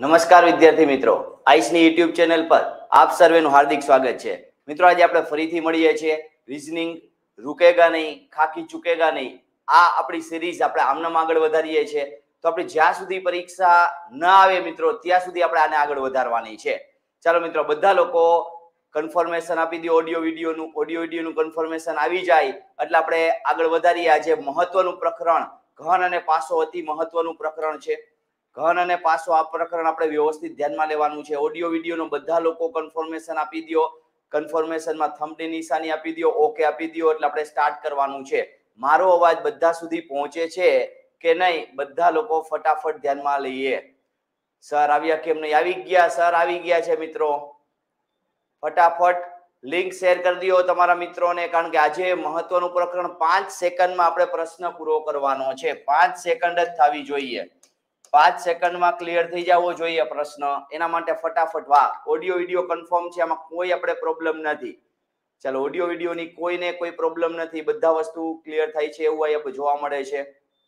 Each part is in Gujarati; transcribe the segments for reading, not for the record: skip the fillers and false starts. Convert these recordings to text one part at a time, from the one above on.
નમસ્કાર વિદ્યાર્થી મિત્રો, આઈસની યુટ્યુબ ચેનલ પર આપ સર્વેનું હાર્દિક સ્વાગત છે। મિત્રો આજે આપણે ફરીથી મળીએ છીએ રીઝનિંગ રૂકેગા નહીં ખાકી ચૂકેગા નહીં આ આપણી સિરીઝ આપણે આમનામ આગળ વધારીએ છીએ। તો આપણે જ્યાં સુધી પરીક્ષા ન આવે મિત્રો ત્યાં સુધી આપણે આને આગળ વધારવાની છે। ચાલો મિત્રો બધા લોકો કન્ફર્મેશન આપી દો ઓડિયો વિડીયોનું કન્ફર્મેશન આવી જાય એટલે આપણે આગળ વધારીએ। આજે મહત્વનું પ્રકરણ ઘન અને પાસો અતિ મહત્વનું પ્રકરણ છે। ઘન અને પાસો આ પ્રકરણ આપણે વ્યવસ્થિત ધ્યાનમાં લેવાનું છે। ઓડિયો વિડીયોનો બધા લોકો કન્ફર્મેશન આપી દો, કન્ફર્મેશનમાં થંબની નિશાની આપી દો, ઓકે આપી દો એટલે આપણે સ્ટાર્ટ કરવાનું છે। મારો અવાજ બધા સુધી પહોંચે છે કે નહીં બધા લોકો ફટાફટ ધ્યાનમાં લઈએ। સર આવ્યા કેમ નહીં? આવી ગયા સર, આવી ગયા છે મિત્રો। ફટાફટ લિંક શેર કરી દો તમારા મિત્રોને, કારણ કે આજે મહત્વનું પ્રકરણ 5 સેકન્ડમાં આપણે પ્રશ્ન પૂરો કરવાનો છે। 5 સેકન્ડ જ થવી જોઈએ, 5 સેકન્ડમાં ક્લિયર થઈ જવો જોઈએ પ્રશ્ન। એના માટે ફટાફટ વાહ ઓડિયો વિડીયો કન્ફર્મ છે, આમાં કોઈ આપણે પ્રોબ્લેમ નથી। ચાલો ઓડિયો વિડીયોની કોઈને કોઈ પ્રોબ્લેમ નથી, બધા વસ્તુ ક્લિયર થાય છે એવું અહીંયા જોવા મળે છે।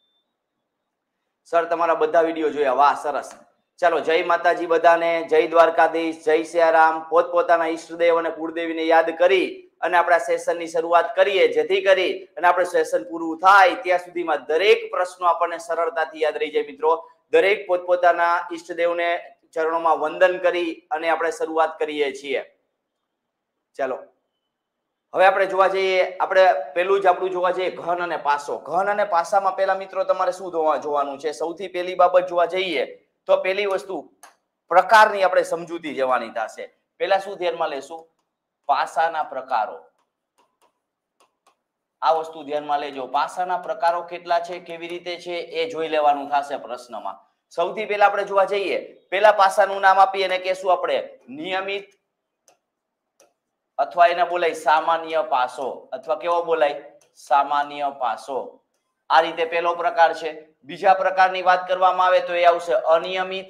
સર તમારા બધા વિડીયો જોયા, વાહ સરસ। ચાલો જય માતાજી બધાને, જય દ્વારકાધીશ, જય સિયારામ। પોતપોતાના ઈષ્ટદેવ અને કુળદેવીને યાદ કરી અને આપણા સેશનની શરૂઆત કરીએ, જેથી કરી અને આપણે સેશન પૂરું થાય ત્યાં સુધીમાં દરેક પ્રશ્નો આપણને સરળતાથી યાદ રહી જાય મિત્રો। દરેક પોતપોતાના ઈષ્ટદેવને ચરણોમાં વંદન કરી અને આપણે શરૂઆત કરીએ છીએ। ચાલો હવે આપણે જોવા જઈએ, આપણે પેલું જ આપણું જોવા જઈએ ઘન અને પાસો। ઘન અને પાસામાં પેલા મિત્રો તમારે શું જોવાનું છે? સૌથી પહેલી બાબત જોવા જઈએ તો પહેલી વસ્તુ પ્રકારની આપણે સમજૂતી જવાની થશે। પેલા શું ધ્યાનમાં લેશું? પાસાના પ્રકારો। આ વસ્તુ ધ્યાનમાં લેજો, પાસાના પ્રકારો કેટલા છે, કેવી રીતે છે એ જોઈ લેવાનું થશે પ્રશ્નમાં। સૌથી પહેલા આપણે જોવા જઈએ, પેલા પાસાનું નામ આપી એને કહેશું આપણે નિયમિત, અથવા એને બોલાય સામાન્ય પાસો, અથવા કેવો બોલાય? સામાન્ય પાસો। આ રીતે પહેલો પ્રકાર છે। બીજા પ્રકારની વાત કરવામાં આવે તો એ આવશે અનિયમિત,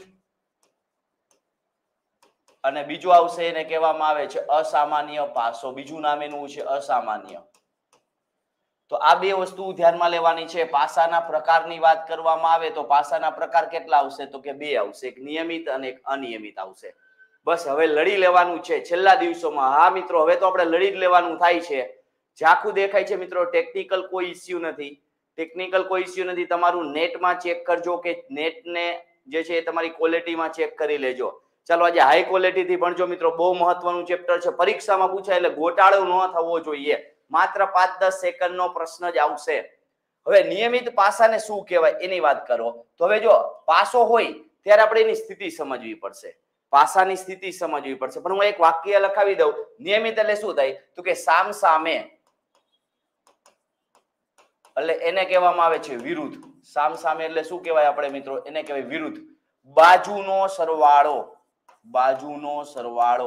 અને બીજું આવશે એને કહેવામાં આવે છે અસામાન્ય પાસો। બીજું નામ એનું છે અસામાન્ય। તો આ બે વસ્તુ ધ્યાનમાં લેવાની છે। પાસાના પ્રકારની વાત કરવામાં આવે તો પાસાના પ્રકાર કેટલા આવશે? તો કે બે આવશે, એક નિયમિત અને એક અનિયમિત આવશે। બસ હવે લડી લેવાનું છે છેલ્લા દિવસોમાં। હા મિત્રો હવે તો આપણે લડી જ લેવાનું થાય છે। ઝાખું દેખાય છે મિત્રો, ટેકનિકલ કોઈ ઇસ્યુ નથી, ટેકનિકલ કોઈ ઇસ્યુ નથી। તમારું નેટમાં ચેક કરજો કે નેટને જે છે એ તમારી ક્વોલિટીમાં ચેક કરી લેજો। ચાલો આજે હાઈ ક્વોલિટી થી ભણજો મિત્રો, બહુ મહત્વનું ચેપ્ટર છે, પરીક્ષામાં પૂછાય એટલે ગોટાળો ન થવો જોઈએ। માત્ર 5-10 સેકન્ડનો પ્રશ્ન જ આવશે। હવે નિયમિત પાસાને શું કહેવાય એની વાત કરો તો હવે જો પાસો હોય ત્યારે આપણે એની સ્થિતિ સમજવી પડશે, પાસાની સ્થિતિ સમજવી પડશે। પણ હું એક વાક્ય લખાવી દઉં, નિયમિત એટલે શું થાય તો કે સામ સામે, એટલે એને કહેવામાં આવે છે વિરુદ્ધ। સામ સામે એટલે શું કહેવાય આપણે મિત્રો? એને કહેવાય વિરુદ્ધ। બાજુનો સરવાળો, બાજુનો સરવાળો।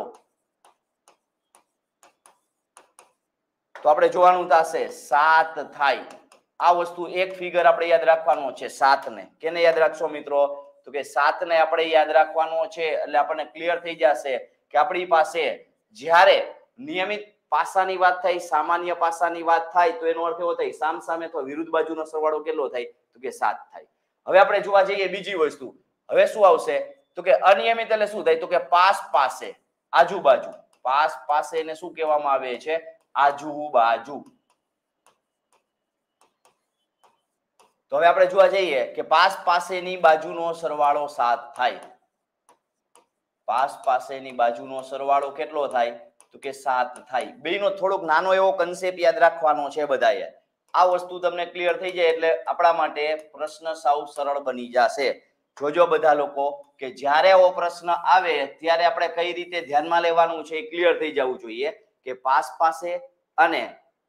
તો આપણે જોવાનું થશે 7 થાય। આ વસ્તુ એક ફિગર આપણે યાદ રાખવાનો છે 7 ને। કેને યાદ રાખશો મિત્રો? તો કે 7 ને આપણે યાદ રાખવાનો છે એટલે આપણને ક્લિયર થઈ જશે કે આપણી પાસે જ્યારે નિયમિત પાસાની વાત થાય, સામાન્ય પાસાની વાત થાય તો એનો અર્થ એવો થાય સામ સામે અથવા વિરુદ્ધ બાજુનો સરવાળો કેટલો થાય? તો કે 7 થાય। હવે આપણે જોવા જઈએ બીજી વસ્તુ, હવે શું આવશે? તો કે અનિયમિત એટલે શું થાય? તો કે પાસ પાસે, આજુબાજુ, પાસ પાસે એને શું કહેવામાં આવે છે? આજુબાજુ। તો હવે આપણે જોવા જઈએ કે પાસ પાસેની બાજુનો સરવાળો 7 થાય। પાસ પાસેની બાજુનો સરવાળો કેટલો થાય? તો કે 7 થાય। બેનો થોડોક નાનો એવો કન્સેપ્ટ યાદ રાખવાનો છે બધાએ। આ વસ્તુ તમને ક્લિયર થઈ જાય એટલે આપણા માટે પ્રશ્ન સાવ સરળ બની જશે। જોજો બધા લોકો કે જ્યારે આવો પ્રશ્ન આવે ત્યારે આપણે કઈ રીતે ધ્યાનમાં લેવાનું છે એ ક્લિયર થઈ જવું જોઈએ કે પાસ પાસે અને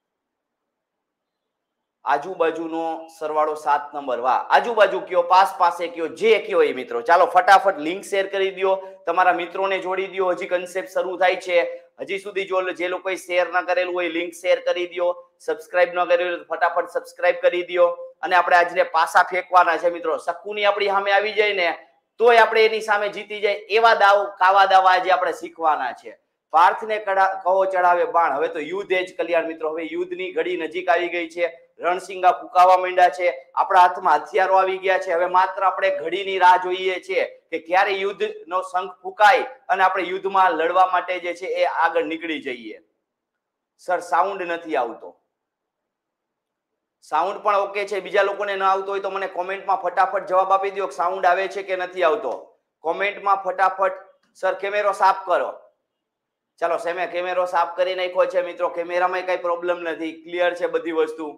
આજુબાજુનો સરવાળો 7 નંબર। વાહ, આજુબાજુ કયો, પાસ પાસે કયો, જે કયો એ મિત્રો। ચાલો ફટાફટ લિંક શેર કરી દો, તમારા મિત્રોને જોડી દો। હજી કન્સેપ્ટ શરૂ થાય છે, હજી સુધી જે લોકોએ શેર ન કરેલું હોય લિંક શેર કરી દો, સબસ્ક્રાઇબ ન કરેલું હોય ફટાફટ સબસ્ક્રાઇબ કરી દો। અને આપણે આજે પાસા ફેંકવાના છે મિત્રો। શકુની આપણી સામે આવી જાય ને તોય આપણે એની સામે જીતી જાય એવા દાવ કાવા દાવા આજે આપણે શીખવાના છે। પાર્થને કહો ચડાવે બાણ, હવે તો યુદ્ધ એ જ કલ્યાણ મિત્રો। હવે યુદ્ધની ઘડી નજીક આવી ગઈ છે। રણસિંગા ફૂંકાવા માંડ્યા છે, આપણા હાથમાં હથિયારો આવી ગયા છે. હવે માત્ર આપણે ઘડીની રાહ જોઈએ છીએ કે ક્યારે યુદ્ધનો શંખ ફૂંકાય અને આપણે યુદ્ધમાં લડવા માટે જે છે એ આગળ નીકળી જઈએ. સર સાઉન્ડ નથી આવતો. સાઉન્ડ પણ ઓકે છે. બીજા લોકોને ન આવતો હોય તો મને કોમેન્ટમાં ફટાફટ જવાબ આપી દો કે સાઉન્ડ આવે છે કે નથી આવતો. કોમેન્ટમાં ફટાફટ. સર કેમેરો સાફ કરો. ચાલો સેમે કેમેરો સાફ કરી નાખ્યો છે મિત્રો. કેમેરામાં કઈ પ્રોબ્લેમ નથી, ક્લિયર છે બધી વસ્તુ.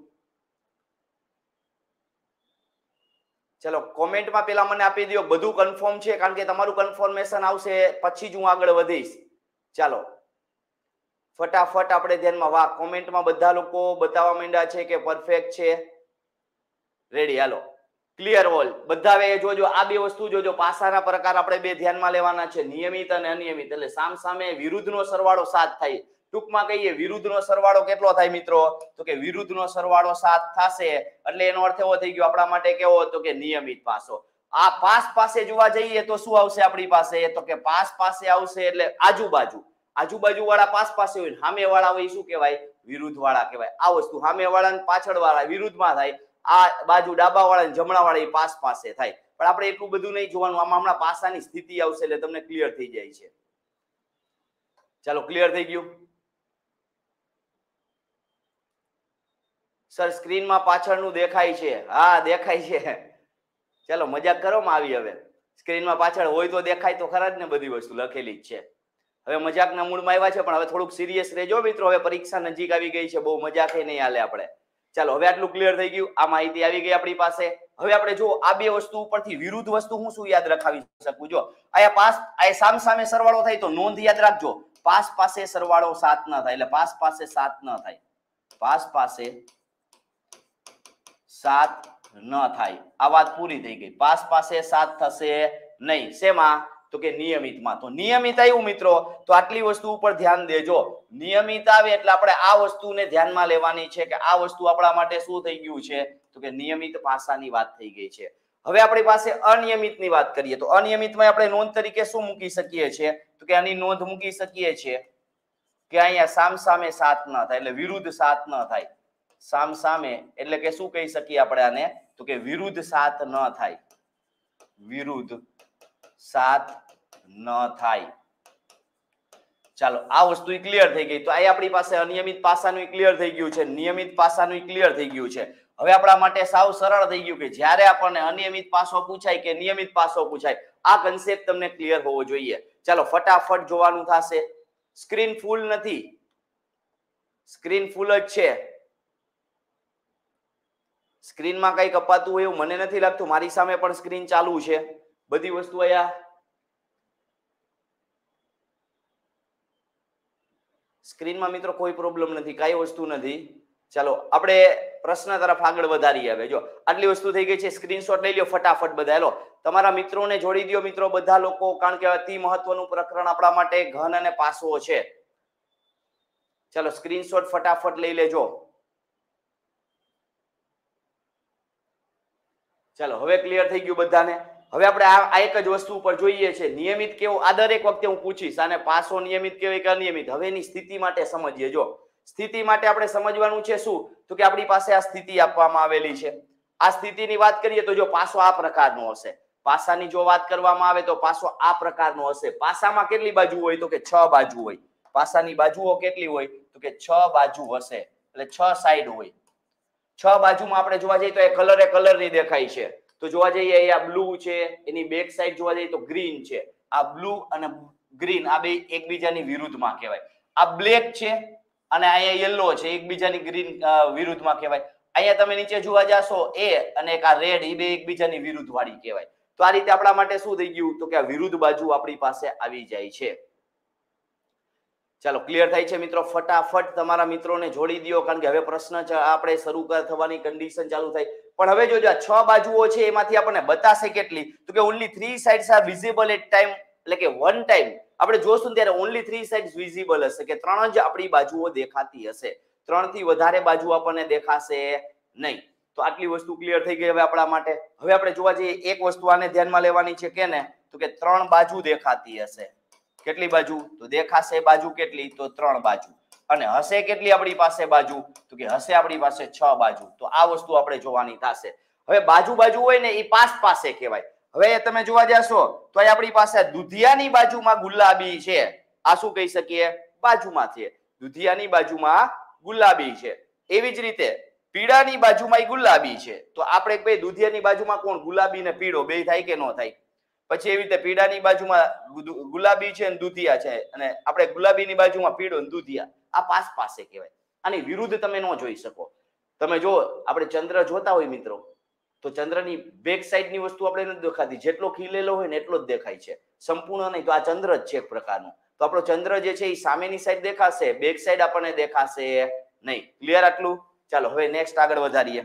ચલો કોમેન્ટમાં પેલા મને આપી દો બધું કન્ફર્મ છે, કારણ કે તમારું કન્ફર્મેશન આવશે પછી જ હું આગળ વધીશ. ચાલો ફટાફટ આપણે ધ્યાનમાં. વાહ, કોમેન્ટમાં બધા લોકો બતાવવા માંડ્યા છે કે પરફેક્ટ છે. રેડી, હાલો ક્લિયર ઓલ. બધા હવે જોજો આ બે વસ્તુ જોજો. પાસાના પ્રકાર આપણે બે ધ્યાનમાં લેવાના છે, નિયમિત અને અનિયમિત. એટલે સામ સામે વિરુદ્ધનો સરવાળો 7 થાય. ટૂંકમાં કહીએ વિરુદ્ધનો સરવાળો કેટલો થાય મિત્રો? તો કે વિરુદ્ધનો સરવાળો 7 થશે. એટલે એનો અર્થ એવો થઈ ગયો આપણા માટે કેવો હતો કે નિયમિત પાસો. આ પાસ પાસે જોવા જઈએ તો શું આવશે આપણી પાસે? તો કે પાસ પાસે આવશે એટલે આજુબાજુ. આજુબાજુ વાળા પાસ પાસે હોય, સામે વાળા હોય શું કહેવાય? વિરુદ્ધ વાળા કહેવાય. આ વસ્તુ સામે વાળા અને પાછળ વાળા વિરુદ્ધમાં થાય. આ બાજુ ડાબા વાળા અને જમણા વાળા એ પાસ પાસે થાય. પણ આપણે એટલું બધું નહીં જોવાનું. આમાં હમણાં પાસાની સ્થિતિ આવશે એટલે તમને ક્લિયર થઈ જાય છે. ચાલો ક્લિયર થઈ ગયું? સર સ્ક્રીનમાં પાછળનું દેખાય છે. હા દેખાય છે. ચાલો મજાક કરો માં આવી. હવે સ્ક્રીનમાં પાછળ હોય તો દેખાય તો ખરા જ ને, બધી વસ્તુ લખેલી જ છે. હવે મજાકના મૂડમાં આવ્યા છે પણ હવે થોડુંક સિરિયસ રહેજો મિત્રો. હવે પરીક્ષા નજીક આવી ગઈ છે, બહુ મજાક નહીં હાલે આપણે. ચાલો હવે આટલું ક્લિયર થઈ ગયું. આ માહિતી આવી ગઈ આપણી પાસે. હવે આપણે જો આ બે વસ્તુ ઉપરથી વિરુદ્ધ વસ્તુ હું શું યાદ રખાવી શકું? જો આયા પાસ આ સામ સામે સરવાળો થાય તો નોંધ યાદ રાખજો. પાસ પાસે સરવાળો 7 ન થાય. એટલે પાસ પાસે 7 ન થાય. પાસ પાસે 7 ન થાય. આ વાત પૂરી થઈ ગઈ. પાસ પાસે 7 થશે નહીં. શેમાં? તો કે નિયમિતમાં. તો નિયમિત આવ્યું મિત્રો તો આટલી વસ્તુ ઉપર ધ્યાન દેજો. નિયમિત આવે એટલે આપણે આ વસ્તુને ધ્યાનમાં લેવાની છે કે આ વસ્તુ આપણા માટે શું થઈ ગયું છે? તો કે નિયમિત પાસાની વાત થઈ ગઈ છે. હવે આપણી પાસે અનિયમિતની વાત કરીએ તો અનિયમિતમાં આપણે નોંધ તરીકે શું મૂકી શકીએ છીએ? તો કે આની નોંધ મૂકી શકીએ છીએ કે અહીંયા સામ સામે 7 ન થાય એટલે વિરુદ્ધ 7 ન થાય. સામ સામે એટલે કે શું કહી શકીએ આપણે આને? તો કે વિરુદ્ધ 7 ન થાય. વિરુદ્ધ 7 ન થાય. ચાલો આ વસ્તુ ક્લિયર થઈ ગઈ. તો આ આપણી પાસે અનિયમિત પાસાનું ક્લિયર થઈ ગયું છે, નિયમિત પાસાનું ક્લિયર થઈ ગયું છે. હવે આપણા માટે સાવ સરળ થઈ ગયું કે જ્યારે આપણને અનિયમિત પાસો પૂછાય કે નિયમિત પાસો પૂછાય, આ કન્સેપ્ટ તમને ક્લિયર હોવો જોઈએ. ચાલો ફટાફટ જોવાનું થશે. સ્ક્રીન ફૂલ નથી, સ્ક્રીન ફૂલ જ છે. સ્ક્રીનમાં કઈ કપાતું હોય એવું મને નથી લાગતું. મારી સામે પણ સ્ક્રીન ચાલુ છે. બધી વસ્તુ અહીંયા સ્ક્રીનમાં મિત્રો કોઈ પ્રોબ્લેમ નથી, કઈ વસ્તુ નથી. ચાલો આપણે પ્રશ્ન તરફ આગળ વધારીએ. હવે જો આટલી વસ્તુ થઈ ગઈ છે, સ્ક્રીનશોટ લઈ લ્યો ફટાફટ બધા. હેલો તમારા મિત્રોને જોડી દો મિત્રો, બધા લોકો, કારણ કે અતિ મહત્વનું પ્રકરણ આપણા માટે ઘન અને પાસો છે. ચાલો સ્ક્રીનશોટ ફટાફટ લઈ લેજો. ચાલો હવે ક્લિયર થઈ ગયું બધાને. હવે આપણે આ એક જ વસ્તુ ઉપર જોઈએ છે નિયમિત કેવો. આ દરેક વખતે હું પૂછીશ આને પાસો નિયમિત કેવાય કે અનિયમિત. હવે એની સ્થિતિ માટે સમજીએ. જો સ્થિતિ માટે આપણે સમજવાનું છે શું? તો કે આપણી પાસે આ સ્થિતિ આપવામાં આવેલી છે. આ સ્થિતિની વાત કરીએ તો જો પાસો આ પ્રકારનો હશે. પાસાની જો વાત કરવામાં આવે તો પાસો આ પ્રકારનો હશે. પાસામાં કેટલી બાજુ હોય? તો કે 6 બાજુ હોય. પાસાની બાજુઓ કેટલી હોય? તો કે 6 બાજુ હશે. એટલે 6 સાઈડ હોય. 6 બાજુમાં આપણે જોવા જઈએ તો એ કલરની દેખાય છે. તો જોવા જઈએ અહીંયા બ્લુ છે, એની બેક સાઈડ જોવા જઈએ તો ગ્રીન છે. આ બ્લુ અને ગ્રીન આ બે એકબીજાની વિરુદ્ધમાં કહેવાય. આ બ્લેક છે અને અહીંયા યલો છે, એકબીજાની ગ્રીન વિરુદ્ધમાં કહેવાય. અહીંયા તમે નીચે જોવા જાશો એ અને એક આ રેડ, એ બે એકબીજાની વિરુદ્ધ વાળી કહેવાય. તો આ રીતે આપણા માટે શું થઈ ગયું? તો કે આ વિરુદ્ધ બાજુ આપણી પાસે આવી જાય છે. ચાલો ક્લિયર થાય છે મિત્રો? ફટાફટ તમારા મિત્રોને જોડી દો, કારણ કે હવે પ્રશ્ન આપણે શરૂ થવાની કન્ડિશન ચાલુ થાય. પણ હવે જોજો આ 6 બાજુઓ છે એમાંથી આપણને બતાશે કેટલી? તો કે only 3 sides are visible at time. એટલે કે વન ટાઈમ આપણે જોશું ત્યારે ઓન્લી 3 સાઇડ્સ વિઝિબલ હશે, કે 3 જ આપણી બાજુઓ દેખાતી હશે. 3 થી વધારે બાજુ આપણને દેખાશે નહીં. તો આટલી વસ્તુ ક્લિયર થઈ ગઈ હવે આપણા માટે. હવે આપણે જોવા જઈએ એક વસ્તુ આને ધ્યાનમાં લેવાની છે કે ને, તો કે 3 બાજુ દેખાતી હશે. કેટલી બાજુ? તો દેખાશે બાજુ કેટલી? તો 3 બાજુ. અને હશે કેટલી આપણી પાસે બાજુ? તો કે હશે આપણી પાસે 6 બાજુ. તો આ વસ્તુ આપણે જોવાની થશે. હવે બાજુ બાજુ હોય ને એ પાસ પાસે કહેવાય. હવે તમે જોવા જશો તો આપણી પાસે દુધિયાની બાજુમાં ગુલાબી છે. આ શું કહી શકીએ? બાજુમાં છે. દુધિયાની બાજુમાં ગુલાબી છે. એવી જ રીતે પીળાની બાજુમાં ગુલાબી છે. તો આપણે બે દુધિયાની બાજુમાં કોણ? ગુલાબી ને પીળો બે થાય કે ન થાય? પછી એવી રીતે પીળાની બાજુમાં ગુલાબી છે અને દુધિયા છે, અને આપણે ગુલાબીની બાજુમાં પીળો ને દુધિયા. આ પાસ પાસે કહેવાય. આની વિરુદ્ધ તમે ન જોઈ શકો. તમે જો આપણે ચંદ્ર જોતા હોય મિત્રો, તો ચંદ્રની બેક સાઈડ ની વસ્તુ આપણે નથી દેખાતી. જેટલો ખીલેલો હોય ને એટલો જ દેખાય છે, સંપૂર્ણ નહીં. તો આ ચંદ્ર જ છે એક પ્રકારનું. તો આપણો ચંદ્ર જે છે એ સામેની સાઈડ દેખાશે, બેક સાઈડ આપણને દેખાશે નહીં. ક્લિયર આટલું? ચાલો હવે નેક્સ્ટ આગળ વધારીએ.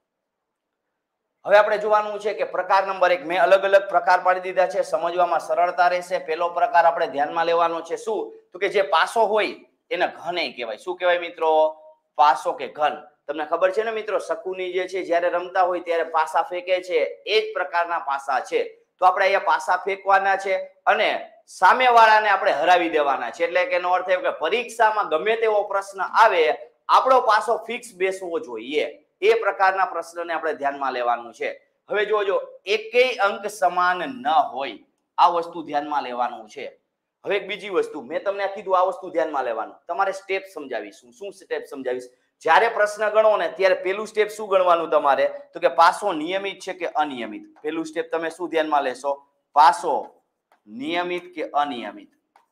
હવે આપણે જોવાનું છે કે પ્રકાર નંબર 1 મેં અલગ અલગ પ્રકાર પાડી દીધા છે, સમજવામાં સરળતા રહેશે. પહેલો પ્રકાર આપણે ધ્યાનમાં લેવાનો છે શું? તો કે જે પાસો હોય એને ઘન કહેવાય. શું કહેવાય મિત્રો? પાસો કે ઘન. તમને ખબર છે ને મિત્રો, શકુની જે છે જ્યારે રમતા હોય ત્યારે પાસા ફેંકે છે, એ જ પ્રકારના પાસા છે. તો આપણે અહીંયા પાસા ફેંકવાના છે અને સામેવાળાને આપણે હરાવી દેવાના છે. એટલે કે એનો અર્થ એ કે પરીક્ષામાં ગમે તેવો પ્રશ્ન આવે, આપણો પાસો ફિક્સ બેસવો જોઈએ. એ પ્રકારના પ્રશ્નને આપણે ધ્યાનમાં લેવાનું છે. હવે જોજો, એકેય અંક સમાન ન હોય, આ વસ્તુ ધ્યાનમાં લેવાનું છે. હવે એક બીજી વસ્તુ મેં તમને કીધું, આ વસ્તુ ધ્યાનમાં લેવાનું. તમારે સ્ટેપ સમજાવીશું. શું સ્ટેપ સમજાવીશ? જ્યારે પ્રશ્ન ગણો ને ત્યારે પેલું સ્ટેપ શું ગણવાનું તમારે? તો કે પાસો નિયમિત છે કે અનિયમિત. પેલું સ્ટેપ તમે શું ધ્યાનમાં લેશો? પાસો નિયમિત કે અનિયમિત.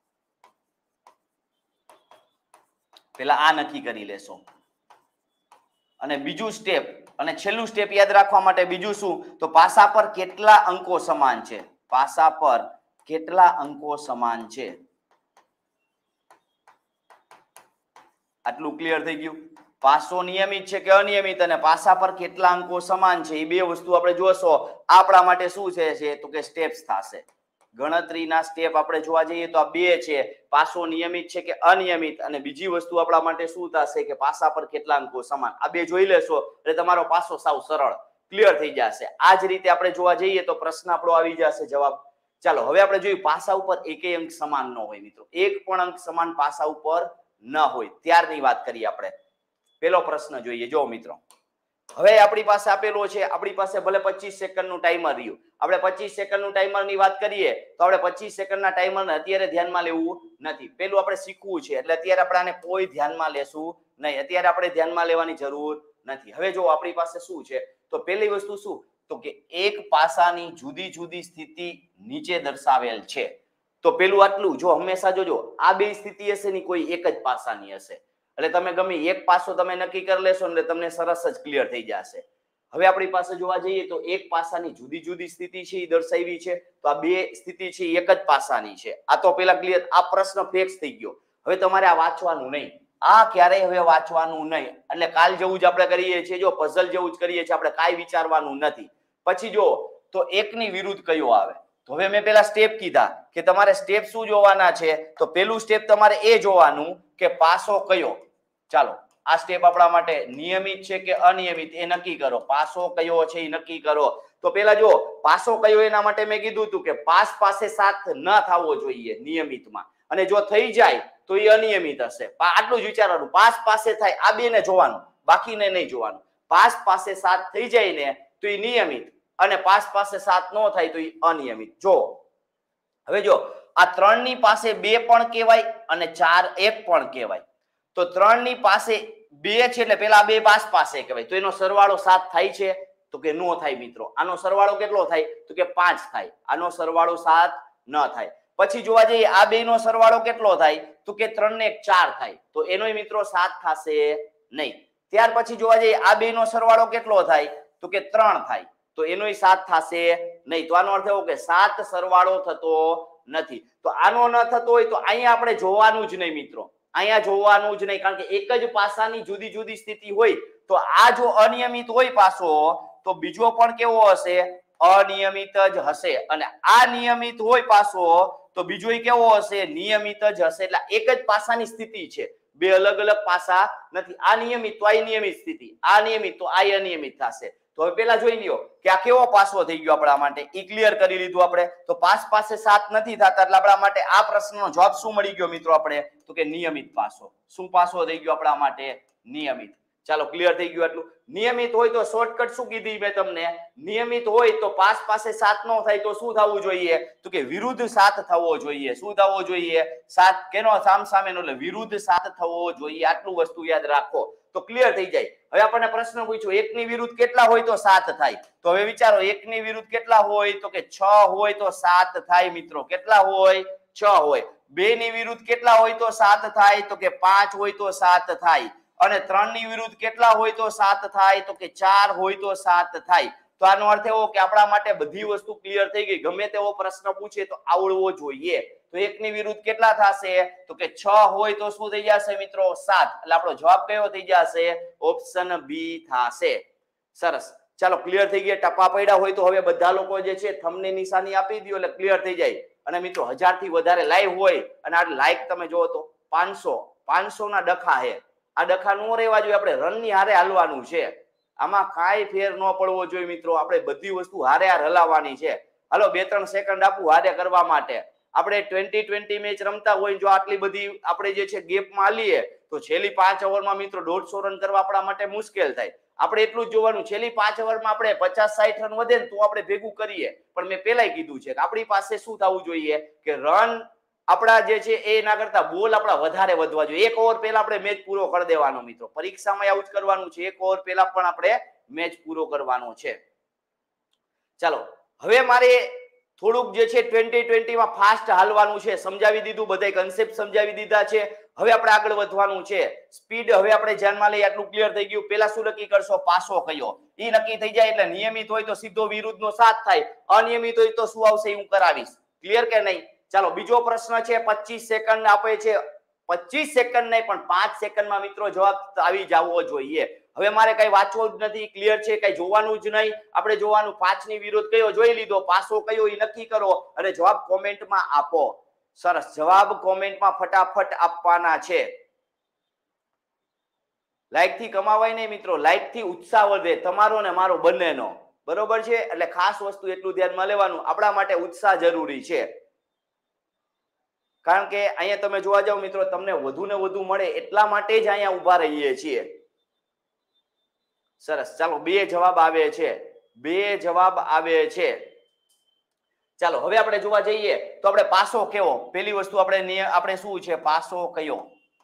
પેલા આ નક્કી કરી લેશો. અને બીજું સ્ટેપ અને છેલ્લું સ્ટેપ યાદ રાખવા માટે બીજું શું? તો પાસા પર કેટલા અંકો સમાન છે. પાસા પર કેટલા અંકો સમાન છે. આટલું ક્લિયર થઈ ગયું? પાસો નિયમિત છે કે અનિયમિત અને પાસા પર કેટલા અંકો સમાન છે, એ બે વસ્તુ આપણે જોશો. આપણા માટે શું છે? તો કે સ્ટેપ્સ થશે. ગણતરીના સ્ટેપ આપણે જોવા જઈએ તો આ બે છે. પાસો નિયમિત છે કે અનિયમિત, અને બીજી વસ્તુ આપણા માટે શું થશે કે પાસા પર કેટલા અંકો સમાન. આ બે જોઈ લેશો એટલે તમારો પાસો સાવ સરળ ક્લિયર થઈ જશે. આ જ રીતે આપણે જોવા જઈએ તો પ્રશ્ન આપણો આવી જશે જવાબ. ચાલો હવે આપણે જોઈએ પાસા ઉપર એકેય અંક સમાન ન હોય મિત્રો. એક પણ અંક સમાન પાસા ઉપર ન હોય ત્યારની વાત કરીએ આપણે. પેલો પ્રશ્ન જોઈએ. જો મિત્રો, હવે આપણી પાસે આપેલો છે, આપણી પાસે ભલે 25 સેકન્ડનું ટાઈમર રહ્યું. આપણે 25 સેકન્ડનું ટાઈમરની વાત કરીએ તો આપણે 25 સેકન્ડના ટાઈમરને અત્યારે ધ્યાનમાં લેવું નથી. પેલું આપણે શીખવું છે એટલે અત્યારે આપણે આને કોઈ ધ્યાનમાં લેશું નહીં. અત્યારે આપણે ધ્યાનમાં લેવાની જરૂર નથી. હવે જો આપણી પાસે શું છે, તો પહેલી વસ્તુ શું? તો કે એક પાસાની જુદી જુદી સ્થિતિ નીચે દર્શાવેલ છે. તો પેલું આટલું જો હંમેશા જોજો, આ બે સ્થિતિ હશે ને કોઈ એક જ પાસાની હશે. એટલે તમે ગમે એક પાસો તમે નક્કી કરી લેશો એટલે તમને સરસ જ ક્લિયર થઈ જશે. હવે આપણી પાસે જોવા જઈએ તો એક પાસાની જુદી જુદી સ્થિતિ છે એ દર્શાવી છે. તો આ બે સ્થિતિ છે એક જ પાસાની છે. આ તો પેલા ક્લિયર. આ પ્રશ્ન ફિક્સ થઈ ગયો. હવે તમારે આ વાંચવાનું નહીં. આ ક્યારેય હવે વાંચવાનું નહીં. એટલે કાલ જેવું જ આપણે કરીએ છીએ, જો પઝલ જેવું જ કરીએ છીએ આપણે, કાંઈ વિચારવાનું નથી. પછી જો તો એકની વિરુદ્ધ કયો આવે. તો હવે મેં પેલા સ્ટેપ કીધા કે તમારે સ્ટેપ શું જોવાના છે. તો પેલું સ્ટેપ તમારે એ જોવાનું કે પાસો કયો. ચાલો આ સ્ટેપ આપણા માટે નિયમિત છે કે અનિયમિત એ નક્કી કરો. પાસો કયો છે એ નક્કી કરો. તો પેલા જો પાસો કયો એના માટે મેં કીધું હતું કે પાસ પાસે સાથ ન થવો જોઈએ નિયમિતમાં, અને જો થઈ જાય તો એ અનિયમિત હશે. આટલું જ વિચારવાનું. પાસ પાસે થાય આ બે ને જોવાનું, બાકીને નહીં જોવાનું. પાસ પાસે સાથ થઈ જાય ને તો એ નિયમિત, અને પાસ પાસે સાથ ન થાય તો એ અનિયમિત. જો હવે જો આ 3 ની પાસે 2 પણ કહેવાય અને 4 1 પણ કહેવાય. તો 3 ની પાસે 2 છે એટલે પેલા 2 પાસ પાસે કહેવાય. તો એનો સરવાળો 7 થાય છે? તો કે નો થાય મિત્રો. આનો સરવાળો કેટલો થાય? તો કે 5 થાય. આનો સરવાળો 7 ન થાય. પછી જોવા જઈએ આ બે નો સરવાળો કેટલો થાય? તો કે 3 ને 1 4 થાય. તો એનો મિત્રો 7 થશે નહીં. ત્યાર પછી જોવા જઈએ આ બે નો સરવાળો કેટલો થાય? તો કે 3 થાય. તો એનો 7 થશે નહીં. તો આનો અર્થ એવો કે 7 સરવાળો થતો નથી. તો આનો ન થતો હોય તો અહીંયા આપણે જોવાનું જ નહીં મિત્રો. અહીંયા જોવાનું જ નહીં, કારણ કે એક જ પાસાની જુદી જુદી સ્થિતિ હોય. તો આ જો અનિયમિત હોય પાસો, તો બીજો પણ કેવો હશે? અનિયમિત જ હશે. અને આ નિયમિત હોય પાસો તો બીજો કેવો હશે? નિયમિત જ હશે. એટલે એક જ પાસાની સ્થિતિ છે, બે અલગ અલગ પાસા નથી. આ નિયમિત તો આ નિયમિત સ્થિતિ, આ નિયમિત તો આ અનિયમિત થશે. તો હવે પેલા જોઈ લ્યો કે આ કેવો પાસો થઈ ગયો આપણા માટે, ઈ ક્લિયર કરી લીધું આપણે. તો 5 પાસે 7 નથી થતા એટલે આપણા માટે આ પ્રશ્નનો જવાબ શું મળી ગયો મિત્રો આપણે? તો કે નિયમિત પાસો. શું પાસો થઈ ગયો આપણા માટે? નિયમિત. ચાલો ક્લિયર થઈ ગયું આટલું. નિયમિત હોય તો શોર્ટકટ શું કીધી મેં તમને? નિયમિત હોય તો 5 પાસે 7 નો થાય તો શું થવું જોઈએ? તો કે વિરુદ્ધ 7 થવો જોઈએ. શું થવો જોઈએ? 7 કેનો સામસામેનો એટલે વિરુદ્ધ 7 થવો જોઈએ. આટલું વસ્તુ યાદ રાખો તો ક્લિયર થઈ જાય. હવે આપણને પ્રશ્ન પૂછ્યો 1 ની વિરુદ્ધ કેટલા હોય તો 7 થાય? તો હવે વિચારો 1 ની વિરુદ્ધ કેટલા હોય? તો કે 6 હોય તો 7 થાય મિત્રો. કેટલા હોય? 6 હોય. 2 ની વિરુદ્ધ કેટલા હોય તો 7 થાય? તો કે 5 હોય તો 7 થાય. અને 3 ની વિરુદ્ધ કેટલા હોય તો 7 થાય? તો કે 4 હોય તો 7 થાય. તો આનો અર્થ એવો કે આપણા માટે બધી વસ્તુ ક્લિયર થઈ ગઈ. ગમે તેવો પ્રશ્ન પૂછે તો આવડવો જોઈએ. તો 1 ની વિરુદ્ધ કેટલા થશે? તો કે 6 હોય તો શું થઈ જશે મિત્રો? 7. એટલે આપણો જવાબ કયો થઈ જશે? ઓપ્શન બી થશે. સરસ. ચાલો ક્લિયર થઈ ગયા. ટપા પડ્યા હોય તો હવે બધા લોકો જે છે થંબની નિશાની આપી દો એટલે ક્લિયર થઈ જાય. અને મિત્રો 1000 થી વધારે લાઈવ હોય અને આ લાઈક તમે જોવો તો 500 ના ડખા હે. આ ડખા નો રહેવા જોઈએ. આપણે રનની હારે હાલવાનું છે. આમાં કાંઈ ફેર ન પડવો જોઈએ મિત્રો. આપણે બધી વસ્તુ હારે હાર હલાવવાની છે. હાલો 2-3 સેકન્ડ આપું હારે કરવા માટે. આપણે 20-20 મેચ રમતા હોય જો આટલી બધી આપણે જે છે ગેપમાં હાલીએ તો છેલ્લી 5 ઓવરમાં મિત્રો 150 રન કરવા આપણા માટે મુશ્કેલ થાય. આપણે એટલું જ જોવાનું છેલ્લી 5 ઓવરમાં આપણે 50-60 રન વધે ને તો આપણે ભેગું કરીએ. પણ મેં પહેલા કીધું છે કે આપણી પાસે શું થવું જોઈએ કે રન આપણા જે છે એ ના કરતા બોલ આપણા વધારે વધવા જોઈએ. 1 ઓવર પહેલા આપણે મેચ પૂરો કરી દેવાનો મિત્રો. પરીક્ષામાં આવું જ કરવાનું છે. 1 ઓવર પહેલા પણ આપણે મેચ પૂરો કરવાનો છે. ચાલો હવે મારે થોડુંક જે છે 20-20 માં ફાસ્ટ હાલવાનું છે. સમજાવી દીધું, બધાય કન્સેપ્ટ સમજાવી દીધા છે. હવે આપણે આગળ વધવાનું છે. સ્પીડ હવે આપણે ધ્યાનમાં લઈએ. આટલું ક્લિયર થઈ ગયું. પહેલા શું નક્કી કરશો? પાસો કયો? ઈ નક્કી થઈ જાય એટલે નિયમિત હોય તો સીધો વિરુદ્ધનો 7 થાય. અનિયમિત હોય તો શું આવશે હું કરાવીશ. ક્લિયર કે નહીં? ચાલો બીજો પ્રશ્ન છે. 25 સેકન્ડ આપે છે. 25 સેકન્ડ નહીં પણ 5 સેકન્ડમાં મિત્રો જવાબ આવી જવો જોઈએ. હવે મારે કઈ વાંચવું જ નથી. ક્લિયર છે? કઈ જોવાનું જ નહીં. આપણે જોવાનું 5 ની વિરુદ્ધ કયો જોઈ લીધો, પાસો કયો એ નક્કી કરો અને જવાબ કોમેન્ટમાં આપો. સરસ. જવાબ કોમેન્ટમાં ફટાફટ આપવાના છે. લાઈક થી કમાવાય નહીં મિત્રો. લાઈક થી ઉત્સાહ વધે તમારો ને મારો બંનેનો. બરોબર છે? એટલે ખાસ વસ્તુ એટલું ધ્યાનમાં લેવાનું. આપણા માટે ઉત્સાહ જરૂરી છે. કારણ કે અહીંયા તમે જોવા જાવ મિત્રો તમને વધુ ને વધુ મળે એટલા માટે જ અહીંયા ઉભા રહીએ છીએ. સરસ. ચાલો 2 જવાબ આવે છે. 2 જવાબ આવે છે. ચાલો હવે આપણે જોવા જઈએ તો આપણે પાસો કેવો? પહેલી વસ્તુ આપણે શું છે? પાસો કયો?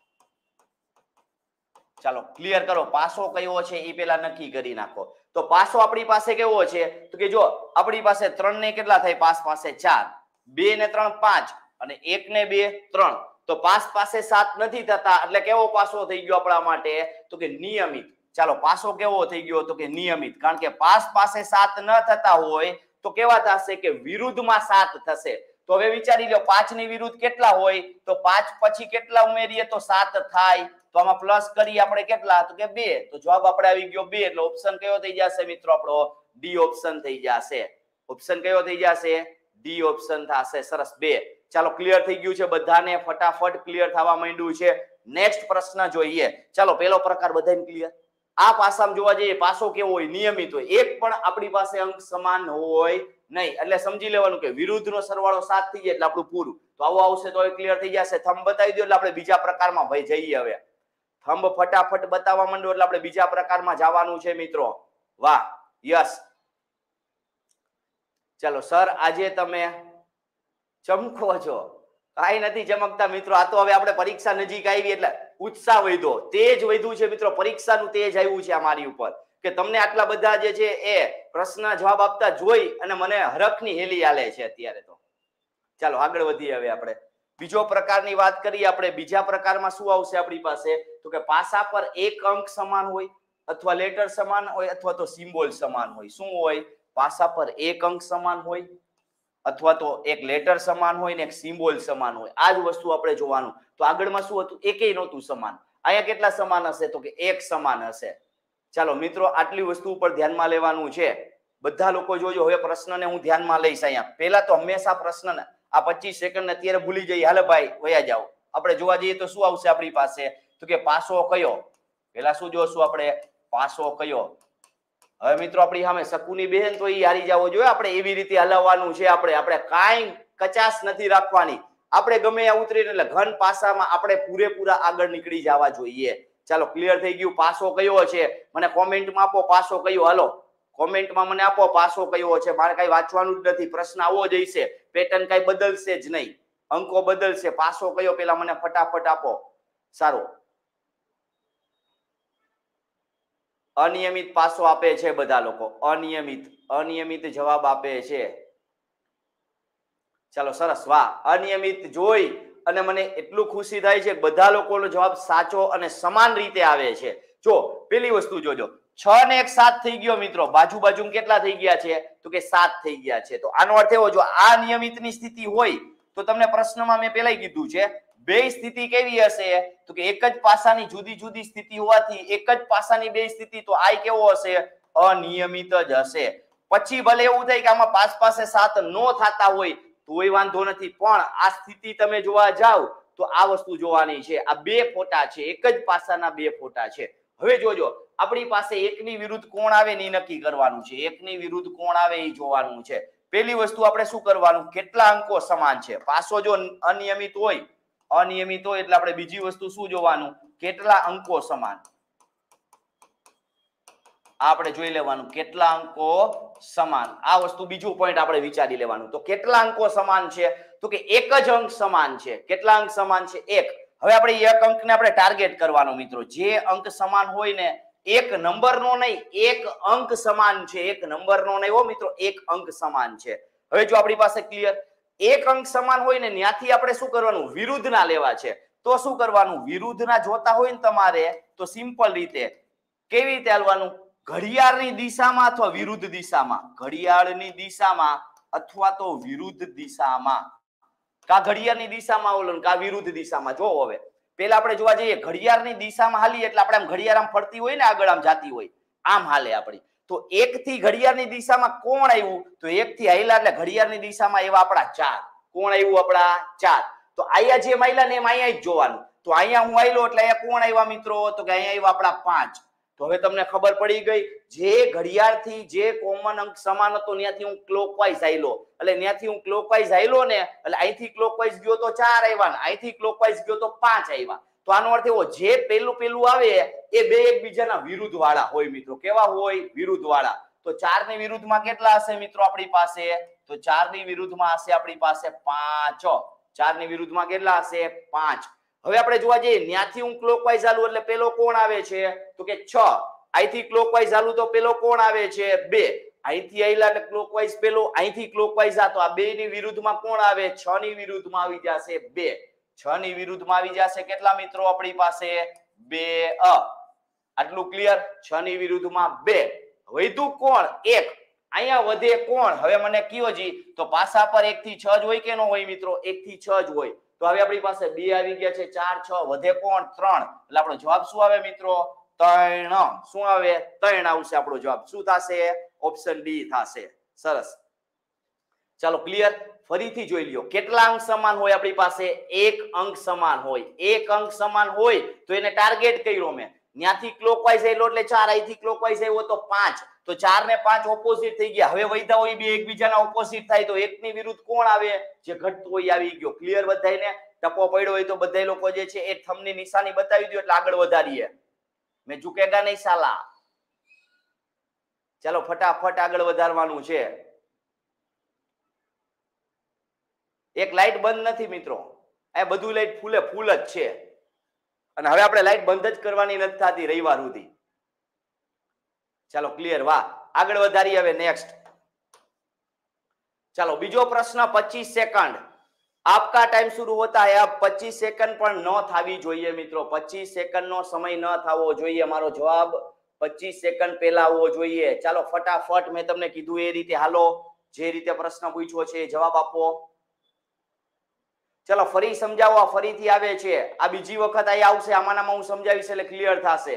ચાલો ક્લિયર કરો. પાસો કયો છે એ પેલા નક્કી કરી નાખો. તો પાસો આપણી પાસે કેવો છે? તો કે જો આપણી પાસે 3 ને કેટલા થાય? 5 પાસે 4, 2 ને 3 5 અને 1 ને 2 3. તો 5 પાસે 7 નથી થતા એટલે કેવો પાસો થઈ ગયો આપણા માટે? તો કે નિયમિત. ચાલો પાસો કેવો થઈ ગયો? તો કે નિયમિત. કારણ કે 5 પાસે 7 ન થતા હોય તો કેવા થશે? કે વિરુદ્ધમાં 7 થશે. તો હવે વિચારી લો 5 ની વિરુદ્ધ કેટલા હોય? તો 5 પછી કેટલા ઉમેરીએ તો 7 થાય. તો આમાં પ્લસ કરી આપણે કેટલા? તો કે 2. તો જવાબ આપણે આવી ગયો 2. એટલે ઓપ્શન કયો થઈ જશે મિત્રો? આપણો ડી ઓપ્શન થઈ જશે. ઓપ્શન કયો થઈ જશે? ડી ઓપ્શન થશે. સરસ. 2. ચાલો ક્લિયર થઈ ગયું છે બધાને? ફટાફટ ક્લિયર થવા માંડ્યું છે. નેક્સ્ટ પ્રશ્ન જોઈએ. ચાલો પહેલો પ્રકાર બધાને ક્લિયર. આ પાસામાં જોવા જઈએ પાસો કેવો હોય? નિયમિત હોય. એક પણ આપણી પાસે અંક સમાન હોય નહીં. એટલે સમજી લેવાનું કે વિરુદ્ધનો સરવાળો 7 થઈ જાય એટલે આપણું પૂરું. તો આવું આવશે તો ક્લિયર થઈ જશે. થંબ બતાવી દો એટલે આપણે બીજા પ્રકારમાં ભાઈ જઈએ. હવે થંબ ફટાફટ બતાવવા માંડો એટલે આપણે બીજા પ્રકારમાં જવાનું છે મિત્રો. વાહ, યસ. ચાલો સર આજે તમે ચમકો છો. કાઈ નથી ચમકતા મિત્રો. આ તો હવે આપણે પરીક્ષા નજીક આવી એટલે ઉત્સાહ વધ્યો, તેજ વધ્યું છે મિત્રો. પરીક્ષાનું તેજ આવ્યું છે અમારી ઉપર કે તમને આટલા બધા જે છે એ પ્રશ્ન જવાબ આપતા જોઈ અને મને હરખની હેલી આલે છે અત્યારે. તો ચાલો આગળ વધીએ. હવે આપણે બીજો પ્રકારની વાત કરીએ. આપણે બીજા પ્રકારમાં શું આવશે આપણી પાસે? તો કે પાસા પર એક અંક સમાન હોય અથવા લેટર સમાન હોય અથવા તો સિમ્બોલ સમાન હોય. શું હોય? પાસા પર એક અંક સમાન હોય અથવા તો એક લેટર સમાન હોય ને એક સિમ્બોલ સમાન હોય. આ જ વસ્તુ આપણે જોવાનું. તો આગળમાં શું હતું? એકેય નહોતું સમાન. અહીંયા કેટલા સમાન હશે? તો કે એક સમાન હશે. ચાલો મિત્રો આટલી વસ્તુ ઉપર ધ્યાનમાં લેવાનું છે. બધા લોકો જોજો. હવે પ્રશ્નને હું ધ્યાનમાં લઈશ. અહીંયા પહેલા તો હંમેશા પ્રશ્નને આ 25 સેકન્ડ અત્યારે ભૂલી જઈએ. હાલે ભાઈ વયા જાઓ. આપણે જોવા જઈએ તો શું આવશે આપણી પાસે? તો કે પાસો કયો? પહેલા શું જોશું આપણે? પાસો કયો? હવે મિત્રો આપણી સામે શકુની બહેન તો ઈ હારી જવો જોઈએ. આપણે એવી રીતે હલાવવાનું છે. આપણે કાંઈ કચાશ નથી રાખવાની. આપણે ગમે ત્યાં ઉતરીને એટલે ઘન પાસામાં આપણે પૂરેપૂરા આગળ નીકળી જવા જોઈએ. ચાલો ક્લિયર થઈ ગયું. પાસો કયો છે મને કોમેન્ટમાં આપો. પાસો કયો? હાલો કોમેન્ટમાં મને આપો પાસો કયો છે. મારે કઈ વાંચવાનું જ નથી. પ્રશ્ન આવો જ હશે. પેટર્ન કઈ બદલશે જ નહીં. અંકો બદલશે. પાસો કયો પેલા મને ફટાફટ આપો. સારું, અનિયમિત પાસો આપે છે બધા લોકો. અનિયમિત જવાબ આપે છે. ચાલો સરસ, વાહ. અનિયમિત જોઈ અને મને એટલું ખુશી થાય છે બધા લોકોનો જવાબ સાચો અને સમાન રીતે આવે છે. જો પેલી વસ્તુ જોજો, 6 ને 1 7 થઈ ગયો મિત્રો. બાજુ કેટલા થઈ ગયા છે? તો કે 7 થઈ ગયા છે. તો આનો અર્થ એવો, જો આ નિયમિતની સ્થિતિ હોય તો તમને પ્રશ્નમાં મેં પહેલા કીધું છે બે સ્થિતિ કેવી હશે? તો કે એક જ પાસાની જુદી જુદી સ્થિતિ હોવાથી એક જ પાસાની બે સ્થિતિ, તો આ કેવો હશે? અનિયમિત જ હશે. પછી ભલે એવું થાય કે આમાં પાસે 7 નો થતા હોય તોય વાંધો નથી, પણ આ સ્થિતિ તમે જોવા જાવ તો આ વસ્તુ જોવાની છે. આ બે ફોટા છે, એક જ પાસાના બે ફોટા છે. હવે જોજો, આપણી પાસે એકની વિરુદ્ધ કોણ આવે ને નક્કી કરવાનું છે. એકની વિરુદ્ધ કોણ આવે એ જોવાનું છે. પેલી વસ્તુ આપણે શું કરવાનું? કેટલા અંકો સમાન છે. પાસો જો અનિયમિત હોય એટલે આપણે બીજી વસ્તુ શું જોવાનું? કેટલા અંકો સમાન. આપણે જોઈ લેવાનું કેટલા અંકો સમાન. આ વસ્તુ બીજું પોઈન્ટ આપણે વિચારી લેવાનું. તો કેટલા અંકો સમાન છે? તો કે એક જ અંક સમાન છે. કેટલા અંક સમાન છે? 1. હવે આપણે એક અંકને આપણે ટાર્ગેટ કરવાનો મિત્રો. જે અંક સમાન હોય ને, એક નંબરનો નહીં, એક અંક સમાન છે. એક નંબરનો નહીં હો મિત્રો, એક અંક સમાન છે. હવે જો આપણી પાસે ક્લિયર એક અંક સમાન હોય ને, ત્યાંથી આપણે શું કરવાનું? વિરુદ્ધના લેવા છે. તો શું કરવાનું? વિરુદ્ધના જોતા હોય ને તમારે તો સિમ્પલ રીતે કેવી રીતે હાલવાનું? ઘડિયાળની દિશામાં અથવા વિરુદ્ધ દિશામાં. ઘડિયાળની દિશામાં અથવા તો વિરુદ્ધ દિશામાં. કા ઘડિયાળની દિશામાં ઓલું કા વિરુદ્ધ દિશામાં. જો હવે પેલા આપણે જોવા જઈએ, ઘડિયાળની દિશામાં હાલી એટલે આપણે આમ ઘડિયાળ આમ ફરતી હોય ને, આગળ આમ જાતી હોય, આમ હાલે આપણી. તો 1 થી ઘડિયાળની દિશામાં કોણ આવ્યું? તો 1 થી હાલ્યા એટલે ઘડિયાળની દિશામાં એવા આપણા 4. કોણ આવ્યું? આપણા 4. તો અહીંયા જે માયલા ને એમ અહીંયા જ જોવાનું. તો અહીંયા હું આયલો એટલે અહીંયા કોણ આવ્યા મિત્રો? તો કે અહીંયા આવ્યા આપણા 5. તો હવે તમને ખબર પડી ગઈ, જે ઘડિયાળથી જે કોમન અંક સમાન હતો ત્યાંથી હું ક્લોકવાઇઝ આયલો, એટલે ત્યાંથી હું ક્લોકવાઇઝ આયલો ને, એટલે અહીંથી ક્લોકવાઇઝ ગયો તો 4 આવ્યા, અહીંથી ક્લોકવાઇઝ ગયો તો 5 આવ્યા. તો આનો અર્થ એવો, જે પેલું આવે એ બે એકબીજાના વિરુદ્ધ વાળા હોય મિત્રો. કેવા હોય? વિરુદ્ધ વાળા. તો 4 ની વિરુદ્ધમાં કેટલા હશે મિત્રો આપણી પાસે? તો 4 ની વિરુદ્ધમાં હશે આપણી પાસે 5. 4 ની વિરુદ્ધમાં કેટલા હશે? 5. હવે આપણે જોવા જઈએ, ત્યાંથી હું ક્લોકવાઇઝ હાલું એટલે પેલો કોણ આવે છે? તો કે 6. અહીંથી ક્લોકવાઇઝ હાલું તો પેલો કોણ આવે છે? 2. અહીંથી આયલા એટલે ક્લોકવાઇઝ પેલો, અહીંથી ક્લોકવાઇઝ આ, તો આ બે ની વિરુદ્ધમાં કોણ આવે? 6 ની વિરુદ્ધમાં આવી જશે 2. 6 ની વિરુદ્ધમાં આવી જશે કેટલા મિત્રો આપણી પાસે? 2. આટલું ક્લિયર? 6 ની વિરુદ્ધમાં 2. વધ્યું કોણ? 1. અહીંયા વધે કોણ? હવે મને કયો જી, તો પાસા પર 1 થી 6 જ હોય કે ન હોય મિત્રો? 1 થી 6 જ હોય. તો હવે આપણી પાસે 2 આવી ગયા છે, 4 6 વધે કોણ? 3. એટલે આપણો જવાબ શું આવે મિત્રો? 3. શું આવે? 3 આવશે આપણો જવાબ. શું થશે? ઓપ્શન ડી થશે. સરસ, ચાલો ક્લિયર. ફરીથી જોઈ લ્યો, કેટલા અંક સમાન હોય આપણી પાસે? 1 અંક સમાન હોય. 1 અંક સમાન હોય તો એને ટાર્ગેટ કર્યો મેં. ત્યાંથી ક્લોકવાઇઝ આવેલો એટલે 4, અહીંથી ક્લોકવાઇઝ આવ્યો તો 5. તો 4 ને 5 ઓપોઝિટ થઈ ગયા. હવે વૈધા હોય બે એકબીજાના ઓપોઝિટ થાય તો 1 ની વિરુદ્ધ કોણ આવે? જે ઘટતું હોય આવી ગયો. ક્લિયર બધાયને? ટપો પડ્યો હોય તો બધા લોકો જે છે એ થંબની નિશાની બતાવી દો એટલે આગળ વધારીએ. મેં ઝુકેગા નહીં સાલા. ચાલો ફટાફટ આગળ વધારવાનું છે. એક લાઈટ બંધ નથી મિત્રો, આ બધું લાઈટ ફૂલે ફૂલ જ છે. અને હવે આપણે લાઈટ બંધ જ કરવાની નથી થતી રવિવાર સુધી. ચાલો ક્લિયર, વાહ. આગળ વધારી. હવે નેક્સ્ટ ચાલો બીજો પ્રશ્ન. 25 સેકન્ડ आपका टाइम शुरू होता है. अब 25 सेकंड પણ ન થાવી જોઈએ મિત્રો. 25 સેકન્ડ નો સમય ન થવો જોઈએ. મારો જવાબ 25 સેકન્ડ પહેલા આવવો જોઈએ. ચાલો ફટાફટ મેં તમને કીધું એ રીતે હાલો, જે રીતે પ્રશ્ન પૂછ્યો છે જવાબ આપો. ચાલો ફરી સમજાવો. ફરીથી આવે છે આ બીજી વખત અહીં આવશે. આમાંનામાં હું સમજાવીશ એટલે ક્લિયર થશે.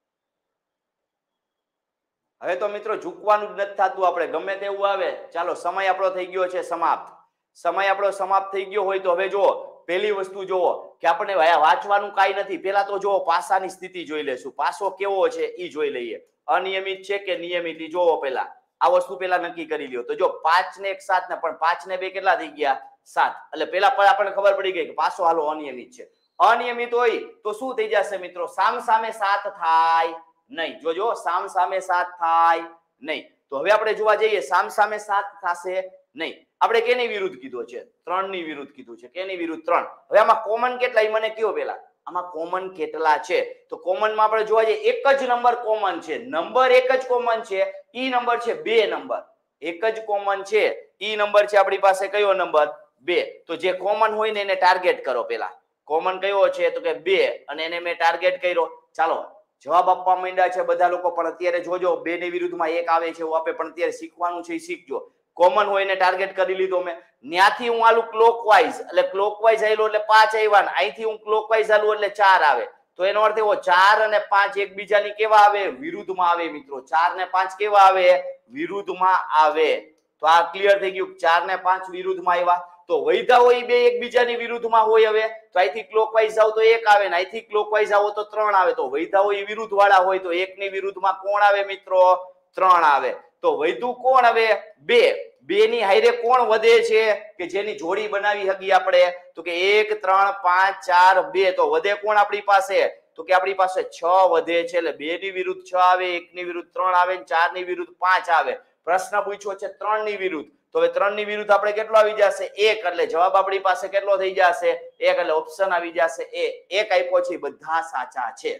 હવે તો મિત્રો ઝૂકવાનું જ નથી થતું આપણે, ગમે તેવું આવે. ચાલો સમય આપણો થઈ ગયો છે સમાપ્ત. સમય આપણો સમાપ્ત થઈ ગયો હોય તો હવે જો પહેલી વસ્તુ જોવો કે આપણે વાંચવાનું કાંઈ નથી. પહેલા તો જોવો પાસાની સ્થિતિ જોઈ લેશું. પાસો કેવો છે એ જોઈ લઈએ. અનિયમિત છે કે નિયમિત એ જોવો. પહેલા આ વસ્તુ પહેલા નક્કી કરી લ્યો. તો જો 5 ને 1 7 ને પણ 5 ને 2 કેટલા થઈ ગયા? 7. એટલે પહેલા આપણને ખબર પડી ગઈ કે પાસો હાલો અનિયમિત છે. અનિયમિત હોય તો શું થઈ જશે મિત્રો? સામ સામે 7 થાય નહીં. જોજો સામ સામે 7 થાય નહીં. તો હવે આપણે જોવા જઈએ સામ સામે 7 થશે નહીં. આપણે કેની વિરુદ્ધ કીધો છે? 3 ની વિરુદ્ધ કીધું છે. કેની વિરુદ્ધ? 3. હવે આમાં કોમન કેટલા મને કયો પહેલા? આમાં કોમન કેટલા છે? તો કોમન માં આપણે જોવા જઈએ એક જ નંબર કોમન છે. નંબર એક જ કોમન છે. ઈ નંબર છે 2 નંબર. એક જ કોમન છે. ઈ નંબર છે આપણી પાસે કયો નંબર? 2. તો જે કોમન હોય ને એને ટાર્ગેટ કરો. પહેલા કોમન કયો છે? તો કે 2 અને એને મેં ટાર્ગેટ કર્યો. ચાલો જવાબ આપવા માંડ્યા છે બધા લોકો. પણ અત્યારે જોજો 2 ની વિરુદ્ધમાં 1 આવે છે એવું આપે. પણ અત્યારે શીખવાનું છે એ શીખજો. કોમન હોય એને ટાર્ગેટ કરી લીધો મેં. ન્યાથી હું આલું ક્લોકવાઇઝ એટલે ક્લોકવાઇઝ આયલો એટલે 5 આવ્યા. અહીંથી હું ક્લોકવાઇઝ આલું એટલે 4 આવે. તો એનો અર્થ એવો 4 અને 5 એકબીજાની કેવા આવે? વિરુદ્ધમાં આવે મિત્રો. 4 ને 5 કેવા આવે? વિરુદ્ધમાં આવે. તો આ ક્લિયર થઈ ગયું. 4 ને 5 વિરુદ્ધમાં આવ્યા. તો વૈધા હોય બે એકબીજાની વિરુદ્ધમાં હોય. હવે તો અહીંથી ક્લોકવાઇઝ જાવ તો 1 આવે ને અહીંથી ક્લોકવાઇઝ આવો તો 3 આવે. તો વૈધા હોય વિરુદ્ધ વાળા હોય તો 1 ની વિરુદ્ધમાં કોણ આવે મિત્રો? 3 આવે. તો વૈધું કોણ હવે? 2. 2 ની હારે કોણ વધે છે કે જેની જોડી બનાવી હકી આપણે? તો કે 1 3 5 4 2. તો વધે કોણ આપણી પાસે? તો કે આપણી પાસે 6 વધે છે. એટલે 2 ની વિરુદ્ધ 6 આવે, 1 ની વિરુદ્ધ 3 આવે, 4 ની વિરુદ્ધ 5 આવે. પ્રશ્ન પૂછ્યો છે 3 ની વિરુદ્ધ. તો હવે 3 ની વિરુદ્ધ આપણે કેટલો આવી જશે? 1. એટલે જવાબ આપણી પાસે કેટલો થઈ જશે? 1. એટલે ઓપ્શન આવી જશે એ. 1 આપ્યો છે. બધા સાચા છે.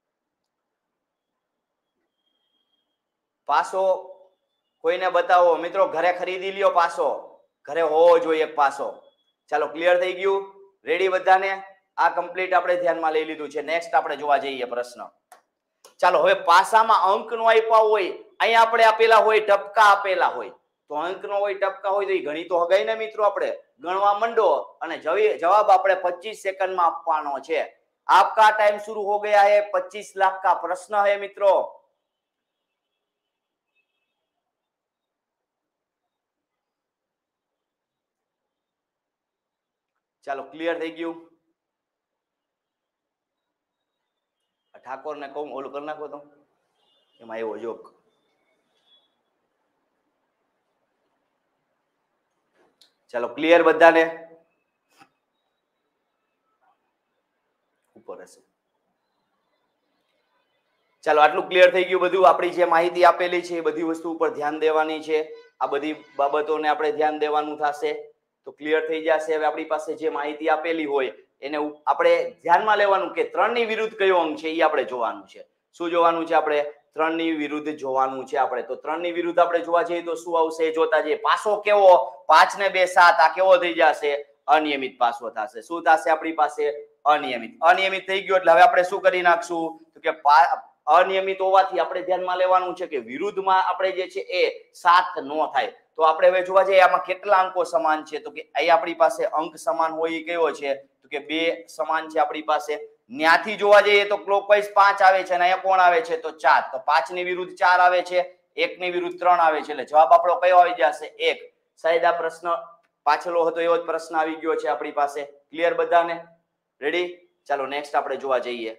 પાસો કોઈને બતાવો મિત્રો. ઘરે ખરીદી લ્યો પાસો. ઘરે હોવો જોઈએ એક પાસો. ચાલો ક્લિયર થઈ ગયું? રેડી બધાને? આ કમ્પ્લીટ આપણે ધ્યાનમાં લઈ લીધું છે. નેક્સ્ટ આપણે જોવા જઈએ પ્રશ્ન. ચાલો હવે પાસામાં અંક નો આપ્યા હોય. અહીંયા આપણે આપેલા હોય ટપકા આપેલા હોય. તો અંક નો હોય ટપકા હોય તો એ ગણી તો હગાઈ ને મિત્રો. આપણે ગણવા માંડો અને જવાબ આપણે 25 સેકન્ડમાં આપવાનો છે. आपका टाइम शुरू हो गया है. 25 लाख का प्रश्न है मित्रों. ચાલો ક્લિયર થઈ ગયું? ઠાકોર ને કહું ઓલું કરી નાખો તો એમાં એવો જોક. ચાલો ક્લિયર બધાને? ઉપર હશે. ચાલો આટલું ક્લિયર થઈ ગયું બધું. આપણી જે માહિતી આપેલી છે એ બધી વસ્તુ ઉપર ધ્યાન દેવાની છે. આ બધી બાબતોને આપણે ધ્યાન દેવાનું થશે તો ક્લિયર થઈ જશે. હવે આપણી પાસે જે માહિતી આપેલી હોય એને આપણે ધ્યાનમાં લેવાનું કે 3 ની વિરુદ્ધ કયો અંક છે એ આપણે જોવાનું છે. શું જોવાનું છે આપણે? 3 ની વિરુદ્ધ જોવાનું છે આપણે. તો 3 ની વિરુદ્ધ આપણે જોવા જઈએ તો શું આવશે? જોતા જઈએ. પાસો કેવો? 5 ને 2 7. આ કેવો થઈ જશે? અનિયમિત પાસો થશે. શું થશે આપણી પાસે? અનિયમિત. અનિયમિત થઈ ગયો એટલે હવે આપણે શું કરી નાખશું? તો કે અનિયમિત હોવાથી આપણે ધ્યાનમાં લેવાનું છે કે વિરુદ્ધમાં આપણે જે છે એ 7 નો થાય. તો આપણે હવે જોવા જઈએ આમાં કેટલા અંકો સમાન છે? તો કે અહીં આપણી પાસે અંક સમાન હોય એ કયો છે? તો કે 2 સમાન છે આપણી પાસે. ન્યાથી જોવા જઈએ તો ક્લોકવાઇઝ 5 આવે છે અને અહીંયા કોણ આવે છે? તો 4. તો 5 ની વિરુદ્ધ 4 આવે છે, 1 ની વિરુદ્ધ 3 આવે છે. એટલે જવાબ આપણો કયો આવી જશે? 1. સાહેબ આ પ્રશ્ન પાછલો હતો એવો જ પ્રશ્ન આવી ગયો છે આપણી પાસે. ક્લિયર બધાને? રેડી? ચાલો નેક્સ્ટ આપણે જોવા જઈએ.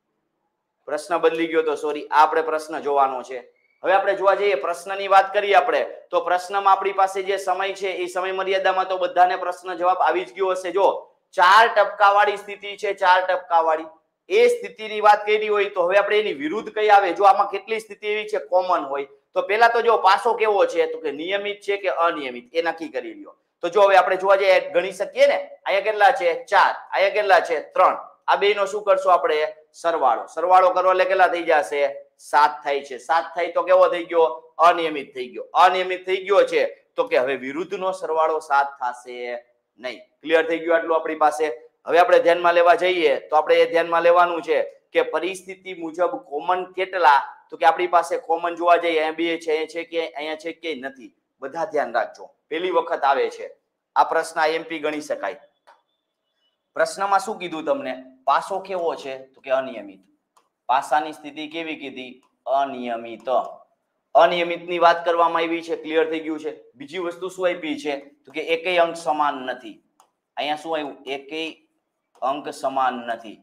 પ્રશ્ન બદલી ગયો તો સોરી. આ આપણે પ્રશ્ન જોવાનો છે. હવે આપણે જોવા જઈએ પ્રશ્નની વાત કરીએ આપણે તો પ્રશ્નમાં આપણી પાસે જે સમય છે એ સમય મર્યાદામાં તો બધાને પ્રશ્ન જવાબ આવી જ ગયો હશે. જો 4 ટપકાવાળી સ્થિતિ છે, 4 ટપકાવાળી એ સ્થિતિની વાત કરી હોય તો હવે આપણે એની વિરુદ્ધ કઈ આવે? જો આમાં કેટલી સ્થિતિ એવી છે કોમન હોય તો પહેલા તો જો પાસો કેવો છે? તો કે નિયમિત છે કે અનિયમિત એ નક્કી કરી લ્યો. તો જો હવે આપણે જોવા જઈએ ગણી શકીએ ને. અહીંયા કેટલા છે? 4. અહીંયા કેટલા છે? 3. આ બેનો શું કરશો આપણે? સરવાળો. સરવાળો કરો એટલે કેટલા થઈ જશે? 7 થાય છે. 7 થાય તો કેવો થઈ ગયો? અનિયમિત થઈ ગયો. અનિયમિત થઈ ગયો છે તો કે હવે વિરુદ્ધનો સરવાળો 7 થશે નહીં. ક્લિયર થઈ ગયું આટલું આપણી પાસે? હવે આપણે ધ્યાનમાં લેવા જઈએ તો આપણે એ ધ્યાનમાં લેવાનું છે કે પરિસ્થિતિ મુજબ કોમન કેટલા? તો કે આપણી પાસે કોમન જોવા જઈએ અહીંયા 2 છે, અહીંયા છે કે અહીંયા છે કે નથી? બધા ધ્યાન રાખજો. પહેલી વખત આવે છે આ પ્રશ્ન. એમપી ગણી શકાય. પ્રશ્નમાં શું કીધું તમને? પાસો કેવો છે? તો કે અનિયમિત. પાસાની સ્થિતિ કેવી કીધી? અનિયમિત. અનિયમિતની વાત કરવામાં આવી છે. ક્લિયર થઈ ગયું છે? બીજી વસ્તુ શું આપી છે? તો કે એકેય અંક સમાન નથી. અહીંયા શું આવ્યું? એકેય અંક સમાન નથી.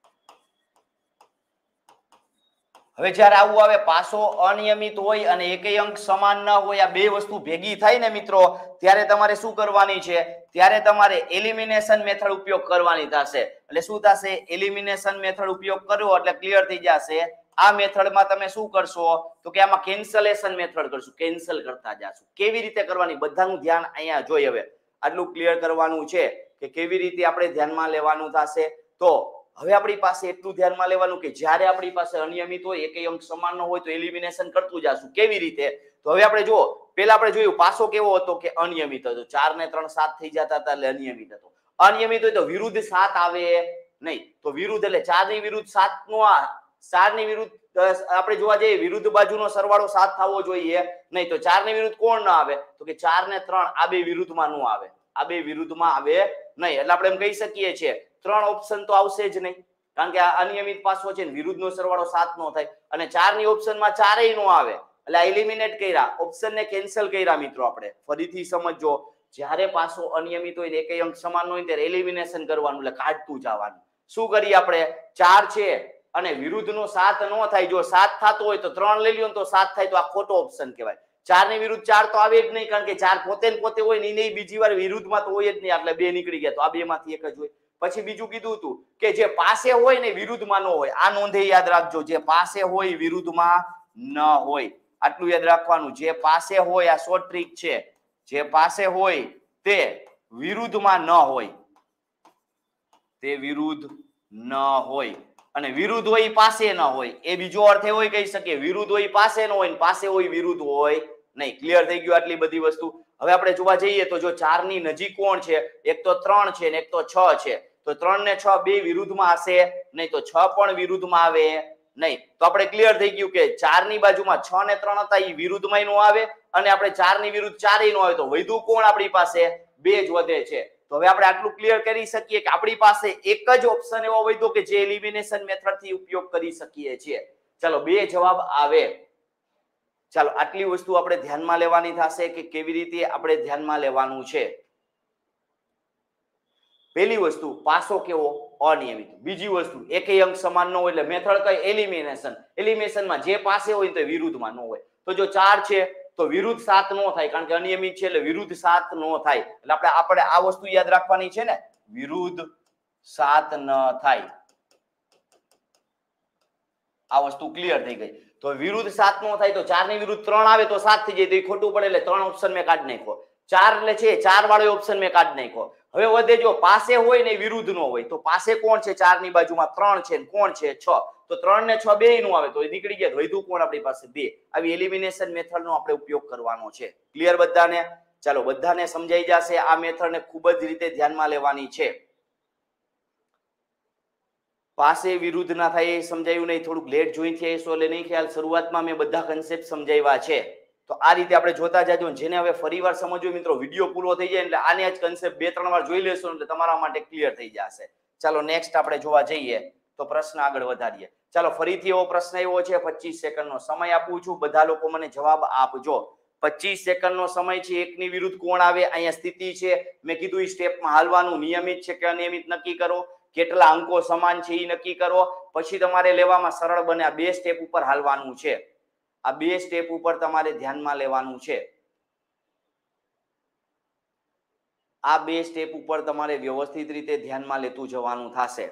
હવે જ્યારે આવું આવે, પાસો અનિયમિત હોય અને એકેય અંક સમાન ન હોય, આ બે વસ્તુ ભેગી થાય ને મિત્રો, ત્યારે તમારે શું કરવાની છે? ત્યારે તમારે એલિમિનેશન મેથડ ઉપયોગ કરવાની થશે. એટલે શું થશે? એલિમિનેશન મેથડ ઉપયોગ કર્યો એટલે ક્લિયર થઈ જશે. આ મેથડમાં તમે શું કરશો? તો કે આમાં કેન્સલેશન મેથડ કરશું, કેન્સલ કરતા જાશું. કેવી રીતે કરવાની? બધાનું ધ્યાન અહીંયા જોઈ. હવે આટલું ક્લિયર કરવાનું છે કે કેવી રીતે આપણે ધ્યાનમાં લેવાનું થશે. તો હવે આપણી પાસે એટલું ધ્યાનમાં લેવાનું કે જ્યારે આપણી પાસે અનિયમિત હોય, એકેય અંક સમાન ન હોય, તો એલિમિનેશન કરતું જાશું. કેવી રીતે? તો હવે આપણે જુઓ, પહેલા આપણે જોયું પાસો કેવો હતો કે અનિયમિત હતો. 4 ને 3 7 થઈ જતા હતા એટલે અનિયમિત હતો. અનિયમિત હોય તો વિરુદ્ધ 7 આવે નહીં. તો વિરુદ્ધ એટલે 4 ની વિરુદ્ધ 7 નો 4 ની વિરુદ્ધ આપણે જોવા જઈએ, વિરુદ્ધ બાજુનો સરવાળો 7 થવો જોઈએ નહીં. તો 4 ની વિરુદ્ધ કોણ ના આવે? તો કે 4 ને 3 આ બે વિરુદ્ધમાં નો આવે, આ બે વિરુદ્ધમાં આવે નહીં. એટલે આપણે એમ કહી શકીએ છીએ 3 ઓપ્શન તો આવશે જ નહીં, કારણ કે આ અનિયમિત પાસો છે, વિરુદ્ધનો સરવાળો 7 નો થાય, અને 4 ની ઓપ્શનમાં 4 નો આવે. એટલે એલિમિનેટ કર્યા, ઓપ્શન ને કેન્સલ કર્યા. મિત્રો આપણે ફરીથી સમજો, જ્યારે પાસો અનિયમિત હોય ને એકેય અંક સમાન હોય ત્યારે એલિમિનેશન કરવાનું, એટલે કાઢતું જવાનું. શું કરીએ આપણે? 4 છે અને વિરુદ્ધનો 7 નો થાય. જો 7 થતો હોય તો 3 લઈ લ્યો તો 7 થાય, તો આ ખોટો ઓપ્શન કહેવાય. 4 ની વિરુદ્ધ 4 તો આવે જ નહીં, કારણ કે 4 પોતે ને પોતે હોય ને બીજી વાર વિરુદ્ધમાં તો હોય જ નહીં. એટલે 2 નીકળી ગયા, તો આ બે માંથી એક જ હોય. પછી બીજું કીધું હતું કે જે પાસે હોય ને વિરુદ્ધમાં ન હોય. આ નોંધે યાદ રાખજો, જે પાસે હોય વિરુદ્ધમાં ન હોય. આટલું યાદ રાખવાનું, જે પાસે હોય, આ શોર્ટ ટ્રીક છે, જે પાસે હોય તે વિરુદ્ધમાં ન હોય, તે વિરુદ્ધ ન હોય. અને વિરુદ્ધ હોય પાસે ન હોય, એ બીજો અર્થ એવો કહી શકીએ, વિરુદ્ધ હોય પાસે ન હોય, પાસે હોય વિરુદ્ધ હોય નહીં. ક્લિયર થઈ ગયું આટલી બધી વસ્તુ? હવે આપણે જોવા જઈએ તો જો 4 ની નજીક કોણ છે? એક તો 3 છે ને એક તો 6 છે. તો 3 ને 6 બે વિરુદ્ધમાં હશે નહીં, તો 6 પણ વિરુદ્ધમાં આવે નહીં. તો આપણે ક્લિયર થઈ ગયું કે 4 ની બાજુમાં 6 ને 3 હતા, એ વિરુદ્ધમાં નો આવે, અને આપણે 4 ની વિરુદ્ધ 4 નો આવે, તો વધુ કોણ આપણી પાસે? 2 જ વધે છે. તો હવે આપણે આટલું ક્લિયર કરી શકીએ કે આપણી પાસે એક જ ઓપ્શન એવો વધ્યો કે જે એલિમિનેશન મેથડ થી ઉપયોગ કરી શકીએ છીએ. ચાલો 2 જવાબ આવે. ચાલો આટલી વસ્તુ આપણે ધ્યાનમાં લેવાની થશે કે કેવી રીતે આપણે ધ્યાનમાં લેવાનું છે. પહેલી વસ્તુ, પાસો કેવો? અનિયમિત. બીજી વસ્તુ, એકેય અંક સમાન ન હોય, એટલે મેથડ કઈ? એલિમિનેશન. એલિમિનેશનમાં જે પાસે હોય તો વિરુદ્ધમાં ન હોય. તો જો 4 છે તો વિરુદ્ધ 7 નો થાય, કારણ કે અનિયમિત છે એટલે વિરુદ્ધ 7 નો થાય. એટલે આપણે આ વસ્તુ યાદ રાખવાની છે ને, વિરુદ્ધ 7 ન થાય. આ વસ્તુ ક્લિયર થઈ ગઈ. તો વિરુદ્ધ 7 નો થાય, તો 4 ની વિરુદ્ધ 3 આવે તો 7 થઈ જાય, તો એ ખોટું પડે. એટલે 3 ઓપ્શન મેં કાઢી નાખ્યો. 4 એટલે છે 4 વાળો ઓપ્શન મેં કાઢી નાખ્યો. હવે વધે જો પાસે હોય ને વિરુદ્ધ નો હોય, તો પાસે કોણ છે? 4 ની બાજુમાં 3 છે, કોણ છે? 6. તો 3 ને 6 બે નો આવે, તો એ નીકળી ગયા. વધુ કોણ આપણી પાસે? 2. આવી એલિમિનેશન મેથડ નો આપણે ઉપયોગ કરવાનો છે. ક્લિયર બધાને? ચાલો બધાને સમજાઈ જશે. આ મેથડ ને ખૂબ જ રીતે ધ્યાનમાં લેવાની છે. પાસે વિરુદ્ધ ના થાય એ સમજાયું નહીં, થોડુંક લેટ જોઈન છે, એટલે નહીં ખ્યાલ. શરૂઆતમાં મેં બધા કન્સેપ્ટ સમજાવ્યા છે. તો આ રીતે આપણે જોતા જાજો. જેને હવે ફરીવાર સમજવું મિત્રો, વિડીયો પૂરો થઈ જાય એટલે આને જ કન્સેપ્ટ 2-3 વાર જોઈ લેશો એટલે તમારા માટે ક્લિયર થઈ જશે. ચાલો નેક્સ્ટ આપણે જોવા જઈએ તો પ્રશ્ન આગળ વધારીએ. ચાલો ફરીથી એવો પ્રશ્ન આવ્યો છે. 25 સેકન્ડનો સમય આપું છું, બધા લોકો મને જવાબ આપજો. 25 સેકન્ડનો સમય છે. એકની વિરુદ્ધ કોણ આવે? અહીંયા સ્થિતિ છે, મેં કીધું એ સ્ટેપમાં હાલવાનું. નિયમિત છે કે અનિયમિત નક્કી કરો, કેટલા અંકો સમાન છે એ નક્કી કરો, પછી તમારે લેવામાં સરળ બને. આ 2 સ્ટેપ ઉપર હાલવાનું છે. આ 2 સ્ટેપ ઉપર તમારે ધ્યાનમાં લેવાનું છે. આ 2 સ્ટેપ ઉપર તમારે વ્યવસ્થિત રીતે ધ્યાનમાં લેતું જવાનું થશે.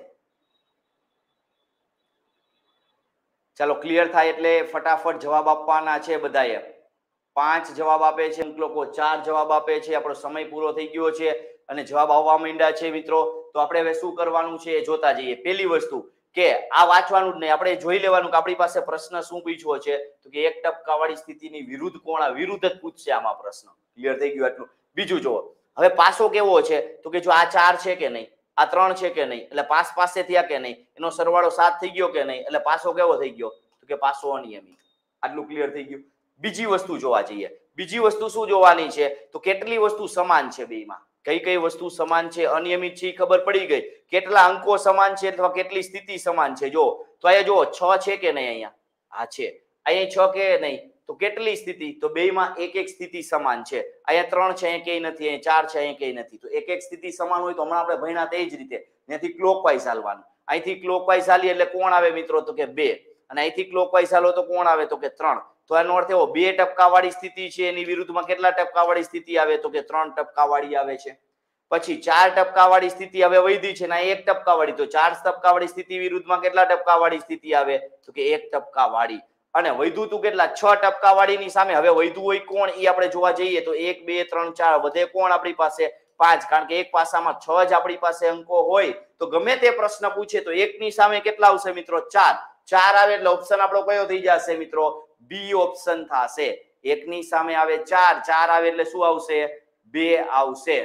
ચાલો ક્લિયર થાય એટલે ફટાફટ જવાબ આપવાના છે બધાએ. 5 જવાબ આપે છે, અમુક લોકો 4 જવાબ આપે છે. આપણો સમય પૂરો થઈ ગયો છે અને જવાબ આવવા માંડ્યા છે મિત્રો. તો આપણે હવે શું કરવાનું છે એ જોતા જઈએ. પહેલી વસ્તુ કે આ વાંચવાનું જ નહીં, આપણે જોઈ લેવાનું કે આપણી પાસે પ્રશ્ન શું પૂછ્યો છે. તો કે 1% વાળી સ્થિતિની વિરુદ્ધ કોણ? વિરુદ્ધ જ પૂછશે આમાં પ્રશ્ન. ક્લિયર થઈ ગયું આટલું? બીજું જુઓ, હવે પાસો કેવો છે? તો કે જો આ 4 છે કે નહીં, આ 3 છે કે નહીં, એટલે પાસે થયા કે નહીં, એનો સરવાળો 7 થઈ ગયો કે નહીં, એટલે પાસો કેવો થઈ ગયો? તો કે પાસો અનિયમિત. આટલું ક્લિયર થઈ ગયું. બીજી વસ્તુ જોવા જઈએ. બીજી વસ્તુ શું જોવાની છે? તો કેટલી વસ્તુ સમાન છે બેમાં? કઈ કઈ વસ્તુ સમાન છે? અનિયમિત છે ખબર પડી ગઈ. કેટલા અંકો સમાન છે અથવા કેટલી સ્થિતિ સમાન છે? જો તો અહીંયા જો 6 છે કે નહીં? અહીંયા હા છે. અહીંયા 6 કે નહીં? તો કેટલી સ્થિતિ? તો બેયમાં એક એક સ્થિતિ સમાન છે. અહીંયા 3 છે, અહીંયા ક્યાંય નથી, અહીંયા 4 છે, અહીંયા ક્યાંય નથી. તો એક એક સ્થિતિ સમાન હોય તો હમણાં આપણે ભણ્યા તે જ રીતે ત્યાંથી ક્લોકવાઇઝ હાલવાનું. અહીંથી ક્લોકવાઇઝ હાલીએ એટલે કોણ આવે મિત્રો? તો કે 2. અને અહીંથી ક્લોકવાઇઝ હાલો તો કોણ આવે? તો કે 3. તો આનો અર્થ એવો 2 ટપકાવાળી સ્થિતિ છે, એની વિરુદ્ધમાં કેટલા ટપકાવાળી સ્થિતિ આવે? તો કે 3 ટપકાવાળી આવે છે. પછી 4 ટપકાવાળી સ્થિતિ હવે વૈધી છે ને 1 ટપકાવાળી, તો 4 ટપકાવાળી સ્થિતિ વિરુદ્ધમાં કેટલા ટપકાવાળી સ્થિતિ આવે? તો કે 1 ટપકાવાળી. અને વૈધું તું કેટલા? 6 ટપકાવાળીની સામે હવે વૈધું હોય કોણ એ આપણે જોવા જઈએ તો 1 2 3 4 વધે કોણ આપણી પાસે? 5. કારણ કે એક પાસામાં 6 જ આપણી પાસે અંકો હોય તો ગમે તે પ્રશ્ન પૂછે તો 1 ની સામે કેટલા આવશે મિત્રો? 4. 4 આવે એટલે ઓપ્શન આપણો કયો થઈ જશે મિત્રો? બી ઓપ્શન થશે. 1 ની સામે આવે 4, 4 આવે એટલે શું આવશે? 2 આવશે.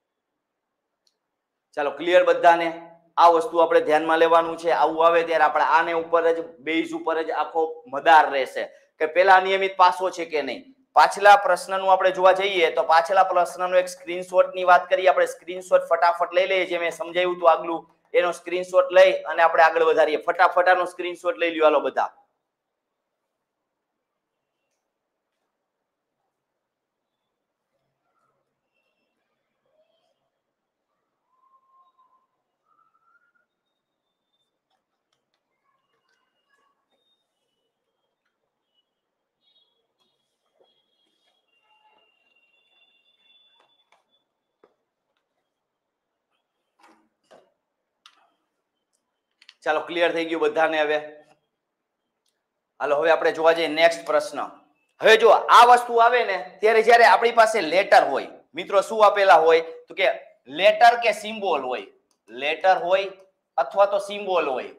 ચાલો ક્લિયર બધાને? આ વસ્તુ આપણે ધ્યાનમાં લેવાનું છે. આવું આવે ત્યારે આપણે આને ઉપર જ બેઝ ઉપર જ આખો મદાર રહેશે કે પેલા નિયમિત પાસો છે કે નહીં. પાછલા પ્રશ્નનું આપણે જોવા જઈએ તો પાછલા પ્રશ્નનો એક સ્ક્રીનશોટ ની વાત કરીએ. આપણે સ્ક્રીનશોટ ફટાફટ લઈ લઈએ, જે મેં સમજાવ્યું હતું આગલું એનો સ્ક્રીનશોટ લઈ અને આપણે આગળ વધારીએ. ફટાફટ આનો સ્ક્રીનશોટ લઈ લ્યો હાલો બધા. ચાલો ક્લિયર થઈ ગયું બધાને? હવે હાલો હવે આપણે જોવા જઈએ નેક્સ્ટ પ્રશ્ન. હવે જો આ વસ્તુ આવે ને ત્યારે જ્યારે આપણી પાસે લેટર હોય મિત્રો, શું આપેલા હોય? તો કે લેટર કે સિમ્બોલ હોય. લેટર હોય અથવા તો સિમ્બોલ હોય,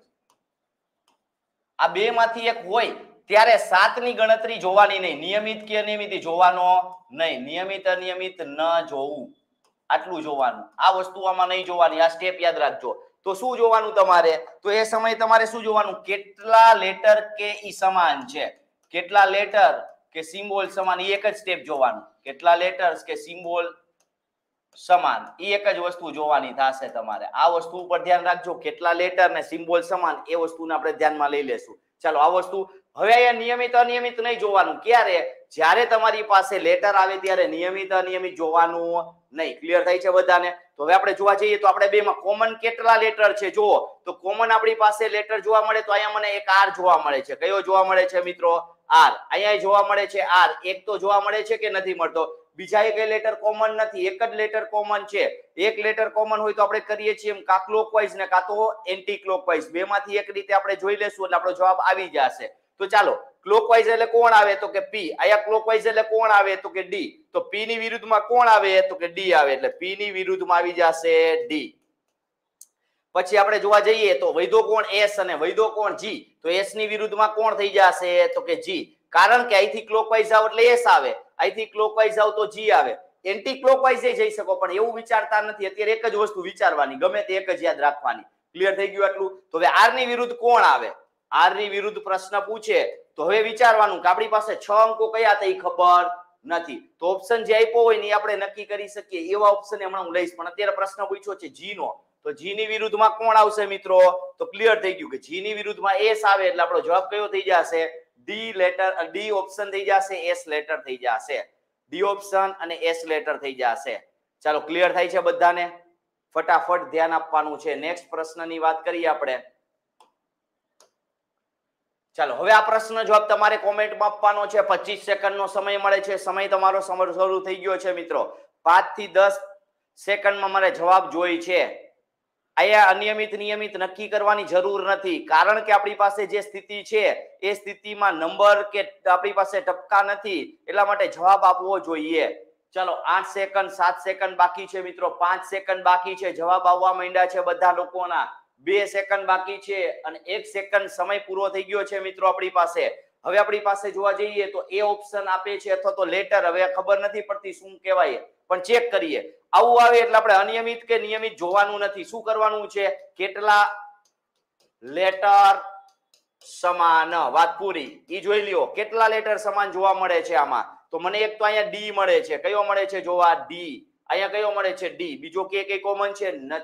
આ બે માંથી એક હોય ત્યારે 7 ની ગણતરી જોવાની નહીં. નિયમિત કે અનિયમિત જોવાનો નહીં. નિયમિત અનિયમિત ન જોવું, આટલું જોવાનું. આ વસ્તુ આમાં નહીં જોવાની. આ સ્ટેપ યાદ રાખજો. તો શું જોવાનું તમારે? તો એ સમયે તમારે શું જોવાનું? કેટલા લેટર કે ઈ સમાન છે, કેટલા લેટર કે સિમ્બોલ સમાન, એ એક જ સ્ટેપ જોવાનું. કેટલા લેટર્સ કે સિમ્બોલ સમાન, એ એક જ વસ્તુ જોવાની થશે તમારે. આ વસ્તુ ઉપર ધ્યાન રાખજો. કેટલા લેટર ને સિમ્બોલ સમાન એ વસ્તુને આપણે ધ્યાનમાં લઈ લેશું. ચાલો આ વસ્તુ હવે અહીંયા નિયમિત અનિયમિત નહીં જોવાનું. ક્યારે? જ્યારે તમારી પાસે લેટર આવે ત્યારે નિયમિત અનિયમિત જોવાનું નહીં. ક્લિયર થાય છે બધાને? તો હવે આપણે જોવા જઈએ તો આપણે બેમાં કોમન કેટલા લેટર છે જુઓ. તો કોમન આપણી પાસે લેટર જોવા મળે તો અહીંયા મને એક આર જોવા મળે છે. કયો જોવા મળે છે મિત્રો? આર. અહીંયા જોવા મળે છે આર. એક તો જોવા મળે છે કે નથી મળતો? બીજા એક લેટર કોમન નથી, એક જ લેટર કોમન છે. એક લેટર કોમન હોય તો આપણે કરીએ છીએ એમ કા ક્લોકવાઇઝ ને કા તો એન્ટી ક્લોકવાઇઝ, બેમાંથી એક રીતે આપણે જોઈ લેશું એટલે આપણો જવાબ આવી જશે. તો ચાલો ક્લોકવાઇઝ એટલે કોણ આવે? તો કે પી. અહીંયા ક્લોકવાઇઝ એટલે કોણ આવે? તો કે ડી. તો પી ની વિરુદ્ધમાં કોણ આવે? તો કે ડી આવે. એટલે પી ની વિરુદ્ધમાં આવી જશે ડી. પછી આપણે જોવા જઈએ તો વૈધો કોણ? એસ અને વૈધો કોણ? જી. તો એસ ની વિરુદ્ધમાં કોણ થઈ જશે? તો કે જી. કારણ કે અહીંથી ક્લોકવાઇઝ આવ એટલે એસ આવે, અહીંથી ક્લોકવાઇઝ આવ તો જી આવે. એન્ટી ક્લોકવાઇઝ જઈ શકો પણ એવું વિચારતા નથી. અત્યારે એક જ વસ્તુ વિચારવાની, ગમે તે એક જ યાદ રાખવાની. ક્લિયર થઈ ગયું આટલું? તો હવે આર ની વિરુદ્ધ કોણ આવે? આર ની વિરુદ્ધ પ્રશ્ન પૂછે તો હવે વિચારવાનું કે આપણી પાસે 6 અંકો કયા હતા એ ખબર નથી. તો ઓપ્શન જે આપ્યો હોય ને આપણે નક્કી કરી શકીએ એવા ઓપ્શન હમણાં હું લઈશ. પણ અત્યારે પ્રશ્ન પૂછ્યો છે જી નો, તો જી ની વિરુદ્ધમાં કોણ આવશે મિત્રો? તો ક્લિયર થઈ ગયું કે જી ની વિરુદ્ધમાં એસ આવે એટલે આપણો જવાબ કયો થઈ જશે? ડી લેટર, ડી ઓપ્શન થઈ જશે, એસ લેટર થઈ જશે. ડી ઓપ્શન અને એસ લેટર થઈ જશે. ચાલો ક્લિયર થાય છે બધાને? ફટાફટ ધ્યાન આપવાનું છે. નેક્સ્ટ પ્રશ્નની વાત કરીએ આપણે. ચાલો હવે આ પ્રશ્ન જવાબ તમારે કોમેન્ટમાં આપવાનો છે. 25 સેકન્ડનો સમય મળે છે. સમય તમારો શરૂ થઈ ગયો છે મિત્રો. 5 થી 10 સેકન્ડમાં મારે જવાબ જોઈ છે. અહીંયા અનિયમિત નિયમિત નક્કી કરવાની જરૂર નથી, કારણ કે આપણી પાસે જે સ્થિતિ છે એ સ્થિતિમાં નંબર કે આપણી પાસે ટપકા નથી, એટલા માટે જવાબ આપવો જોઈએ. ચાલો 8 સેકન્ડ, 7 સેકન્ડ બાકી છે મિત્રો. 5 સેકન્ડ બાકી છે. જવાબ આવવા માંડ્યા છે બધા લોકોના. 2 સેકન્ડ બાકી છે અને 1 સેકન્ડ સમય પૂરો થઈ ગયો છે મિત્રો આપણી પાસે. હવે આપણી પાસે જોવા જઈએ તો એ ઓપ્શન આપે છે અથવા તો લેટર. હવે ખબર નથી પડતી શું કહેવાય, પણ ચેક કરીએ. આવું આવે એટલે આપણે અનિયમિત કે નિયમિત જોવાનું નથી. શું કરવાનું છે? કેટલા લેટર સમાન, વાત પૂરી. ઈ જોઈ લ્યો કેટલા લેટર સમાન જોવા મળે છે આમાં. તો મને એક તો અહીંયા ડી મળે છે. કયો મળે છે? જોવા ડી. અહીંયા કયો મળે છે? ડી. બીજો કે કઈ કોમન છે? નથી.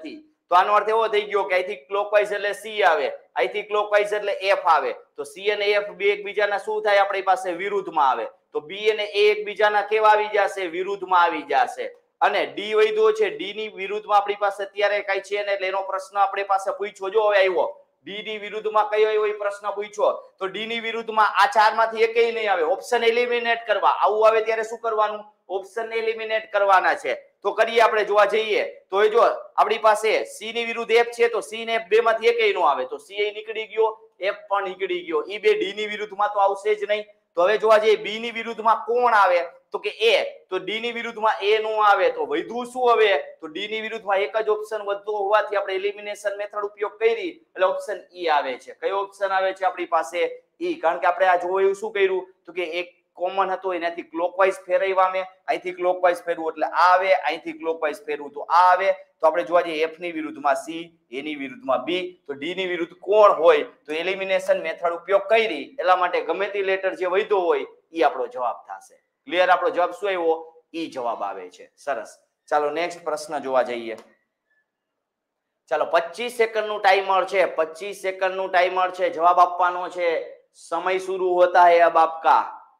તો આનો અર્થ એવો થઈ ગયો કે અહીંથી ક્લોકવાઇઝ એટલે સી આવે, અહીંથી ક્લોકવાઇઝ એટલે એફ આવે. તો સી અને એફ બે એકબીજાના શું થાય આપણી પાસે વિરુદ્ધમાં આવે. તો બી અને એ એકબીજાના કેવા આવી જશે? વિરુદ્ધમાં આવી જશે. અને ડી વધ્યો છે, ડી ની વિરુદ્ધમાં આપણી પાસે અત્યારે કઈ છે ને, એટલે એનો પ્રશ્ન આપણી પાસે પૂછ્યો. જો હવે આવ્યો ડી ની વિરુદ્ધમાં કયો આવ્યો એ પ્રશ્ન પૂછ્યો. તો ડી ની વિરુદ્ધમાં આ ચારમાંથી એકેય નહીં આવે. ઓપ્શન એલિમિનેટ કરવા. આવું આવે ત્યારે શું કરવાનું? ઓપ્શન એલિમિનેટ કરવાના છે. તો કરીએ આપણે જોવા જઈએ તો એ જો આપણી પાસે સી ની વિરુદ્ધ એફ છે, તો સી ને એફ બે માંથી એકેય નો આવે. તો સી નીકળી ગયો, એફ પણ નીકળી ગયો. ઈ બે ડી ની વિરુદ્ધમાં તો આવશે જ નહીં. તો હવે જોવા જઈએ બી ની વિરુદ્ધમાં કોણ આવે? તો કે એ. તો ડી ની વિરુદ્ધમાં એ નો આવે. તો વધ્યું શું હવે? તો ડી ની વિરુદ્ધમાં એક જ ઓપ્શન વધતો હોવાથી આપણે એલિમિનેશન મેથડ ઉપયોગ કરી એટલે ઓપ્શન ઈ આવે છે. કયો ઓપ્શન આવે છે આપણી પાસે? ઈ. કારણ કે આપણે આ જોયું શું કર્યું તો કે એક કોમન હતો એનાથી ક્લોકવાઇઝ ફેરવ્યા મેં, અહીંથી ક્લોકવાઇઝ ફેરવું એટલે આ આવે, અહીંથી ક્લોકવાઇઝ ફેરવું તો આ આવે. તો આપણે જોવા જઈએ એફ ની વિરુદ્ધમાં સી, એ ની વિરુદ્ધમાં બી, તો ડી ની વિરુદ્ધ કોણ હોય? તો એલિમિનેશન મેથડ ઉપયોગ કરી એટલા માટે ગમે તે લેટર જે વધ્યો હોય ઈ આપણો જવાબ થશે. ક્લિયર? આપણો જવાબ શું આવ્યો? ઈ જવાબ આવે છે. સરસ. ચાલો નેક્સ્ટ પ્રશ્ન જોવા જઈએ. ચાલો 25 સેકન્ડનું ટાઈમર છે, 25 સેકન્ડનું ટાઈમર છે, જવાબ આપવાનો છે. સમય शुरू होता है अब आपका.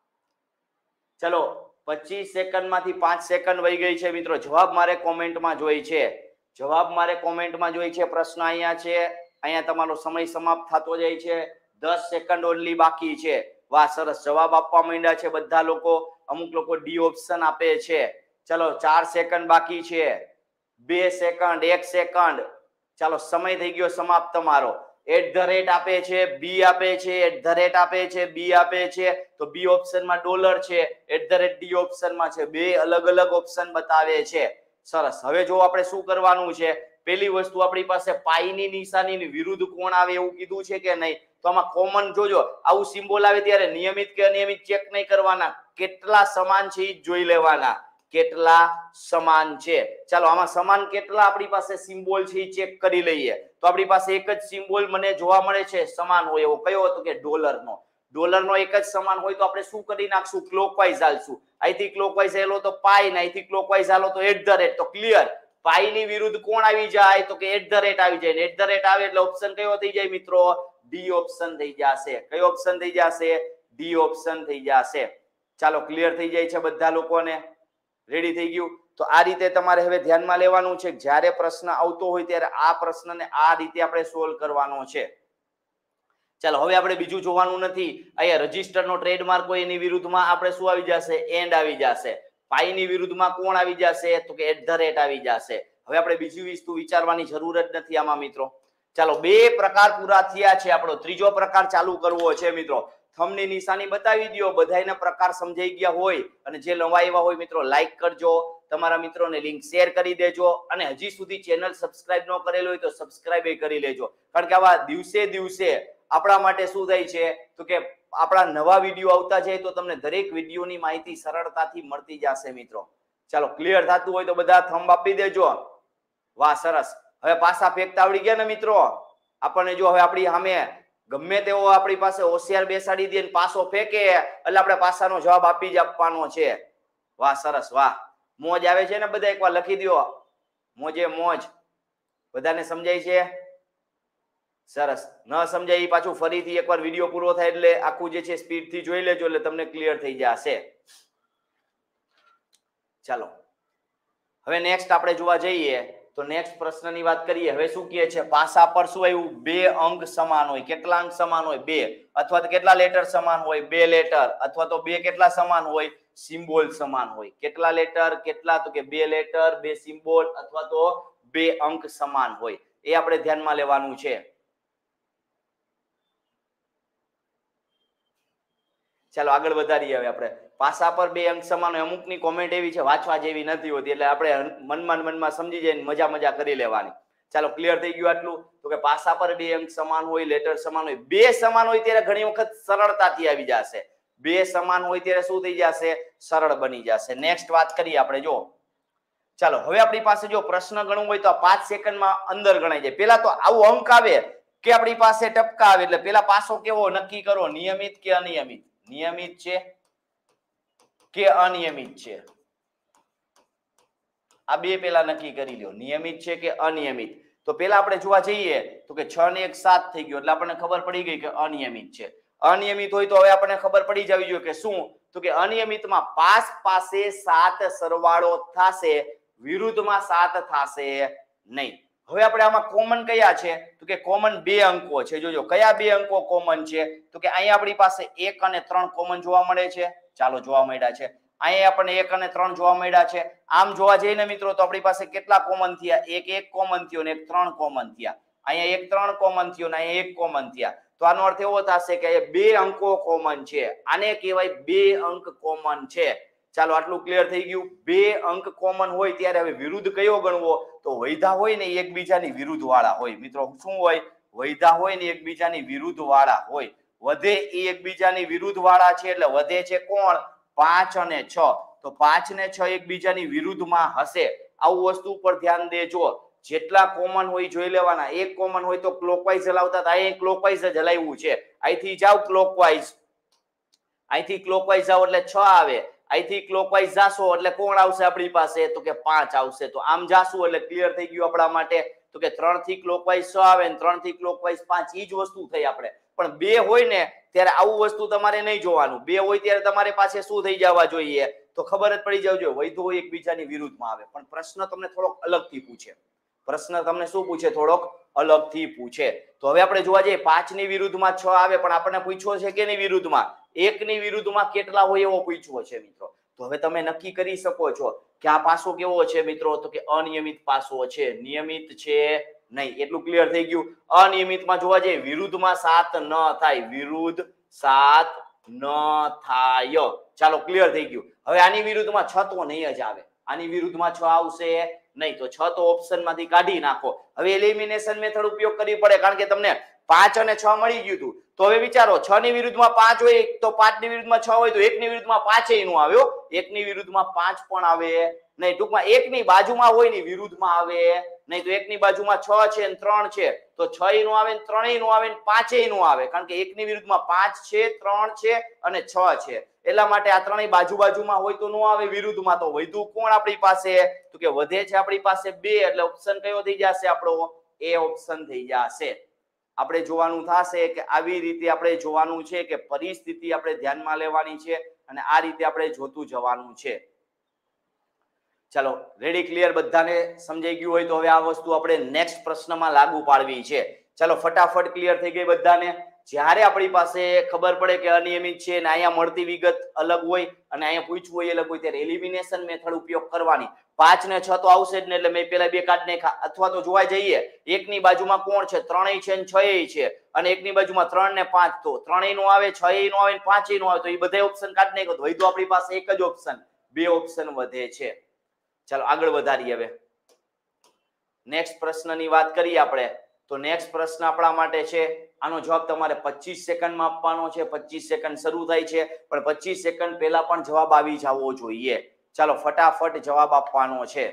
चलो 25 સેકન્ડમાંથી 5 સેકન્ડ વહી ગઈ છે મિત્રો. જવાબ મારે કોમેન્ટમાં જોઈ છે, જવાબ મારે કોમેન્ટમાં જોઈ છે. પ્રશ્ન અહીંયા છે, અહીંયા તમારો સમય સમાપ્ત થતો જાય છે. 10 સેકન્ડ ઓનલી બાકી છે. વાહ સરસ, જવાબ આપવા માંડ્યા છે બધા લોકો. અમુક લોકો ડી ઓપ્શન આપે છે. ચલો 4 સેકન્ડ બાકી છે, 2 સેકન્ડ, 1 સેકન્ડ. ચાલો સમય થઈ ગયો સમાપ્ત તમારો. @ આપે છે, બી આપે છે, @ આપે છે, બી આપે છે. તો બી ઓપ્શનમાં ડોલર છે, @ ડી ઓપ્શનમાં છે. બે અલગ અલગ ઓપ્શન બતાવે છે. સરસ. હવે જો આપણે શું કરવાનું છે, પહેલી વસ્તુ આપણી પાસે પાઈની નિશાનીની વિરુદ્ધ કોણ આવે એવું કીધું છે કે નહીં? તો આમાં કોમન જોજો, આવું સિમ્બોલ આવે ત્યારે નિયમિત કે અનિયમિત ચેક નહીં કરવાના, કેટલા સમાન છે એ જોઈ લેવાના. કેટલા સમાન છે. ચાલો આમાં સમાન કેટલા આપણી પાસે સિમ્બોલ છે એ ચેક કરી લઈએ. તો આપણી પાસે એક જ સિમ્બોલ મને જોવા મળે છે સમાન હોય એવો. કયો હતો? કે ડોલરનો. ડોલરનો એક જ સમાન હોય તો આપણે શું કરી નાખશું? ક્લોકવાઇઝ હાલશું. અહીંથી ક્લોકવાઇઝ આલો તો પાઈ, ને અહીંથી ક્લોકવાઇઝ આલો તો @ તો ક્લિયર. પાઈ ની વિરુદ્ધ કોણ આવી જાય? તો કે @ આવી જાય. ને @ આવે એટલે ઓપ્શન કયો થઈ જાય મિત્રો? ડી ઓપ્શન થઈ જશે. કયો ઓપ્શન થઈ જશે? ડી ઓપ્શન થઈ જશે. ચાલો ક્લિયર થઈ જાય છે બધા લોકોને? રેડી થઈ ગયું? તો આ રીતે તમારે હવે ધ્યાનમાં લેવાનું છે. જ્યારે પ્રશ્ન આવતો હોય ત્યારે આ પ્રશ્નને આ રીતે આપણે સોલ્વ કરવાનો છે. ચાલો હવે આપણે બીજું જોવાનું નથી. અહીંયા રજિસ્ટરનો ટ્રેડમાર્ક હોય એની વિરુદ્ધમાં આપણે શું આવી જશે? એન્ડ આવી જશે. પાઈ ની વિરુદ્ધમાં કોણ આવી જશે? તો કે @ આવી જશે. હવે આપણે બીજી વસ્તુ વિચારવાની જરૂર જ નથી આમાં મિત્રો. ચાલો બે પ્રકાર પૂરા થયા છે. આપણો ત્રીજો પ્રકાર ચાલુ કરવો છે મિત્રો. થંબની નિશાની બતાવી દો. બધાયના પ્રકાર સમજાઈ ગયા હોય અને જે નવા આવ્યા હોય મિત્રો લાઈક કરજો, તમારા મિત્રોને લિંક શેર કરી દેજો, અને હજી સુધી ચેનલ સબસ્ક્રાઇબ ન કરેલું હોય તો સબસ્ક્રાઇબ કરી લેજો. કારણ કે આવા દિવસે દિવસે આપણા માટે શું થાય છે તો કે આપણા નવા વિડીયો આવતા જાય તો તમને દરેક વિડીયોની માહિતી સરળતાથી મળતી જશે મિત્રો. ચાલો ક્લિયર થતું હોય તો બધા થંબ આપી દેજો. વાહ સરસ. હવે પાસા ફેંકતા આવડી ગયા ને મિત્રો? આપણને જો હવે આપણી સામે ગમે તેવો આપણી પાસે હોશિયાર બેસાડી દે પાસો ફેંકે એટલે આપણે પાસાનો જવાબ આપી જ આપવાનો છે. વાહ સરસ, વાહ. મોજ આવે છે ને? બધા એકવાર લખી દો, મોજે મોજ. બધાને સમજાય છે? સરસ. ન સમજાય પાછું ફરીથી એકવાર વિડીયો પૂરો થાય એટલે આખું જે છે સ્પીડ થી જોઈ લેજો એટલે તમને ક્લિયર થઈ જશે. ચાલો હવે નેક્સ્ટ આપણે જોવા જઈએ તો નેક્સ્ટ પ્રશ્નની વાત કરીએ. હવે શું કહે છે? પાસા પર શું આવ્યું? બે અંક સમાન હોય. કેટલા અંક સમાન હોય? બે. અથવા તો કેટલા લેટર સમાન હોય? બે લેટર. અથવા તો બે કેટલા સમાન હોય? સિમ્બોલ સમાન હોય. કેટલા લેટર? કેટલા? તો કે બે લેટર, બે સિમ્બોલ, અથવા તો બે અંક સમાન હોય. એ આપણે ધ્યાનમાં લેવાનું છે. ચાલો આગળ વધારીએ. હવે આપણે પાસા પર બે અંક સમાન હોય. અમુકની કોમેન્ટ એવી છે વાંચવા જેવી નથી હોતી એટલે આપણે મનમાં સમજી જઈને મજા કરી લેવાની. ચાલો ક્લિયર થઈ ગયું આટલું? તો કે પાસા પર બે અંક સમાન હોય, લેટર સમાન હોય. બે સમાન હોય ત્યારે ઘણી વખત સરળતાથી આવી જશે. બે સમાન હોય ત્યારે શું થઈ જશે? સરળ બની જશે. નેક્સ્ટ વાત કરીએ આપણે. જો ચાલો હવે આપણી પાસે જો પ્રશ્ન ગણવું હોય તો 5 સેકન્ડમાં અંદર ગણાઈ જાય. પેલા તો આવું અંક આવે કે આપણી પાસે ટપકા આવે એટલે પેલા પાસો કેવો નક્કી કરો? નિયમિત કે અનિયમિત? નિયમિત છે કે અનિયમિત છે? આ બે પેલા નક્કી કરી લો. નિયમિત છે કે અનિયમિત? તો પેલા આપણે જોવા જઈએ તો કે 6 ને 1 7 થઈ ગયો, એટલે આપણને ખબર પડી ગઈ કે અનિયમિત છે. અનિયમિત હોય તો હવે આપણને ખબર પડી જવી જોઈએ કે શું, તો કે અનિયમિતમાં પાસ પાસે 7 સરવાળો થશે, વિરુદ્ધમાં 7 થશે નહીં. હવે આપણે આમાં કોમન કયા છે, તો કે કોમન બે અંકો છે. જોજો કયા બે અંકો કોમન છે, તો કે અહીંયા આપણી પાસે 1 અને 3 કોમન જોવા મળે છે. ચાલો જોવા મળ્યા છે. અહીંયા આપણને 1 અને 3 જોવા મળ્યા છે. આમ જોવા જઈએ ને મિત્રો તો આપણી પાસે કેટલા કોમન થયા, એક 1 કોમન થયો ને એક 3 કોમન થયા. અહીંયા 1 3 કોમન થયો ને અહીંયા 1 કોમન થયા. તો આનો અર્થ એવો થશે કે બે અંકો કોમન છે. આને કહેવાય બે અંક કોમન છે. ચાલો આટલું ક્લિયર થઈ ગયું. બે અંક કોમન હોય ત્યારે હવે વિરુદ્ધ કયો ગણવો, તો વૈધા હોય ને એકબીજાની વિરુદ્ધ વાળા હોય. મિત્રો શું હોય, વૈધા હોય ને એકબીજાની વિરુદ્ધ વાળા હોય. વધે એ એકબીજાની વિરુદ્ધ વાળા છે એટલે વધે છે કોણ, 5 અને 6. તો 5 ને 6 એકબીજાની વિરુદ્ધમાં હશે. આવું વસ્તુ ઉપર ધ્યાન દેજો. જેટલા કોમન હોય જોઈ લેવાના. એક કોમન હોય તો ક્લોકવાઇઝ હલાવતા હતા, અહીં ક્લોકવાઇઝ જ હલાવ્યું છે. અહીંથી જાવ ક્લોકવાઇઝ, અહીંથી ક્લોકવાઇઝ જાવ એટલે 6 આવે. અહીંથી ક્લોકવાઇઝ જાશો એટલે કોણ આવશે આપણી પાસે, તો કે 5 આવશે. તો આમ જાશું એટલે ક્લિયર થઈ ગયું આપણા માટે. તો કે 3 થી ક્લોકવાઇઝ 6 આવે ને 3 થી ક્લોકવાઇઝ 5, ઈ જ વસ્તુ થઈ આપણે. પણ બે હોય ને ત્યારે આવું વસ્તુ તમારે નહીં જોવાનું. બે હોય ત્યારે તમારે પાસે શું થઈ જવા જોઈએ, તો ખબર જ પડી જવું જોઈએ વૈધો હોય એકબીજાની વિરુદ્ધમાં આવે. પણ પ્રશ્ન તમને થોડોક અલગથી પૂછે. પ્રશ્ન તમને શું પૂછે, થોડોક અલગથી પૂછે. તો હવે આપણે જોવા જઈએ 5 ની વિરુદ્ધમાં 6 આવે, પણ આપણને પૂછ્યો છે કે ની વિરુદ્ધમાં 1 ની વિરુદ્ધમાં કેટલા હોય એવો પૂછ્યો છે મિત્રો. તો હવે તમે નક્કી કરી શકો છો કે આ પાસો કેવો છે મિત્રો, તો કે અનિયમિત પાસો છે, નિયમિત છે નહીં. એટલું ક્લિયર થઈ ગયું. અનિયમિતમાં જોવા જઈએ વિરુદ્ધમાં 7 ન થાય, વિરુદ્ધ 7 ન થાય. ચાલો ક્લિયર થઈ ગયું. હવે આની વિરુદ્ધમાં 6 તો નહીં જ આવે. આની વિરુદ્ધમાં 6 આવશે નહીં, તો 6 તો ઓપ્શન માંથી કાઢી નાખો. હવે એલિમિનેશન મેથડ ઉપયોગ કરવી પડે, કારણ કે તમને 5 અને 6 મળી ગયું હતું. તો હવે વિચારો 6 ની વિરુદ્ધમાં 5 હોય તો 5 ની વિરુદ્ધમાં 6 હોય તો 1 ની વિરુદ્ધમાં 5 ય નો આવ્યો. 1 ની વિરુદ્ધમાં 5 પણ આવે નહીં. ટૂંકમાં 1 ની બાજુમાં હોય ને વિરુદ્ધમાં આવે નહીં. તો 1 ની બાજુમાં 6 છે અને 3 છે, તો 6 ય નો આવે ને 3 ય નો આવે ને 5 ય નો આવે, કારણ કે 1 ની વિરુદ્ધમાં 5 છે, 3 છે અને 6 છે. એટલા માટે આ ત્રણેય બાજુમાં હોય તો નો આવે વિરુદ્ધમાં. તો વૈધું કોણ આપણી પાસે, તો કે વધે છે આપણી પાસે 2, એટલે ઓપ્શન કયો થઈ જશે આપણો, એ ઓપ્શન થઈ જશે. આપણે જોવાનું થશે કે આવી રીતે આપણે જોવાનું છે કે પરિસ્થિતિ આપણે ધ્યાનમાં લેવાની છે અને આ રીતે આપણે જોતું જવાનું છે. ચાલો રેડી, ક્લિયર, બધાને સમજાઈ ગયું હોય તો હવે આ વસ્તુ આપણે નેક્સ્ટ પ્રશ્નમાં લાગુ પાડવી છે. ચાલો ફટાફટ ક્લિયર થઈ ગઈ બધાને. જ્યારે આપણી પાસે ખબર પડે કે અનિયમિત છે ને અહીંયા મળતી વિગત અલગ હોય અને અહીંયા પૂછવું હોય અલગ હોય, ત્યારે એલિમિનેશન મેથડ ઉપયોગ કરવાની. 5 ને 6 તો આવશે જ ને, એટલે મેં પેલા બે કાઢ નાખ્યા. અથવા તો જોવા જઈએ 1 ની બાજુમાં કોણ છે, 3 છે ને 6 છે, અને 1 ની બાજુમાં 3 ને 5, તો 3 નો આવે, 6 નો આવે ને 5 નો આવે, તો એ બધા ઓપ્શન કાઢ નાખ્યો. તો વૈધું આપણી પાસે એક જ ઓપ્શન, બે ઓપ્શન વધે છે. ચાલો આગળ વધારીએ. હવે નેક્સ્ટ પ્રશ્નની વાત કરીએ આપણે. તો નેક્સ્ટ પ્રશ્ન આપણા માટે છે, આનો જવાબ તમારે 25 સેકન્ડમાં આપવાનો છે. 25 સેકન્ડ શરૂ થાય છે, પણ 25 સેકન્ડ પહેલા પણ જવાબ આવી જવો જોઈએ. ચાલો ફટાફટ જવાબ આપવાનો છે.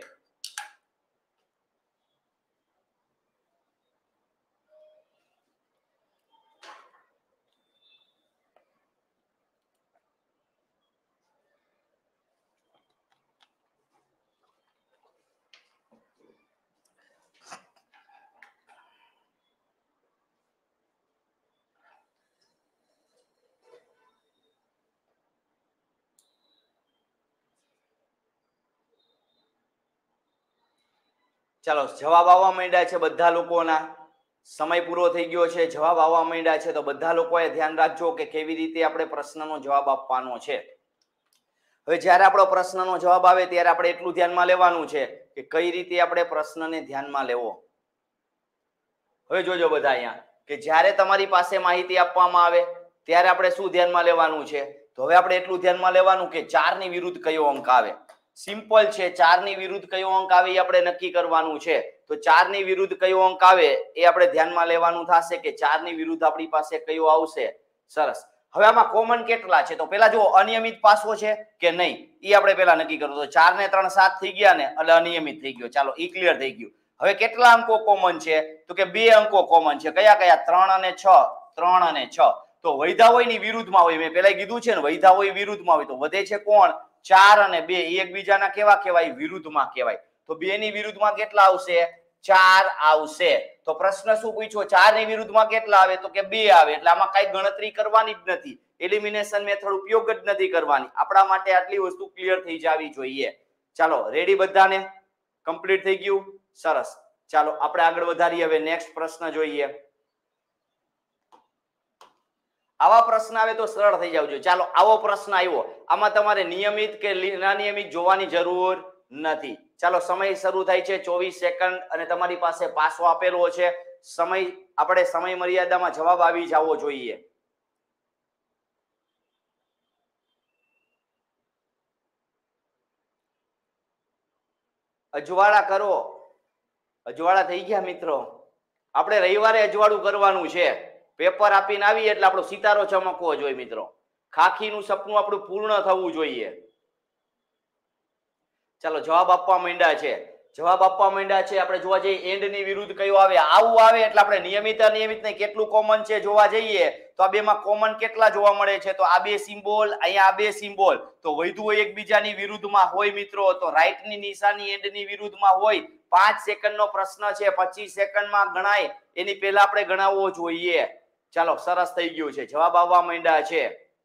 ચાલો જવાબ આવવા માંડ્યા છે બધા લોકોના. સમય પૂરો થઈ ગયો છે, જવાબ આવવા માંડ્યા છે. તો બધા લોકોએ ધ્યાન રાખજો કે કેવી રીતે આપણે પ્રશ્નનો જવાબ આપવાનો છે. હવે જ્યારે આપણો પ્રશ્નનો જવાબ આવે ત્યારે આપણે એટલું ધ્યાનમાં લેવાનું છે કે કઈ રીતે આપણે પ્રશ્નને ધ્યાનમાં લેવો. હવે જોજો બધા અહીંયા કે જ્યારે તમારી પાસે માહિતી આપવામાં આવે ત્યારે આપણે શું ધ્યાનમાં લેવાનું છે. તો હવે આપણે એટલું ધ્યાનમાં લેવાનું કે 4 ની વિરુદ્ધ કયો અંક આવે. સિમ્પલ છે, 4 ની વિરુદ્ધ કયો અંક આવે એ આપણે નક્કી કરવાનું છે. તો 4 ની વિરુદ્ધ કયો અંક આવે એ આપણે ધ્યાનમાં લેવાનું થશે કે 4 ની વિરુદ્ધ આપણી પાસે કયો આવશે. સરસ. હવે આમાં કોમન કેટલા છે, તો પેલા જો અનિયમિત પાસો છે કે નહીં એ આપણે પેલા નક્કી કરવું. તો 4 ને 3 7 થઈ ગયા ને, એટલે અનિયમિત થઈ ગયો. ચાલો ઈ ક્લિયર થઈ ગયું. હવે કેટલા અંકો કોમન છે, તો કે 2 અંકો કોમન છે. કયા કયા, 3 અને 6. 3 અને 6 તો વૈધા હોય ની વિરુદ્ધમાં હોય. મેં પેલા કીધું છે ને, વૈધા હોય વિરુદ્ધમાં હોય. તો વધે છે કોણ, 4 અને 2. એકબીજાના કેવા કહેવાય, વિરુદ્ધમાં કહેવાય. તો 2 ની વિરુદ્ધમાં કેટલા આવશે, 4 આવશે. તો પ્રશ્ન શું પૂછ્યો? 4 ની વિરુદ્ધમાં કેટલા આવે? તો કે 2 આવે. એટલે આમાં કઈ ગણતરી કરવાની જ નથી, એલિમિનેશન મેથડ ઉપયોગ જ નથી કરવાની. આપણા માટે આટલી વસ્તુ ક્લિયર થઈ જવી જોઈએ. ચાલો, રેડી બધાને? કમ્પ્લીટ થઈ ગયું? સરસ. ચાલો આપણે આગળ વધારીએ. હવે નેક્સ્ટ પ્રશ્ન જોઈએ. આવા પ્રશ્ન આવે તો સરળ થઈ જાવ જોઈએ. ચાલો, આવો પ્રશ્ન આવ્યો, આમાં તમારે નિયમિત કે અનિયમિત જોવાની જરૂર નથી. ચાલો, સમય શરૂ થાય છે 24 સેકન્ડ અને તમારી પાસે પાસો આપેલો છે. આપણે સમય મર્યાદામાં જવાબ આવી જવો જોઈએ. અજવાળા કરો. અજવાળા થઈ ગયા મિત્રો? આપણે રવિવારે અજવાળું કરવાનું છે. પેપર આપીને આવી એટલે આપણો સિતારો ચમકવો જોઈએ મિત્રો. ખાખીનું સપનું આપણું પૂર્ણ થવું જોઈએ. ચાલો, જવાબ આપવા માંડ્યા છે. જવાબ આપવા માંડ્યા છે. આપણે જોવા જઈએ એન્ડ ની વિરુદ્ધ કયો આવે? આવું આવે એટલે આપણે નિયમિત અનિયમિત ને કેટલું કોમન છે જોવા જઈએ તો આ બેમાં કોમન કેટલા જોવા મળે છે? તો આ બે સિમ્બોલ, અહીંયા આ બે સિમ્બોલ, તો વૈધું એકબીજાની વિરુદ્ધમાં હોય મિત્રો. તો રાઈટ ની નિશાની એન્ડ ની વિરુદ્ધમાં હોય. 5 સેકન્ડનો પ્રશ્ન છે, 25 સેકન્ડમાં ગણાય એની પહેલા આપણે ગણાવવો જોઈએ. ચાલો, સરસ થઈ ગયું છે. જવાબ આવવા માંડ્યા છે.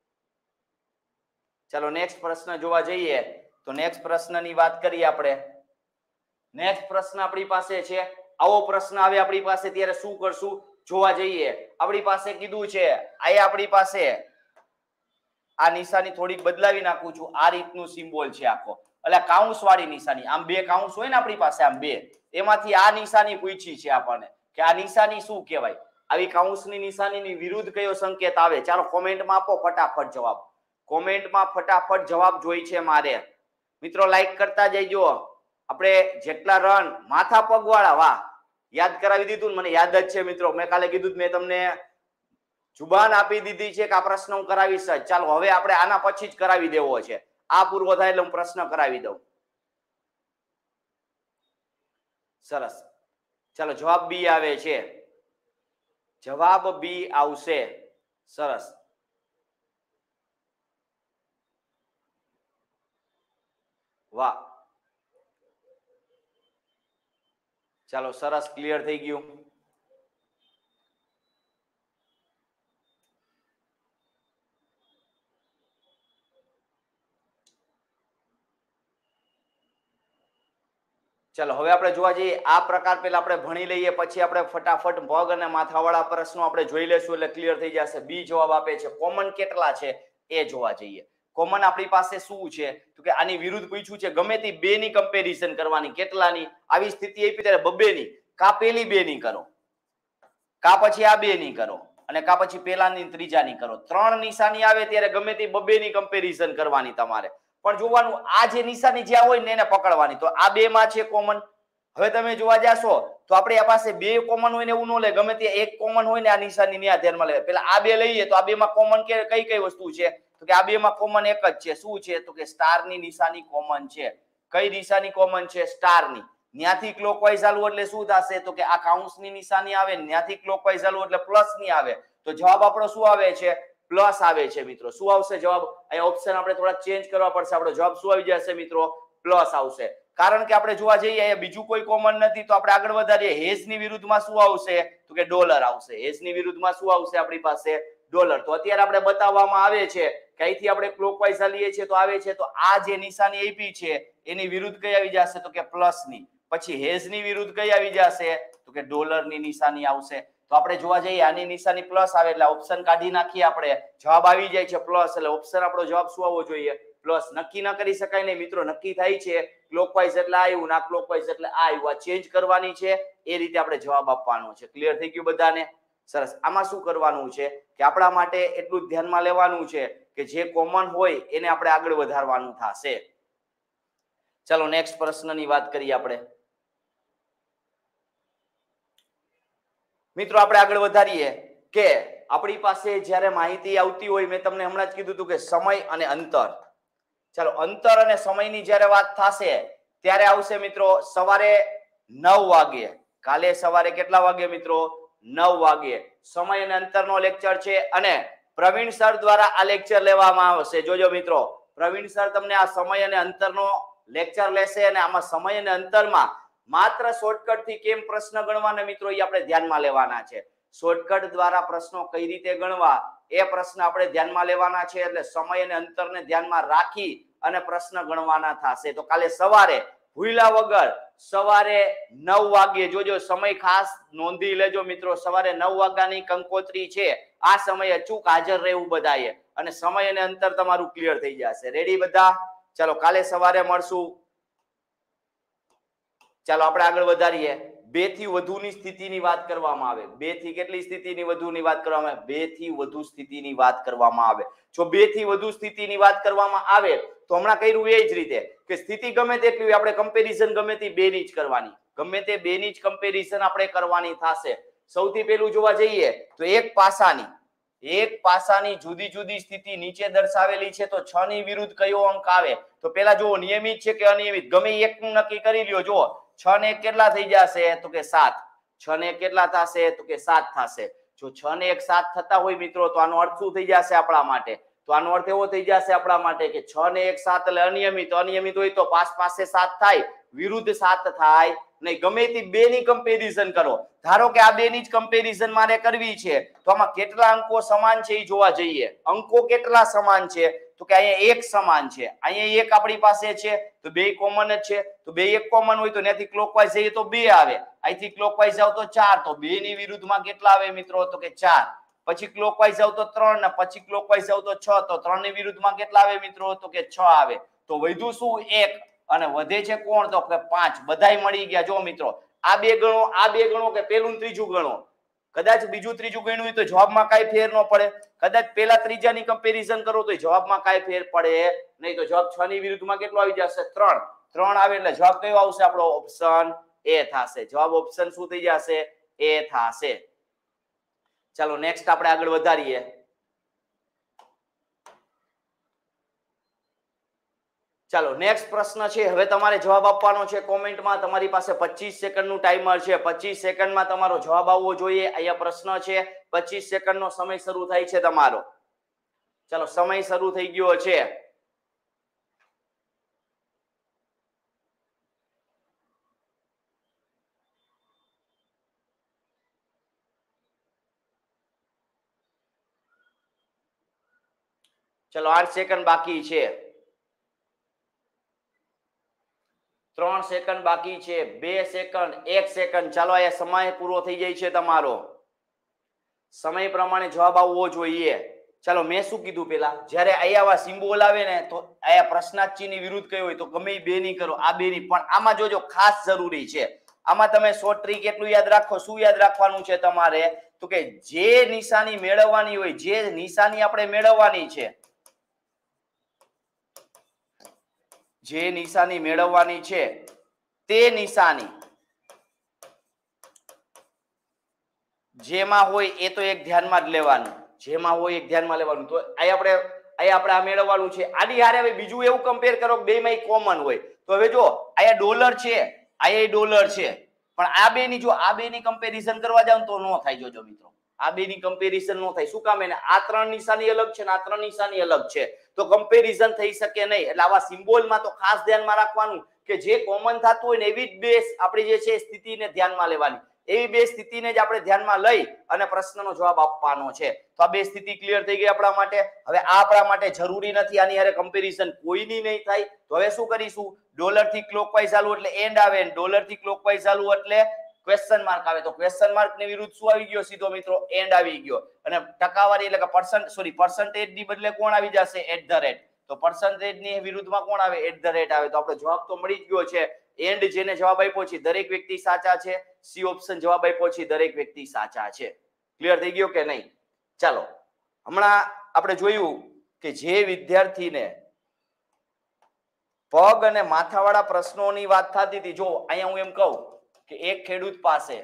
ચાલો, નેક્સ્ટ પ્રશ્ન જોવા જઈએ તો નેક્સ્ટ પ્રશ્નની વાત કરીએ આપણે. નેક્સ્ટ પ્રશ્ન આપણી પાસે છે. આવો પ્રશ્ન આવે આપણી પાસે ત્યારે શું કરશું જોવા જઈએ. આપણી પાસે કીધું છે, આ આપણી પાસે આ નિશાની થોડીક બદલાવી નાખું છું. આ રીતનું સિમ્બોલ છે આખો, એટલે કાઉન્સ વાળી નિશાની. આમ બે કાઉન્સ હોય ને આપણી પાસે, આમ બે, એમાંથી આ નિશાની પૂછી છે આપણને કે આ નિશાની શું કહેવાય. આવી કાઉન્સની નિશાનીની વિરુદ્ધ કયો સંકેત આવે? ચાલો કોમેન્ટમાં આપો ફટાફટ જવાબ. કોમેન્ટમાં ફટાફટ જવાબ જોઈ છે મારે. મિત્રો લાઈક કરતા જઈજો. આપણે જેટલા રન માથા પગવાળા, વાહ, યાદ કરાવી દીધું ને? મને યાદ જ છે મિત્રો. મેં કાલે કીધું, મેં તમને જુબાન આપી દીધી છે કે આ પ્રશ્ન હું કરાવીશ જ. ચાલો, હવે આપણે આના પછી જ કરાવી દેવો છે. આ પૂરો થાય એટલે હું પ્રશ્ન કરાવી દઉં. સરસ. ચાલો, જવાબ બી આવે છે. જવાબ બી આવશે. સરસ. વાહ, ચાલો, સરસ, ક્લિયર થઈ ગયું. ચાલો, હવે આપણે જોવા જઈએ આ પ્રકાર પહેલા આપણે ભણી લઈએ, પછી આપણે ફટાફટ પગ અને માથાવાળા પ્રશ્નો આપણે જોઈ લેશું એટલે ક્લિયર થઈ જશે. બી જવાબ આપે છે. કોમન કેટલા છે એ જોવા જઈએ. કોમન આપણી પાસે શું છે તો કે આની વિરુદ્ધ પૂછ્યું છે. ગમે તે બે ની કમ્પેરિઝન કરવાની. કેટલાની? આવી સ્થિતિ આપી ત્યારે બબે ની, કા પેલી બે ની કરો, કા પછી આ બે ની કરો, અને કા પછી પેલાની ત્રીજાની કરો. 3 નિશાની આવે ત્યારે ગમે તે બબે ની કમ્પેરિઝન કરવાની તમારે. પણ જોવાનું આ જે નિશાની જ્યાં હોય ને એને પકડવાની. તો આ બે માં છે કોમન. હવે તમે જોવા જાશો તો આપણે આ પાસે બે કોમન હોય ને એવું ન લે. ગમે તે એક કોમન હોય ને આ નિશાની ને આ ધ્યાનમાં લે. પેલા આ બે લઈએ તો આ બે માં કોમન કઈ કઈ વસ્તુ છે તો કે આ બે માં કોમન એક જ છે. શું છે તો કે સ્ટાર ની નિશાની કોમન છે. કઈ નિશાની કોમન છે? સ્ટાર ની. ન્યાથી ક્લોકવાઇઝ ચાલવું એટલે શું થશે તો કે આ કાઉન્સ ની નિશાની આવે, ન્યાથી ક્લોકવાઇઝ ચાલવું એટલે પ્લસ ની આવે. તો જવાબ આપણો શું આવે છે? પ્લસ આવે છે મિત્રો. શું આવશે જવાબ? અહીંયા ઓપ્શન આપણે થોડા ચેન્જ કરવા પડશે. આપણો જવાબ શું આવી જશે મિત્રો? પ્લસ આવશે. કારણ કે આપણે જોવા જઈએ અહીંયા બીજું કોઈ કોમન નથી. તો આપણે આગળ વધારીએ. હેઝ ની વિરુદ્ધમાં શું આવશે તો કે ડોલર આવશે. હેઝ ની વિરુદ્ધમાં શું આવશે આપણી પાસે? ડોલર. તો અત્યારે આપણે બતાવવામાં આવે છે કે અહીંથી આપણે ક્લોકવાઇઝ ચાલીએ છીએ તો આવે છે. તો આ જે નિશાની આપી છે એની વિરુદ્ધ કઈ આવી જશે તો કે પ્લસ ની. પછી હેઝ ની વિરુદ્ધ કઈ આવી જશે તો કે ડોલર ની નિશાની આવશે. તો આપણે જોવા જઈએ આની નિશાની પ્લસ આવે એટલે ઓપ્શન કાઢી નાખીએ આપણે. જવાબ આવી જાય છે પ્લસ, એટલે ઓપ્શન આપણો જવાબ શું આવવો જોઈએ? પ્લસ. નક્કી ના કરી શકાય નહીં મિત્રો. નક્કી થાય છે ક્લોકવાઇઝ એટલે આવ્યું, ના ક્લોકવાઇઝ એટલે આવ્યું. આ ચેન્જ કરવાની છે, એ રીતે આપણે જવાબ આપવાનો છે. ક્લિયર થઈ ગયું બધાને? સરસ. આમાં શું કરવાનું છે કે આપણા માટે એટલું જ ધ્યાનમાં લેવાનું છે કે જે કોમન હોય એને આપણે આગળ વધારવાનું થશે. ચાલો નેક્સ્ટ પ્રશ્નની વાત કરીએ આપણે. મિત્રો આપણે આગળ વધારીએ કે આપણી પાસે જ્યારે માહિતી આવતી હોય, મેં તમને હમણાં જ કીધું હતું કે સમય અને અંતર. ચાલો, અંતર અને સમયની જ્યારે વાત થશે ત્યારે આવશે મિત્રો સવારે 9 વાગે. કાલે સવારે કેટલા વાગે મિત્રો? 9 વાગે. સમય અને અંતરનો લેક્ચર છે અને પ્રવીણ સર દ્વારા આ લેક્ચર લેવામાં આવશે. જોજો મિત્રો, પ્રવીણ સર તમને આ સમય અને અંતરનો લેક્ચર લેશે અને આમાં સમય અને અંતરમાં માત્ર શોર્ટકટ થી કેમ પ્રશ્ન ગણવાના મિત્રો એ આપણે ધ્યાનમાં લેવાના છે. શોર્ટકટ દ્વારા પ્રશ્નો કઈ રીતે ગણવા એ પ્રશ્ન આપણે ધ્યાનમાં લેવાના છે. એટલે સમય અને અંતરને ધ્યાનમાં રાખી અને પ્રશ્ન ગણવાના થશે. તો કાલે સવારે ભૂલ્યા વગર સવારે 9 વાગ્યે જોજો, સમય ખાસ નોંધી લેજો મિત્રો. સવારે 9 વાગ્યાની કંકોત્રી છે, આ સમયે અચૂક હાજર રહેવું બધાએ, અને સમય અને અંતર તમારું ક્લિયર થઈ જશે. રેડી બધા? ચાલો કાલે સવારે મળશું. ચાલો આપણે આગળ વધારીએ. 2 થી વધુની સ્થિતિની વાત કરવામાં આવે. 2 થી કેટલી સ્થિતિની વધુની વાત કરવામાં આવે? 2 થી વધુ સ્થિતિની વાત કરવામાં આવે. જો 2 થી વધુ સ્થિતિની વાત કરવામાં આવે તો હમણાં કર્યું એ જ રીતે કે સ્થિતિ ગમે તેટલી આપણે કમ્પેરિઝન ગમે તે 2 ની જ કરવાની. ગમે તે 2 ની જ કમ્પેરિઝન આપણે કરવાની થશે. સૌથી પહેલું જોવા જઈએ તો એક પાસાની જુદી જુદી સ્થિતિ નીચે દર્શાવેલી છે. તો 6 ની વિરુદ્ધ કયો અંક આવે? તો પેલા જુઓ નિયમિત છે કે અનિયમિત, ગમે એકનું નક્કી કરી લ્યો. જુઓ 6 ને 1 કેટલા થઈ જશે? તો કે 7. 6 ને 1 કેટલા થશે? તો કે 7 થશે. જો 6 ને 1 7 થતા હોય મિત્રો તો આનો અર્થ શું થઈ જશે આપણા માટે? તો આનો અર્થ એવો થઈ જશે આપણા માટે કે 6 ને 1 7 એટલે અનિયમિત. અનિયમિત હોય તો પાસે 7 થાય, વિરુદ્ધ 7 થાય નહીં. ગમે તે 2 ની કમ્પેરિઝન કરો. ધારો કે આ 2 ની જ કમ્પેરિઝન મારે કરવી છે, તો આમાં કેટલા અંકો સમાન છે એ જોવા જઈએ. અંકો કેટલા સમાન છે? તો કે અહીંયા 1 સમાન છે, અહીંયા 1 આપણી પાસે છે, તો 2 કોમન જ છે. તો 2 1 કોમન હોય તો ત્યાંથી ક્લોકવાઇઝ જઈએ તો 2 આવે, અહીંથી ક્લોકવાઇઝ જાવ તો 4. તો 2 ની વિરુદ્ધમાં કેટલા આવે મિત્રો? તો કે 4. પછી ક્લોકવાઇઝ જાવ તો 3, ને પછી ક્લોકવાઇઝ જાવ તો 6. તો 3 ની વિરુદ્ધમાં કેટલા આવે મિત્રો? તો કે 6 આવે. તો વધ્યું શું? 1, અને વધે છે કોણ? તો કે 5. બધાય મળી ગયા. જો મિત્રો આ 2 ગણો, આ 2 ગણો કે પેલું ને ત્રીજું ગણો. કદાચ બીજું ત્રીજું ગણ્યું હોય તો જવાબમાં કાંઈ ફેર ન પડે. કદાચ પેલા ત્રીજાની કમ્પેરિઝન કરો તો જવાબમાં કાંઈ ફેર પડે નહીં. તો જવાબ 6 ની વિરુદ્ધમાં કેટલો આવી જશે? 3. 3 આવે એટલે જવાબ કયો આવશે આપણો? ઓપ્શન એ થશે. જવાબ ઓપ્શન શું થઈ જશે? એ થશે. ચાલો નેક્સ્ટ આપણે આગળ વધારીએ. ચાલો નેક્સ્ટ પ્રશ્ન છે. હવે તમારે જવાબ આપવાનો છે કોમેન્ટમાં. તમારી પાસે 25 સેકન્ડનું ટાઈમર છે. 25 સેકન્ડમાં તમારો જવાબ આવવો જોઈએ. અહીંયા પ્રશ્ન છે, 25 સેકન્ડનો સમય શરૂ થાય છે તમારો. ચાલો સમય શરૂ થઈ ગયો છે. ચલો 8 સેકન્ડ બાકી છે. 3 સેકન્ડ બાકી છે. 2 સેકન્ડ, 1 સેકન્ડ. ચાલો અહીંયા સમય પૂરો થઈ જાય છે તમારો. સમય પ્રમાણે જવાબ આવવો જોઈએ. ચાલો મેં શું કીધું પેલા? જ્યારે અહીંયા આવા સિમ્બોલ આવે ને તો અહીંયા પ્રશ્નાર્થ ચિહ્નની વિરુદ્ધ કયો હોય તો ગમે એ 2 ની કરો, આ 2 ની. પણ આમાં જોજો ખાસ જરૂરી છે. આમાં તમે શોર્ટ ટ્રીક એટલું યાદ રાખો. શું યાદ રાખવાનું છે તમારે? તો કે જે નિશાની મેળવવાની હોય, જે નિશાની આપણે મેળવવાની છે, જે નિશાની મેળવવાની છે તે નિશાની જેમાં હોય એ તો એક ધ્યાનમાં જ લેવાનું. જેમાં હોય એક ધ્યાનમાં લેવાનું. તો અહીંયા આપણે આ મેળવવાનું છે. આની હારે હવે બીજું એવું કમ્પેર કરો બે માં કોમન હોય. તો હવે જો અહીંયા ડોલર છે, અહીંયા ડોલર છે, પણ આ બે ની જો આ બે ની કમ્પેરિઝન કરવા જાવ તો નો થાય. જોજો મિત્રો આ બે ની કમ્પેરિઝન નો થાય. શું કામ? એને આ 3 નિશાની અલગ છે ને આ 3 નિશાની અલગ છે, તો કમ્પેરિઝન થઈ શકે નહીં. એટલે આવા સિમ્બોલમાં તો ખાસ ધ્યાનમાં રાખવાનું કે જે કોમન થતું હોય ને એવી જ બે આપણી જે છે સ્થિતિને ધ્યાનમાં લેવાની. એવી બે સ્થિતિને જ આપણે ધ્યાનમાં લઈ અને પ્રશ્નનો જવાબ આપવાનો છે. તો આ બે સ્થિતિ ક્લિયર થઈ ગઈ આપણા માટે. હવે આ આપણા માટે જરૂરી નથી, આની હારે કમ્પેરિઝન કોઈની નહીં થાય. તો હવે શું કરીશું? ડોલર થી ક્લોકવાઇઝ ચાલુ એટલે એન્ડ આવે, ડોલર થી ક્લોકવાઇઝ ચાલુ એટલે ક્વેશ્ચન માર્ક આવે. તો ક્વેશ્ચન માર્ક ની વિરુદ્ધ શું આવી ગયો? સીધો મિત્રો એન્ડ આવી ગયો. અને ટકાવારી એટલે કે પર્સન્ટેજ ની બદલે કોણ આવી જશે? At the rate. તો પર્સન્ટેજ ની વિરુદ્ધમાં કોણ આવે? એટ ધ રેટ આવે. તો આપણો જવાબ તો મળી જ ગયો છે. એન્ડ જેને જવાબ આપ્યો છે દરેક વ્યક્તિ સાચા છે. સી ઓપ્શન જવાબ આપ્યો છે દરેક વ્યક્તિ સાચા છે. ક્લિયર થઈ ગયો કે નહીં? ચાલો હમણાં આપણે જોયું કે જે વિદ્યાર્થીને પગ અને માથાવાળા પ્રશ્નોની વાત થતી હતી, જો અહીંયા હું એમ કહું કે એક ખેડૂત પાસે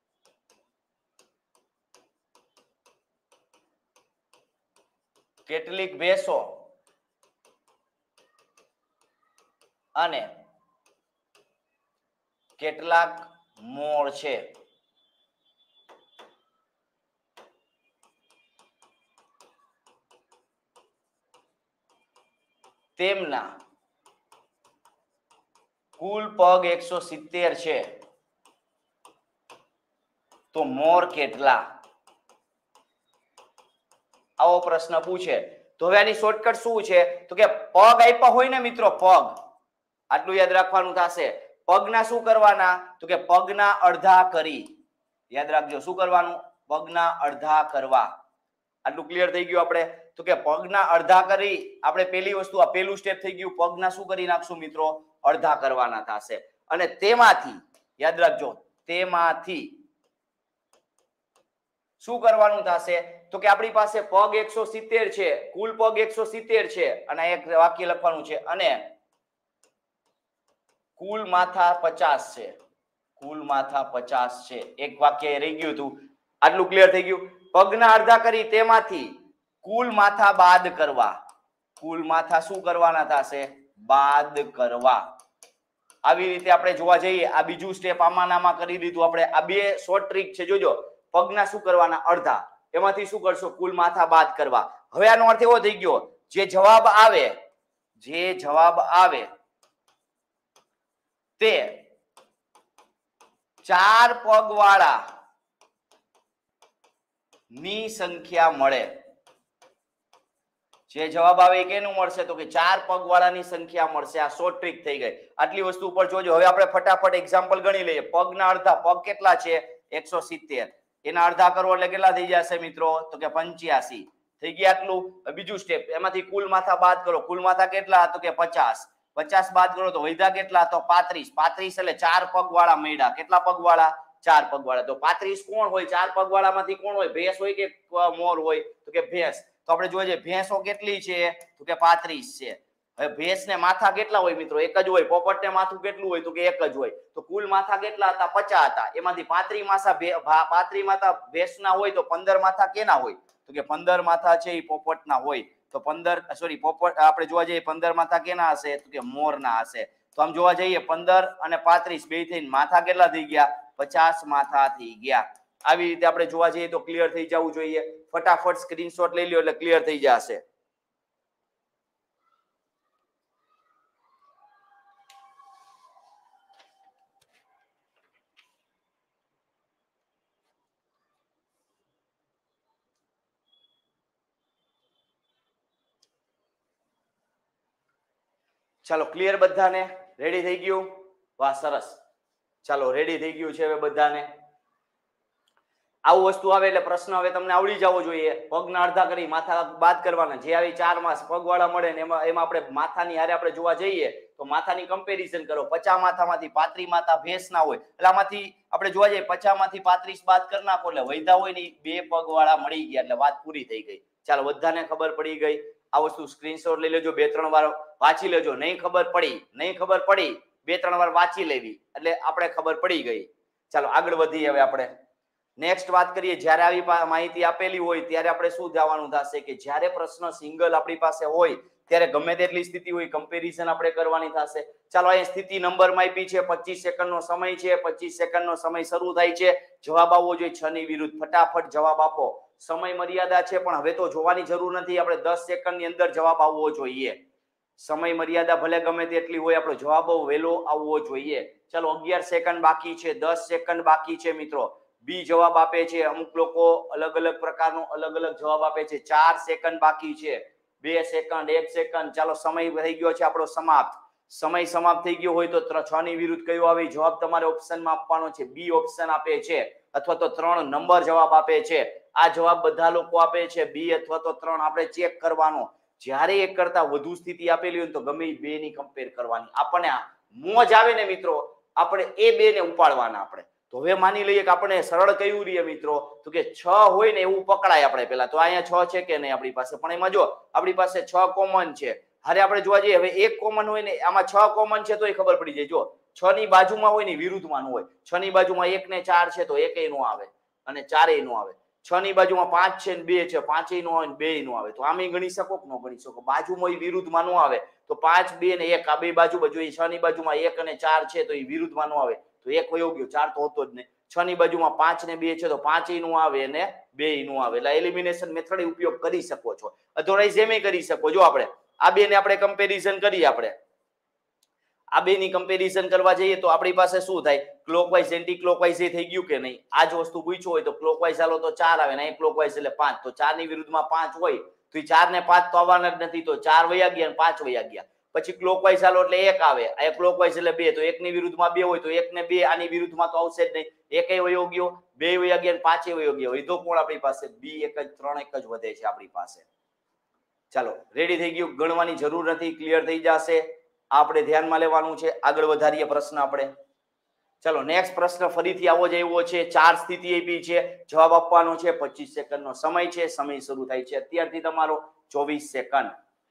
કેટલીક ભેંસો અને કેટલાક મોળ છે. તેમના કુલ પગ 170 છે તો મોર કેટલા? આવો પ્રશ્ન પૂછે તો હવે આની શોર્ટકટ શું છે તો કે પગ આપ્યા હોય ને મિત્રો, પગ આટલું યાદ રાખવાનું થશે. પગના શું કરવાના તો કે પગના અડધા કરી, યાદ રાખજો શું કરવાનું, પગના અડધા કરવા. આટલું ક્લિયર થઈ ગયું આપણે તો કે પગના અડધા કરી આપણે પહેલી વસ્તુ આ પહેલું સ્ટેપ થઈ ગયું. પગના શું કરી નાખશું મિત્રો, અડધા કરવાના થશે. અને તેમાંથી યાદ રાખજો તેમાંથી શું કરવાનું થશે તો કે આપણી પાસે પગ 170 છે, કુલ પગ 170 છે અને એક વાક્ય લખવાનું છે અને કુલ માથા 50 છે, કુલ માથા 50 છે. એક વાક્ય રહી ગયું હતું, આટલું ક્લિયર થઈ ગયું. પગના અડધા કરી તેમાંથી કુલ માથા બાદ કરવા, કુલ માથા શું કરવાના થશે, બાદ કરવા. આવી રીતે આપણે જોવા જઈએ આ બીજું સ્ટેપ આમાં કરી દીધું આપણે. આ બે શોર્ટ ટ્રીક છે, જોજો. પગના શું કરવાના અડધા, એમાંથી શું કરશો કુલ માથા બાદ કરવા. હવે આનો અર્થ એવો થઈ ગયો જે જવાબ આવે તે 4 પગ વાળા ની સંખ્યા મળે. જે જવાબ આવે એ કેનું મળશે તો કે 4 પગ વાળાની સંખ્યા મળશે. આ શોર્ટ ટ્રીક થઈ ગઈ. આટલી વસ્તુ ઉપર જોજો. હવે આપણે ફટાફટ એક્ઝામ્પલ ગણી લઈએ. પગના અડધા, પગ કેટલા છે 170, એના અડધા કરો એટલે કેટલા થઈ જશે મિત્રો તો કે 85 થઈ ગયા. આટલું. બીજું સ્ટેપ એમાંથી કુલ માથા બાદ કરો. કુલ માથા કેટલા તો કે 50, 50 બાદ કરો તો વધ્યા કેટલા તો 35, 35 એટલે 4 પગ વાળા મળ્યા. કેટલા પગ વાળા? 4 પગ વાળા. તો 35 કોણ હોય? 4 પગ વાળામાંથી કોણ હોય? ભેંસ હોય કે મોર હોય તો કે ભેંસ. તો આપણે જોઈએ ભેંસો કેટલી છે તો કે 35 છે. હવે ભેંસને માથા કેટલા હોય મિત્રો? એક જ હોય. પોપટને માથું કેટલું હોય તો કે એક જ હોય. તો કુલ માથા કેટલા હતા? 50 હતા. એમાંથી 35 માથા ભેંસના હોય તો 15 માથા કેના હોય તો કે 15 માથા છે એ પોપટના હોય. તો 15 સોરી પોપટ આપણે જોવા જઈએ 15 માથા કેના હશે તો કે મોરના હશે. તો આમ જોવા જઈએ 15 અને 35 બે થઈને માથા કેટલા થઈ ગયા? 50 માથા થઈ ગયા. આવી રીતે આપણે જોવા જઈએ તો ક્લિયર થઈ જવું જોઈએ. ફટાફટ સ્ક્રીનશોટ લઈ લ્યો એટલે ક્લિયર થઈ જશે. ચાલો ક્લિયર બધાને? રેડી થઈ ગયું? વાહ સરસ. ચાલો રેડી થઈ ગયું છે હવે બધાને. આવું વસ્તુ આવે એટલે પ્રશ્ન હવે તમને આવડી જવો જોઈએ. પગના અડધા કરી માથા બાદ કરવાના. જે આવી 4 માસ પગવાળા મળે ને એમાં આપણે માથાની હારે આપણે જોવા જઈએ તો માથાની કમ્પેરિઝન કરો. 50 માથામાંથી 35 માથા ભેંસના હોય એટલે આમાંથી આપણે જોવા જઈએ 50 માંથી 35 બાદ કરી નાખો એટલે વૈધા હોય ને 2 પગવાળા મળી ગયા એટલે વાત પૂરી થઈ ગઈ. ચાલો બધાને ખબર પડી ગઈ. આ વસ્તુ સ્ક્રીનશોટ લઈ લેજો, 2-3 વાર વાંચી લેજો. નહીં ખબર પડી 2-3 વાર વાંચી લેવી એટલે આપણે ખબર પડી ગઈ. ચાલો આગળ વધીએ હવે આપણે. નેક્સ્ટ વાત કરીએ. જ્યારે આવી માહિતી આપેલી હોય ત્યારે આપણે શું જવાનું થશે કે જ્યારે પ્રશ્ન સિંગલ આપણી પાસે હોય ત્યારે ગમે તેટલી સ્થિતિ હોય કમ્પેરિઝન આપણે કરવાની થશે. ચાલો અહીં સ્થિતિ નંબરમાં આપી છે. 25 સેકન્ડનો સમય છે. 25 સેકન્ડનો સમય શરૂ થાય છે. જવાબ આવવો જોઈએ 6 ની વિરુદ્ધ. ફટાફટ જવાબ આપો. સમય મર્યાદા છે પણ હવે તો જોવાની જરૂર નથી. આપણે 10 સેકન્ડની અંદર જવાબ આવવો જોઈએ. સમય મર્યાદા ભલે ગમે તેટલી હોય આપણો જવાબ વહેલો આવવો જોઈએ. ચાલો 11 સેકન્ડ બાકી છે. 10 સેકન્ડ બાકી છે મિત્રો. બી જવાબ આપે છે. અમુક લોકો અલગ અલગ પ્રકારનો અલગ અલગ જવાબ આપે છે. 4 સેકન્ડ બાકી છે. 2 સેકન્ડ, 1 સેકન્ડ. ચાલો સમય થઈ ગયો છે આપણો સમાપ્ત. સમય સમાપ્ત થઈ ગયો હોય તો 6 ની વિરુદ્ધ કયો આવે? જવાબ તમારે ઓપ્શનમાં આપવાનો છે. બી ઓપ્શન આપે છે અથવા તો 3 નંબર જવાબ આપે છે. આ જવાબ બધા લોકો આપે છે બી અથવા તો 3. આપણે ચેક કરવાનો. જ્યારે એક કરતા વધુ સ્થિતિ આપેલી હોય તો ગમે એ બે ની કમ્પેર કરવાની. આપણને મોજ આવે ને મિત્રો આપણે એ બે ને ઉપાડવાના. આપણે તો હવે માની લઈએ કે આપણે સરળ કયું રહીએ મિત્રો તો કે 6 હોય ને એવું પકડાય આપણે પેલા. તો અહીંયા 6 છે કે નહીં આપણી પાસે? પણ એમાં જો આપણી પાસે 6 કોમન છે. હારે આપણે જોવા જઈએ હવે એક કોમન હોય ને આમાં 6 કોમન છે તો એ ખબર પડી જાય. જો 6 ની બાજુમાં હોય ને વિરુદ્ધમાં હોય. 6 ની બાજુમાં 1 ને 4 છે તો 1 નો આવે અને 4 નો આવે. 6 ની બાજુમાં 5 છે ને 2 છે, 5 નો આવે ને 2 નો આવે. તો આમે ગણી શકો કે ન ગણી શકો? બાજુમાં વિરુદ્ધમાં નો આવે તો 5, 2 ને 1 આ બે બાજુ 6 ની બાજુમાં 1 અને 4 છે તો એ વિરુદ્ધમાં નો આવે. તો 1 વયો ગયો, 4 તો હતો જ નહીં. 6 ની બાજુમાં 5 ને 2 છે તો 5 નો આવે અને 2 નો આવે. એટલે એલિમિનેશન મેથડ ઉપયોગ કરી શકો છો. અધરવાઇઝ એમ કરી શકો. જો આપણે આ બે ને આપણે કમ્પેરિઝન કરીએ. આપણે આ બેની કમ્પેરિઝન કરવા જઈએ તો આપણી પાસે શું થાય? ક્લોકવાઇઝ એન્ટી ક્લોકવાઇઝ એ થઈ ગયું કે નહીં? આ જ વસ્તુ પૂછ્યું હોય તો ક્લોકવાઇઝ ચાલો તો 4 આવે ને અહીં ક્લોકવાઇઝ એટલે 5, તો 4 ની વિરુદ્ધમાં 5 હોય તો 4 ને 5 તો આવવાના જ નથી, તો 4 વયા ગયા અને 5 વયા ગયા. પછી ક્લોકવાઇઝ ચાલો એટલે 1 આવે, આ ક્લોકવાઇઝ એટલે 2, તો 1 ની વિરુદ્ધમાં 2 હોય તો 1 ને 2 આની વિરુદ્ધમાં તો આવશે જ નહીં. 1 વયો ગયો, 2 વયા ગયા અને 5 વયો ગયો. વધ્યો કોણ આપણી પાસે? b. 1 જ 3 1 જ વધે છે આપણી પાસે. ચાલો રેડી થઈ ગયું, ગણવાની જરૂર નથી, ક્લિયર થઈ જશે. આપણે ધ્યાનમાં લેવાનું છે. આગળ વધારીએ પ્રશ્ન આપણે. ચલો નેક્સ્ટ પ્રશ્ન ફરીથી આવો જ આવ્યો છે. 4 સ્થિતિ આપી છે, જવાબ આપવાનો છે. 25 સેકન્ડનો સમય છે. સમય શરૂ થાય છે અત્યારથી તમારો 24 સેકન્ડ.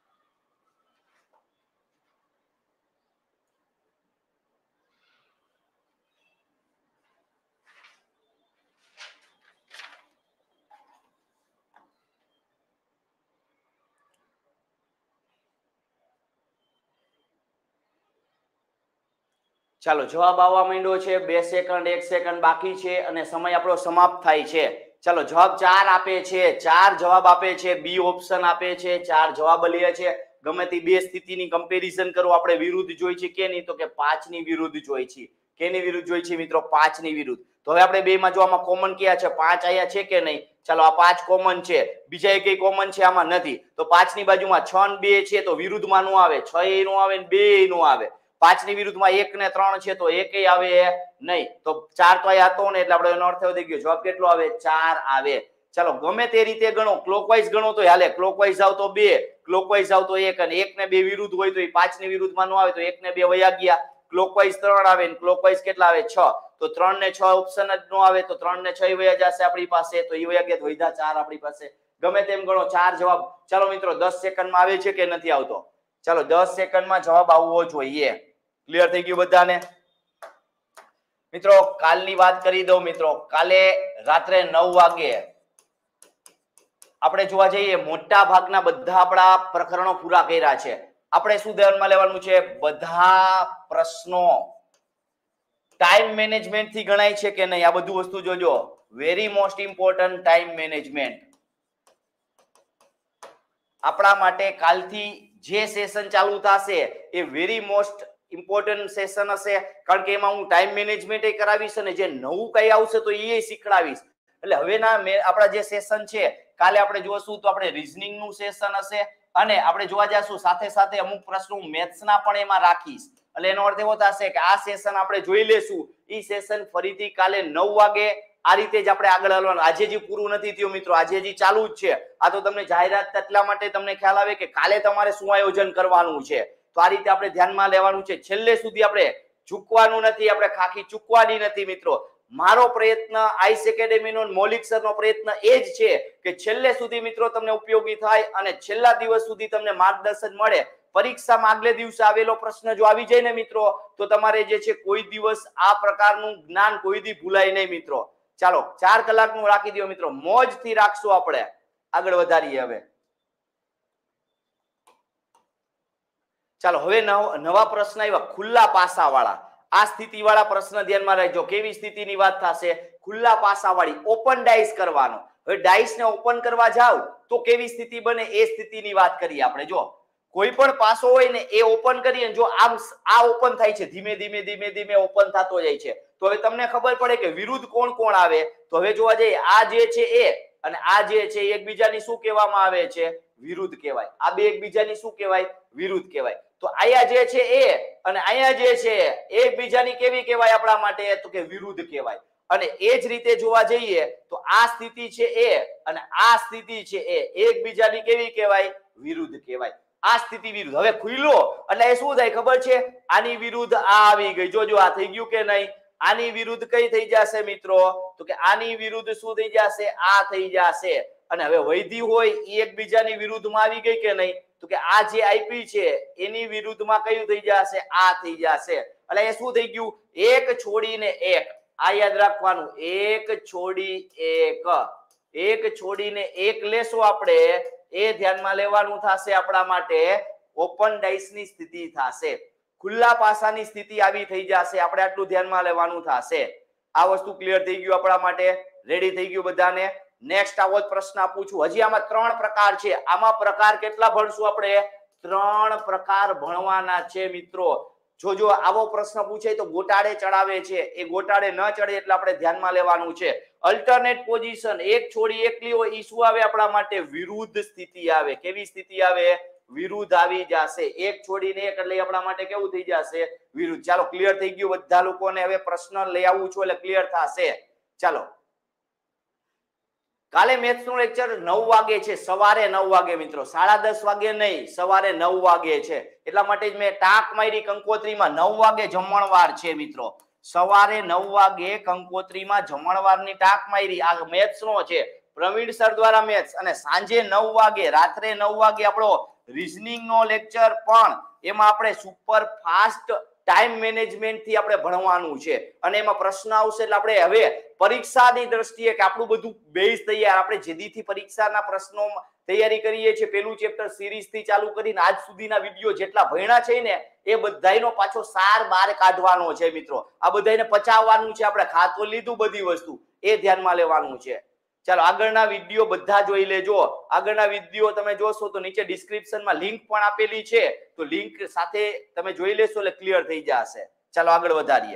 ચાલો જવાબ આવવા માંડ્યો છે. 2 સેકન્ડ 1 સેકન્ડ બાકી છે અને સમય આપણો સમાપ્ત થાય છે. ચાલો જવાબ 4 આપે છે, 4 જવાબ આપે છે, બી ઓપ્શન આપે છે, 4 જવાબ લે છે. ગમે તે બે સ્થિતિની કમ્પેરિઝન કરો, આપણે વિરુદ્ધ જોઈ છે કે નહીં? તો કે 5 ની વિરુદ્ધ જોઈ છે. કેની વિરુદ્ધ જોઈ છે મિત્રો? 5 ની વિરુદ્ધ. તો હવે આપણે બે માં જો આમાં કોમન કયા છે? 5 આયા છે કે નહીં? ચાલો આ 5 કોમન છે, બીજા એકેય કોમન છે આમાં નથી, તો 5 ની બાજુમાં 6 અને 2 છે તો વિરુદ્ધમાં નો આવે, 6 એ નો આવે ને 2 એ નો આવે. 5 ની વિરુદ્ધમાં 1 ને 3 છે તો 1 એ આવે નહીં, તો 4 તો અહીંયા હતો ને એટલે આપણે એનો અર્થ એવો થઈ ગયો. જવાબ કેટલો આવે? 4 આવે. ચાલો ગમે તે રીતે ગણો, ક્લોકવાઇઝ ગણો તો હાલે. ક્લોકવાઇઝ આવ તો 2, ક્લોકવાઇઝ આવ તો 1, અને 1 ને 2 વિરુદ્ધ હોય તો એ 5 ની વિરુદ્ધમાં નો આવે તો 1 ને 2 વયા ગયા. ક્લોકવાઇઝ 3 આવે ને ક્લોકવાઇઝ કેટલા આવે? 6, તો 3 ને 6 ઓપ્શન જ નો આવે, તો 3 ને 6 વયા જશે આપણી પાસે, તો એ વયા ગયા તો વધ્યા 4 આપણી પાસે. ગમે તેમ ગણો, 4 જવાબ. ચાલો મિત્રો 10 સેકન્ડમાં આવે છે કે નથી આવતો? ચાલો 10 સેકન્ડમાં જવાબ આવવો જોઈએ. ક્લિયર થઈ ગયું બધાને? મિત્રો કાલની વાત કરી દઉં મિત્રો. કાલે રાત્રે 9 વાગે આપણે જોવા જઈએ મોટા ભાગના બધા આપણા પ્રકરણો પૂરા કર્યા છે. આપણે શું ધ્યાનમાં લેવાનું છે? બધા પ્રશ્નો ટાઈમ મેનેજમેન્ટ થી ગણાય છે કે નહીં? આ બધું વસ્તુ જોજો. Very most important, time management. આપણા માટે કાલથી જે સેશન ચાલુ થશે એ વેરી મોસ્ટ ઇમ્પોર્ટન્ટ સેશન હશે, કારણ કે એમાં હું ટાઈમ મેનેજમેન્ટ એ કરાવીશ અને જે નવું કઈ આવશે તો એ શીખડાવીશ. એટલે હવેના આપણા જે સેશન છે કાલે આપણે જોશું તો આપણે રીઝનિંગ નું સેશન હશે અને આપણે જોવા જઈશું સાથે સાથે અમુક પ્રશ્નો મેથ્સના પણ એમાં રાખીશ. એટલે એનો અર્થ એવો થશે કે આ સેશન આપણે જોઈ લેશું. એ સેશન ફરીથી કાલે 9 વાગે આ રીતે જ આપણે આગળ હાલવાનું. આજે જે પૂરું નથી થયું મિત્રો, આજે હજી ચાલુ જ છે. આ તો તમને જાહેરાત એટલા માટે તમને ખ્યાલ આવે કે કાલે તમારે શું આયોજન કરવાનું છે. તો આ રીતે આપણે ધ્યાનમાં લેવાનું છે. છેલ્લે સુધી આપણે ચૂકવાનું નથી, આપણે ખાખી ચૂકવાની નથી મિત્રો. મારો પ્રયત્ન, આઈસ એકેડેમીનો મૌલિક સરનો પ્રયત્ન એ જ છે કે છેલ્લે સુધી મિત્રો તમને ઉપયોગી થાય અને છેલ્લા દિવસ સુધી તમને માર્ગદર્શન મળે. પરીક્ષામાં આગલે દિવસે આવેલો પ્રશ્ન જો આવી જાય ને મિત્રો તો તમારે જે છે કોઈ દિવસ આ પ્રકારનું જ્ઞાન કોઈ દી ભૂલાય નહીં મિત્રો. ચાલો 4 કલાકનું રાખી દો મિત્રો, મોજથી રાખશું. આપણે આગળ વધારીએ હવે. ચાલો હવે નવા પ્રશ્ન આવ્યા, ખુલ્લા પાસા વાળા. આ સ્થિતિ વાળા પ્રશ્ન ધ્યાનમાં રાખજો. કેવી સ્થિતિની વાત થશે? ખુલ્લા પાસા વાળી, ઓપન ડાઇસ કરવાનો. હવે ડાઇસ ને ઓપન કરવા જાવ તો કેવી સ્થિતિ બને એ સ્થિતિની વાત કરીએ આપણે. જો કોઈ પણ પાસો હોય ને એ ઓપન કરીએ, જો આમ આ ઓપન થાય છે, ધીમે ધીમે ધીમે ધીમે ઓપન થતો જાય છે, તો હવે તમને ખબર પડે કે વિરુદ્ધ કોણ કોણ આવે. તો હવે જોવા જઈએ આ જે છે એ અને આ જે છે એકબીજાની શું કહેવામાં આવે છે? વિરુદ્ધ કહેવાય. આ બે એકબીજાની શું કહેવાય? વિરુદ્ધ કહેવાય. તો અહીંયા જે છે એ અને અહીંયા જે છે એકબીજાની કેવી કહેવાય આપણા માટે? તો કે વિરુદ્ધ કહેવાય. અને એ જ રીતે જોવા જઈએ તો આ સ્થિતિ છે એ અને આ સ્થિતિ છે એ એકબીજાની કેવી કહેવાય? વિરુદ્ધ કહેવાય. આ સ્થિતિ વિરુદ્ધ. હવે ખુલ્લો એટલે એ શું થાય ખબર છે? આની વિરુદ્ધ આ આવી ગઈ. જોજો આ થઈ ગયું કે નહીં? આની વિરુદ્ધ કઈ થઈ જશે મિત્રો? તો કે આની વિરુદ્ધ શું થઈ જશે? આ થઈ જશે. અને હવે વૈધી હોય એ એકબીજાની વિરુદ્ધમાં આવી ગઈ કે નહીં? તો કે આ જે આપી છે એની વિરુદ્ધમાં કયું થઈ જશે? આ થઈ જશે. એટલે એ શું થઈ ગયું? એક છોડીને એક. આ યાદ રાખવાનું, એક છોડી એક. એક છોડીને એક લેશો આપણે, એ ધ્યાનમાં લેવાનું થશે આપણા માટે. ઓપન ડાઇસ ની સ્થિતિ થશે, ખુલ્લા પાસાની સ્થિતિ આવી થઈ જશે. આપણે આટલું ધ્યાનમાં લેવાનું થશે. આ વસ્તુ ક્લિયર થઈ ગયું આપણા માટે? રેડી થઈ ગયું બધાને? નેક્સ્ટ આવો જ પ્રશ્ન આપું છું. હજી આમાં 3 પ્રકાર છે. આમાં પ્રકાર કેટલા ભણશું આપણે? 3 પ્રકાર ભણવાના છે મિત્રો. જો આવો પ્રશ્ન પૂછે તો ગોટાળે ચડાવે છે, એ ગોટાળે ન ચડે એટલે આપણે ધ્યાનમાં લેવાનું છે. અલ્ટરનેટ પોઝિશન, એક છોડી એકલી હોય, ઈ શું આવે આપણા માટે? વિરુદ્ધ સ્થિતિ આવે. કેવી સ્થિતિ આવે? વિરુદ્ધ આવી જશે. એક છોડીને એક એટલે આપણા માટે કેવું થઈ જશે? વિરુદ્ધ. ચાલો ક્લિયર થઈ ગયું બધા લોકોને? હવે પ્રશ્ન લઈ આવું છું એટલે ક્લિયર થશે. ચાલો, કાલે મેથ્સ નું લેક્ચર 9 વાગે છે, સવારે 9 વાગે મિત્રો, 10:30 વાગે નહીં, સવારે 9 વાગે છે. એટલા માટે જ મેં ટાંક મારી કંકોત્રીમાં 9 વાગે જમણવાર છે મિત્રો. સવારે 9 વાગે કંકોત્રીમાં જમણવારની ટાંક મારી. આ મેથ્સ નો છે, પ્રવીણ સર દ્વારા મેથ્સ. અને સાંજે 9 વાગે, રાત્રે 9 વાગે આપણો રીઝનિંગ નો લેક્ચર, પણ એમાં આપણે સુપર ફાસ્ટ ટાઈમ મેનેજમેન્ટ થી આપણે ભણવાનું છે. અને એમાં પ્રશ્ન આવશે એટલે આપણે હવે પરીક્ષાની દ્રષ્ટિએ કે આપણું બધું બેઝ તૈયાર, આપણે જેદીથી પરીક્ષાના પ્રશ્નો તૈયારી કરીએ છીએ, પેલું ચેપ્ટર સિરીઝ થી ચાલુ કરીને આજ સુધીના વિડીયો જેટલા ભણ્યા છે ને એ બધાયનો પાછો સાર બહાર કાઢવાનો છે મિત્રો. આ બધાને પચાવવાનું છે. આપણે ખાતો લીધું બધી વસ્તુ, એ ધ્યાનમાં લેવાનું છે. ચાલો આગળના વિડીયો બધા જોઈ લેજો. આગળના વિડીયો તમે જોશો તો નીચે ડિસ્ક્રિપ્શનમાં લિંક પણ આપેલી છે, તો લિંક સાથે તમે જોઈ લેશો એટલે ક્લિયર થઈ જશે. ચાલો આગળ વધારીએ.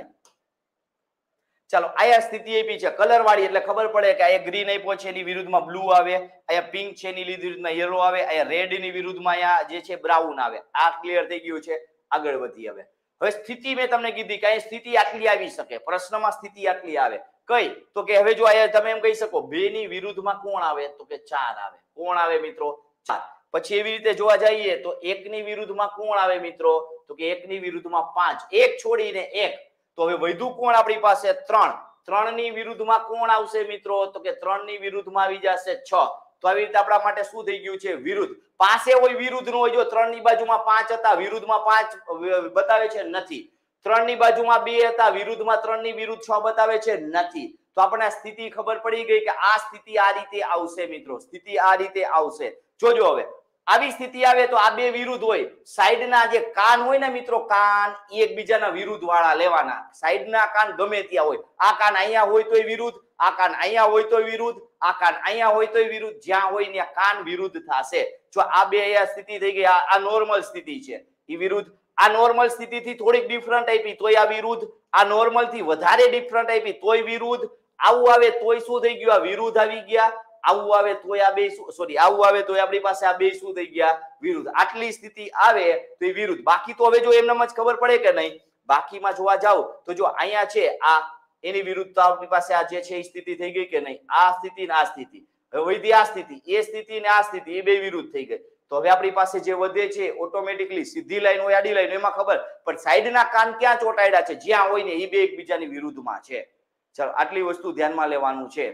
ચાલો, આયા સ્થિતિ આપી છે કલર વાળી, એટલે ખબર પડે કે આ ગ્રીન આપ્યો છે એની વિરુદ્ધમાં બ્લુ આવે, અહીંયા પિંક છે એની વિરુદ્ધમાં યલો આવે, અહીંયા રેડ ની વિરુદ્ધમાં અહીંયા જે છે બ્રાઉન આવે. આ ક્લિયર થઈ ગયું છે. આગળ વધી. હવે સ્થિતિ મેં તમને કીધી કે સ્થિતિ આટલી આવી શકે, પ્રશ્નમાં સ્થિતિ આટલી આવે. કઈ? તો કે હવે જો અહીંયા તમે એમ કહી શકો 2 ની વિરુદ્ધમાં કોણ આવે? તો કે 4 આવે. કોણ આવે મિત્રો? 4. પછી એવી રીતે જોવા જઈએ તો 1 ની વિરુદ્ધમાં કોણ આવે મિત્રો? તો કે 1 ની વિરુદ્ધમાં 5. એક છોડીને એક. તો હવે વધુ કોણ આપણી પાસે? 3. 3 ની વિરુદ્ધમાં કોણ આવશે મિત્રો? તો કે 3 ની વિરુદ્ધમાં આવી જશે 6. તો આવી રીતે આપણા માટે શું થઈ ગયું છે? વિરુદ્ધ. પાસે હોય વિરુદ્ધ નો હોય. જો 3 ની બાજુમાં 5 હતા, વિરુદ્ધમાં 5 બતાવે છે? નથી. 3 ની બાજુમાં 2 હતા, વિરુદ્ધમાં 3 ની વિરુદ્ધ 6 બતાવે છે? નથી. તો આપણને આ સ્થિતિ ખબર પડી ગઈ કે આ સ્થિતિ આ રીતે આવશે મિત્રો. સ્થિતિ આ રીતે આવશે. જોજો હવે આવી સ્થિતિ આવે તો આ બે વિરુદ્ધ હોય. સાઈડના જે કાન હોય ને મિત્રો, કાન એકબીજાના વિરુદ્ધ વાળા લેવાના. સાઈડના કાન ગમે ત્યાં હોય. આ કાન અહીંયા હોય તોય વિરુદ્ધ, આ કાન અહીંયા હોય તોય વિરુદ્ધ, આ કાન અહીંયા હોય તોય વિરુદ્ધ. જ્યાં હોય ત્યાં કાન વિરુદ્ધ થશે. જો આ બે અહીંયા સ્થિતિ થઈ ગઈ, આ નોર્મલ સ્થિતિ છે, એ વિરુદ્ધ. આ નોર્મલ સ્થિતિથી થોડીક ડિફરન્ટ આપી તોય આ વિરુદ્ધ. આ નોર્મલ થી વધારે ડિફરન્ટ આપી તોય વિરુદ્ધ. આવું આવે તોય શું થઈ ગયું? આ વિરુદ્ધ આવી ગયા. આવું આવે તોય આ બે, સોરી, આવું આવે તોય આપણી પાસે આ બે શું થઈ ગયા? વિરુદ્ધ. આટલી સ્થિતિ આવે તો એ વિરુદ્ધ. બાકી તો હવે જો એમનામ જ ખબર પડે કે નહીં. બાકીમાં જોવા જાવ તો જો અહીંયા છે આ, એની વિરુદ્ધ આપણી પાસે આ જે છે એ સ્થિતિ થઈ ગઈ કે નહીં? આ સ્થિતિ ને આ સ્થિતિ. હવે વધી આ સ્થિતિ, એ સ્થિતિ ને આ સ્થિતિ, એ બે વિરુદ્ધ થઈ ગઈ. તો હવે આપણી પાસે જે વધે છે ઓટોમેટિકલી સીધી લાઈન હોય, આડી લાઈન, એમાં ખબર પણ સાઈડના કાન ક્યાં ચોંટાડ્યા છે? જ્યાં હોય ને એ બે એકબીજાની વિરુદ્ધમાં છે. ચાલો આટલી વસ્તુ ધ્યાનમાં લેવાનું છે.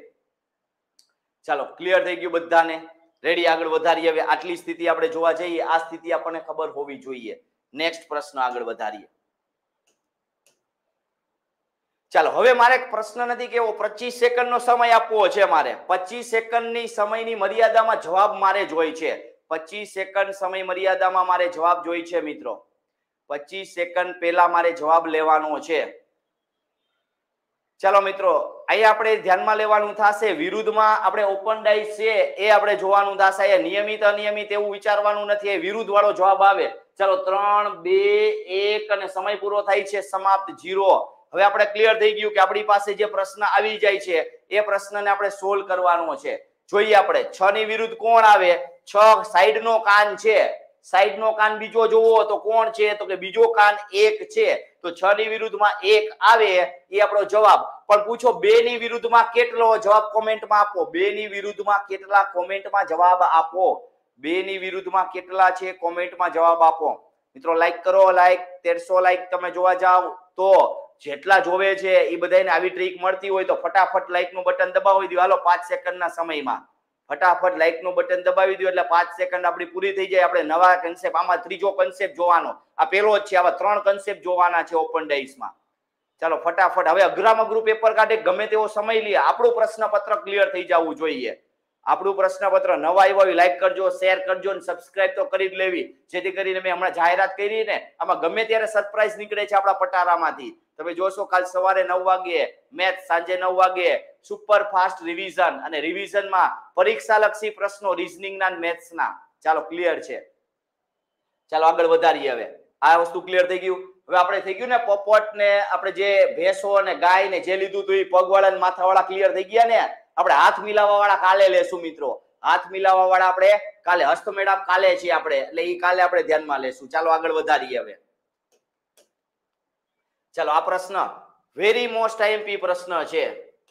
ચાલો ક્લિયર થઈ ગયું બધાને? રેડી? આગળ વધારીએ. હવે આટલી સ્થિતિ આપણે જોવા જઈએ, આ સ્થિતિ આપણને ખબર હોવી જોઈએ. નેક્સ્ટ પ્રશ્ન આગળ વધારીએ. ચાલો હવે મારે પ્રશ્ન નથી કેવો, 25 સેકન્ડનો સમય આપવો છે મારે. 25 સેકન્ડની સમયની મર્યાદામાં જવાબ મારે જોઈ છે. 25 સેકન્ડ સમય મર્યાદામાં મારે જવાબ જોઈ છે મિત્રો. 25 સેકન્ડ પહેલા મારે જવાબ લેવાનો છે. ચાલો મિત્રો, અહીંયા આપણે ધ્યાનમાં લેવાનું થશે વિરુદ્ધમાં આપણે ઓપન ડાઇસ છે એ આપણે જોવાનું થશે. અહીંયા નિયમિત અનિયમિત એવું વિચારવાનું નથી, એ વિરુદ્ધ વાળો જવાબ આવે. ચાલો 3 2 1 અને સમય પૂરો થાય છે, સમાપ્ત 0. હવે આપણે ક્લિયર થઈ ગયું કે આપણી પાસે જે પ્રશ્ન આવી જાય છે એ પ્રશ્નને આપણે સોલ્વ કરવાનો છે. જોઈએ આપણે 6 ની વિરુદ્ધ કોણ આવે? 6 સાઈડનો કાન છે. સાઈડનો કાન બીજો જોવો તો કોણ છે? તો કે બીજો કાન 1 છે. તો 6 ની વિરુદ્ધમાં 1 આવે એ આપણો જવાબ. પણ પૂછો 2 ની વિરુદ્ધમાં કેટલો? જવાબ કોમેન્ટમાં આપો. 2 ની વિરુદ્ધમાં કેટલા? કોમેન્ટમાં જવાબ આપો. 2 ની વિરુદ્ધમાં કેટલા છે? કોમેન્ટમાં જવાબ આપો. મિત્રો લાઈક કરો, લાઈક 1300 લાઈક તમે જોવા જાવ તો જેટલા જોવે છે એ બધાને આવી ટ્રીક મળતી હોય તો ફટાફટ લાઈક નું બટન દબાવી દો. હાલો 5 સેકન્ડના સમયમાં ફટાફટ લાઈક નું બટન દબાવી દો એટલે 5 સેકન્ડ આપણી પૂરી થઈ જાય. આપણે નવા કન્સેપ્ટ, આમાં ત્રીજો કન્સેપ્ટ જોવાનો, આ પહેલો જ છે. આવા 3 કન્સેપ્ટ જોવાના છે ઓપન ડાઇસમાં. ચાલો ફટાફટ હવે અઘરામાં અઘરું પેપર કાઢે, ગમે તેવો સમય લે, આપણું પ્રશ્નપત્ર ક્લિયર થઈ જવું જોઈએ. આપણું પ્રશ્નપત્ર નવા આવ્યો હોય લાઈક કરજો, શેર કરજો અને સબસ્ક્રાઇબ તો કરી જ લેવી, જેથી કરીને મેં હમણાં જાહેરાત કરી ને આમાં ગમે ત્યારે સરપ્રાઈઝ નીકળે છે આપણા પટારામાંથી. તમે જોશો કાલ સવારે 9 વાગે મેથ, સાંજે 9 વાગે સુપર ફાસ્ટ રિવિઝન, અને રિવિઝનમાં પરીક્ષા લક્ષી પ્રશ્નો રીઝનિંગના અને મેથ્સના. ચાલો ક્લિયર છે. ચાલો આગળ વધારીએ. હવે આ વસ્તુ ક્લિયર થઈ ગયું. હવે આપણે થઈ ગયું ને પોપટ ને આપણે જે ભેંસો અને ગાય ને જે લીધું હતું એ પગવાળા ને માથાવાળા ક્લિયર થઈ ગયા ને. આપણે હાથ મિલાવવા વાળા કાલે લેશું મિત્રો. હાથ મિલાવવા વાળા આપણે કાલે હસ્તમેળાપ કાલે છે આપણે, એટલે એ કાલે આપણે ધ્યાનમાં લેશું. ચાલો આગળ વધારીએ હવે. ચાલો આ પ્રશ્ન વેરી મોસ્ટ આઈએમપી પ્રશ્ન છે.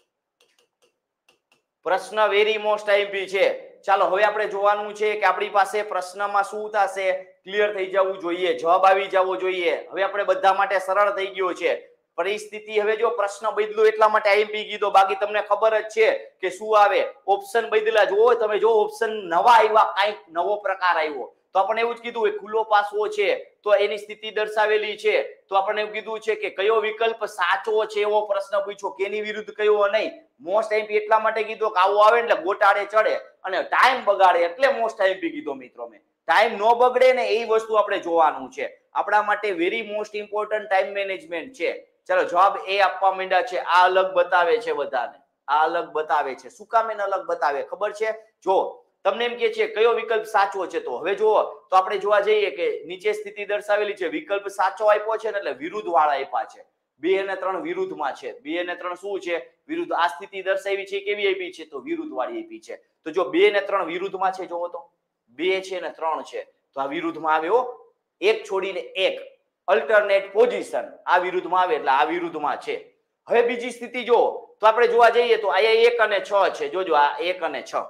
પ્રશ્ન વેરી મોસ્ટ આઈએમપી છે. ચાલો હવે આપણે જોવાનું છે કે આપણી પાસે પ્રશ્નમાં શું થશે, ક્લિયર થઈ જવું જોઈએ, જવાબ આવી જવો જોઈએ. હવે આપણે બધા માટે સરળ થઈ ગયો છે પરિસ્થિતિ. હવે જો પ્રશ્ન બદલ્યો એટલા માટે આઈએમપી કીધો, બાકી તમને ખબર જ છે કે શું આવે. ઓપ્શન બદલા જુઓ તમે, જો ઓપ્શન નવા આવ્યા, કઈક નવો પ્રકાર આવ્યો તો આપણે એવું જ કીધું કે ખુલ્લો પાસો છે તો એની સ્થિતિ દર્શાવેલી છે. તો આપણે એવું કીધું છે કે કયો વિકલ્પ સાચો છે એવો પ્રશ્ન પૂછ્યો, કેની વિરુદ્ધ કયો નહીં. મોસ્ટ આઈએમપી એટલા માટે કીધો કે આવો આવે એટલે ગોટાળે ચડે અને ટાઈમ બગાડે, એટલે મોસ્ટ આઈએમપી કીધો મિત્રો મેં. ટાઈમ ન બગડે ને એ વસ્તુ આપણે જોવાનું છે. આપણા માટે very most important time management છે. ચલો જવાબ એ આપવા માંડ્યા છે. આ અલગ બતાવે છે બધાને, આ અલગ બતાવે છે. શું કામ એને અલગ બતાવે ખબર છે? જો તમને એમ કે છે કયો વિકલ્પ સાચો છે, તો હવે જુઓ તો આપણે જોવા જઈએ કે નીચે સ્થિતિ દર્શાવેલી છે. વિકલ્પ સાચો આપ્યો છે ને એટલે વિરુદ્ધ વાળા આપ્યા છે. 2 અને 3 વિરુદ્ધમાં છે. 2 અને 3 શું છે? વિરુદ્ધ. આ સ્થિતિ દર્શાવી છે કેવી આપી છે? તો વિરુદ્ધ વાળી આપી છે. તો જો 2 અને 3 વિરુદ્ધમાં છે, જોવો તો 2 છે ને 3 છે, તો આ વિરુદ્ધમાં આવ્યો. એક છોડીને એક અલ્ટરનેટ પોઝિશન આ વિરુદ્ધમાં આવે એટલે આ વિરુદ્ધમાં છે. હવે બીજી સ્થિતિ જો તો આપણે જોવા જઈએ તો અહીંયા 1 અને 6 છે. જોજો આ 1 અને 6.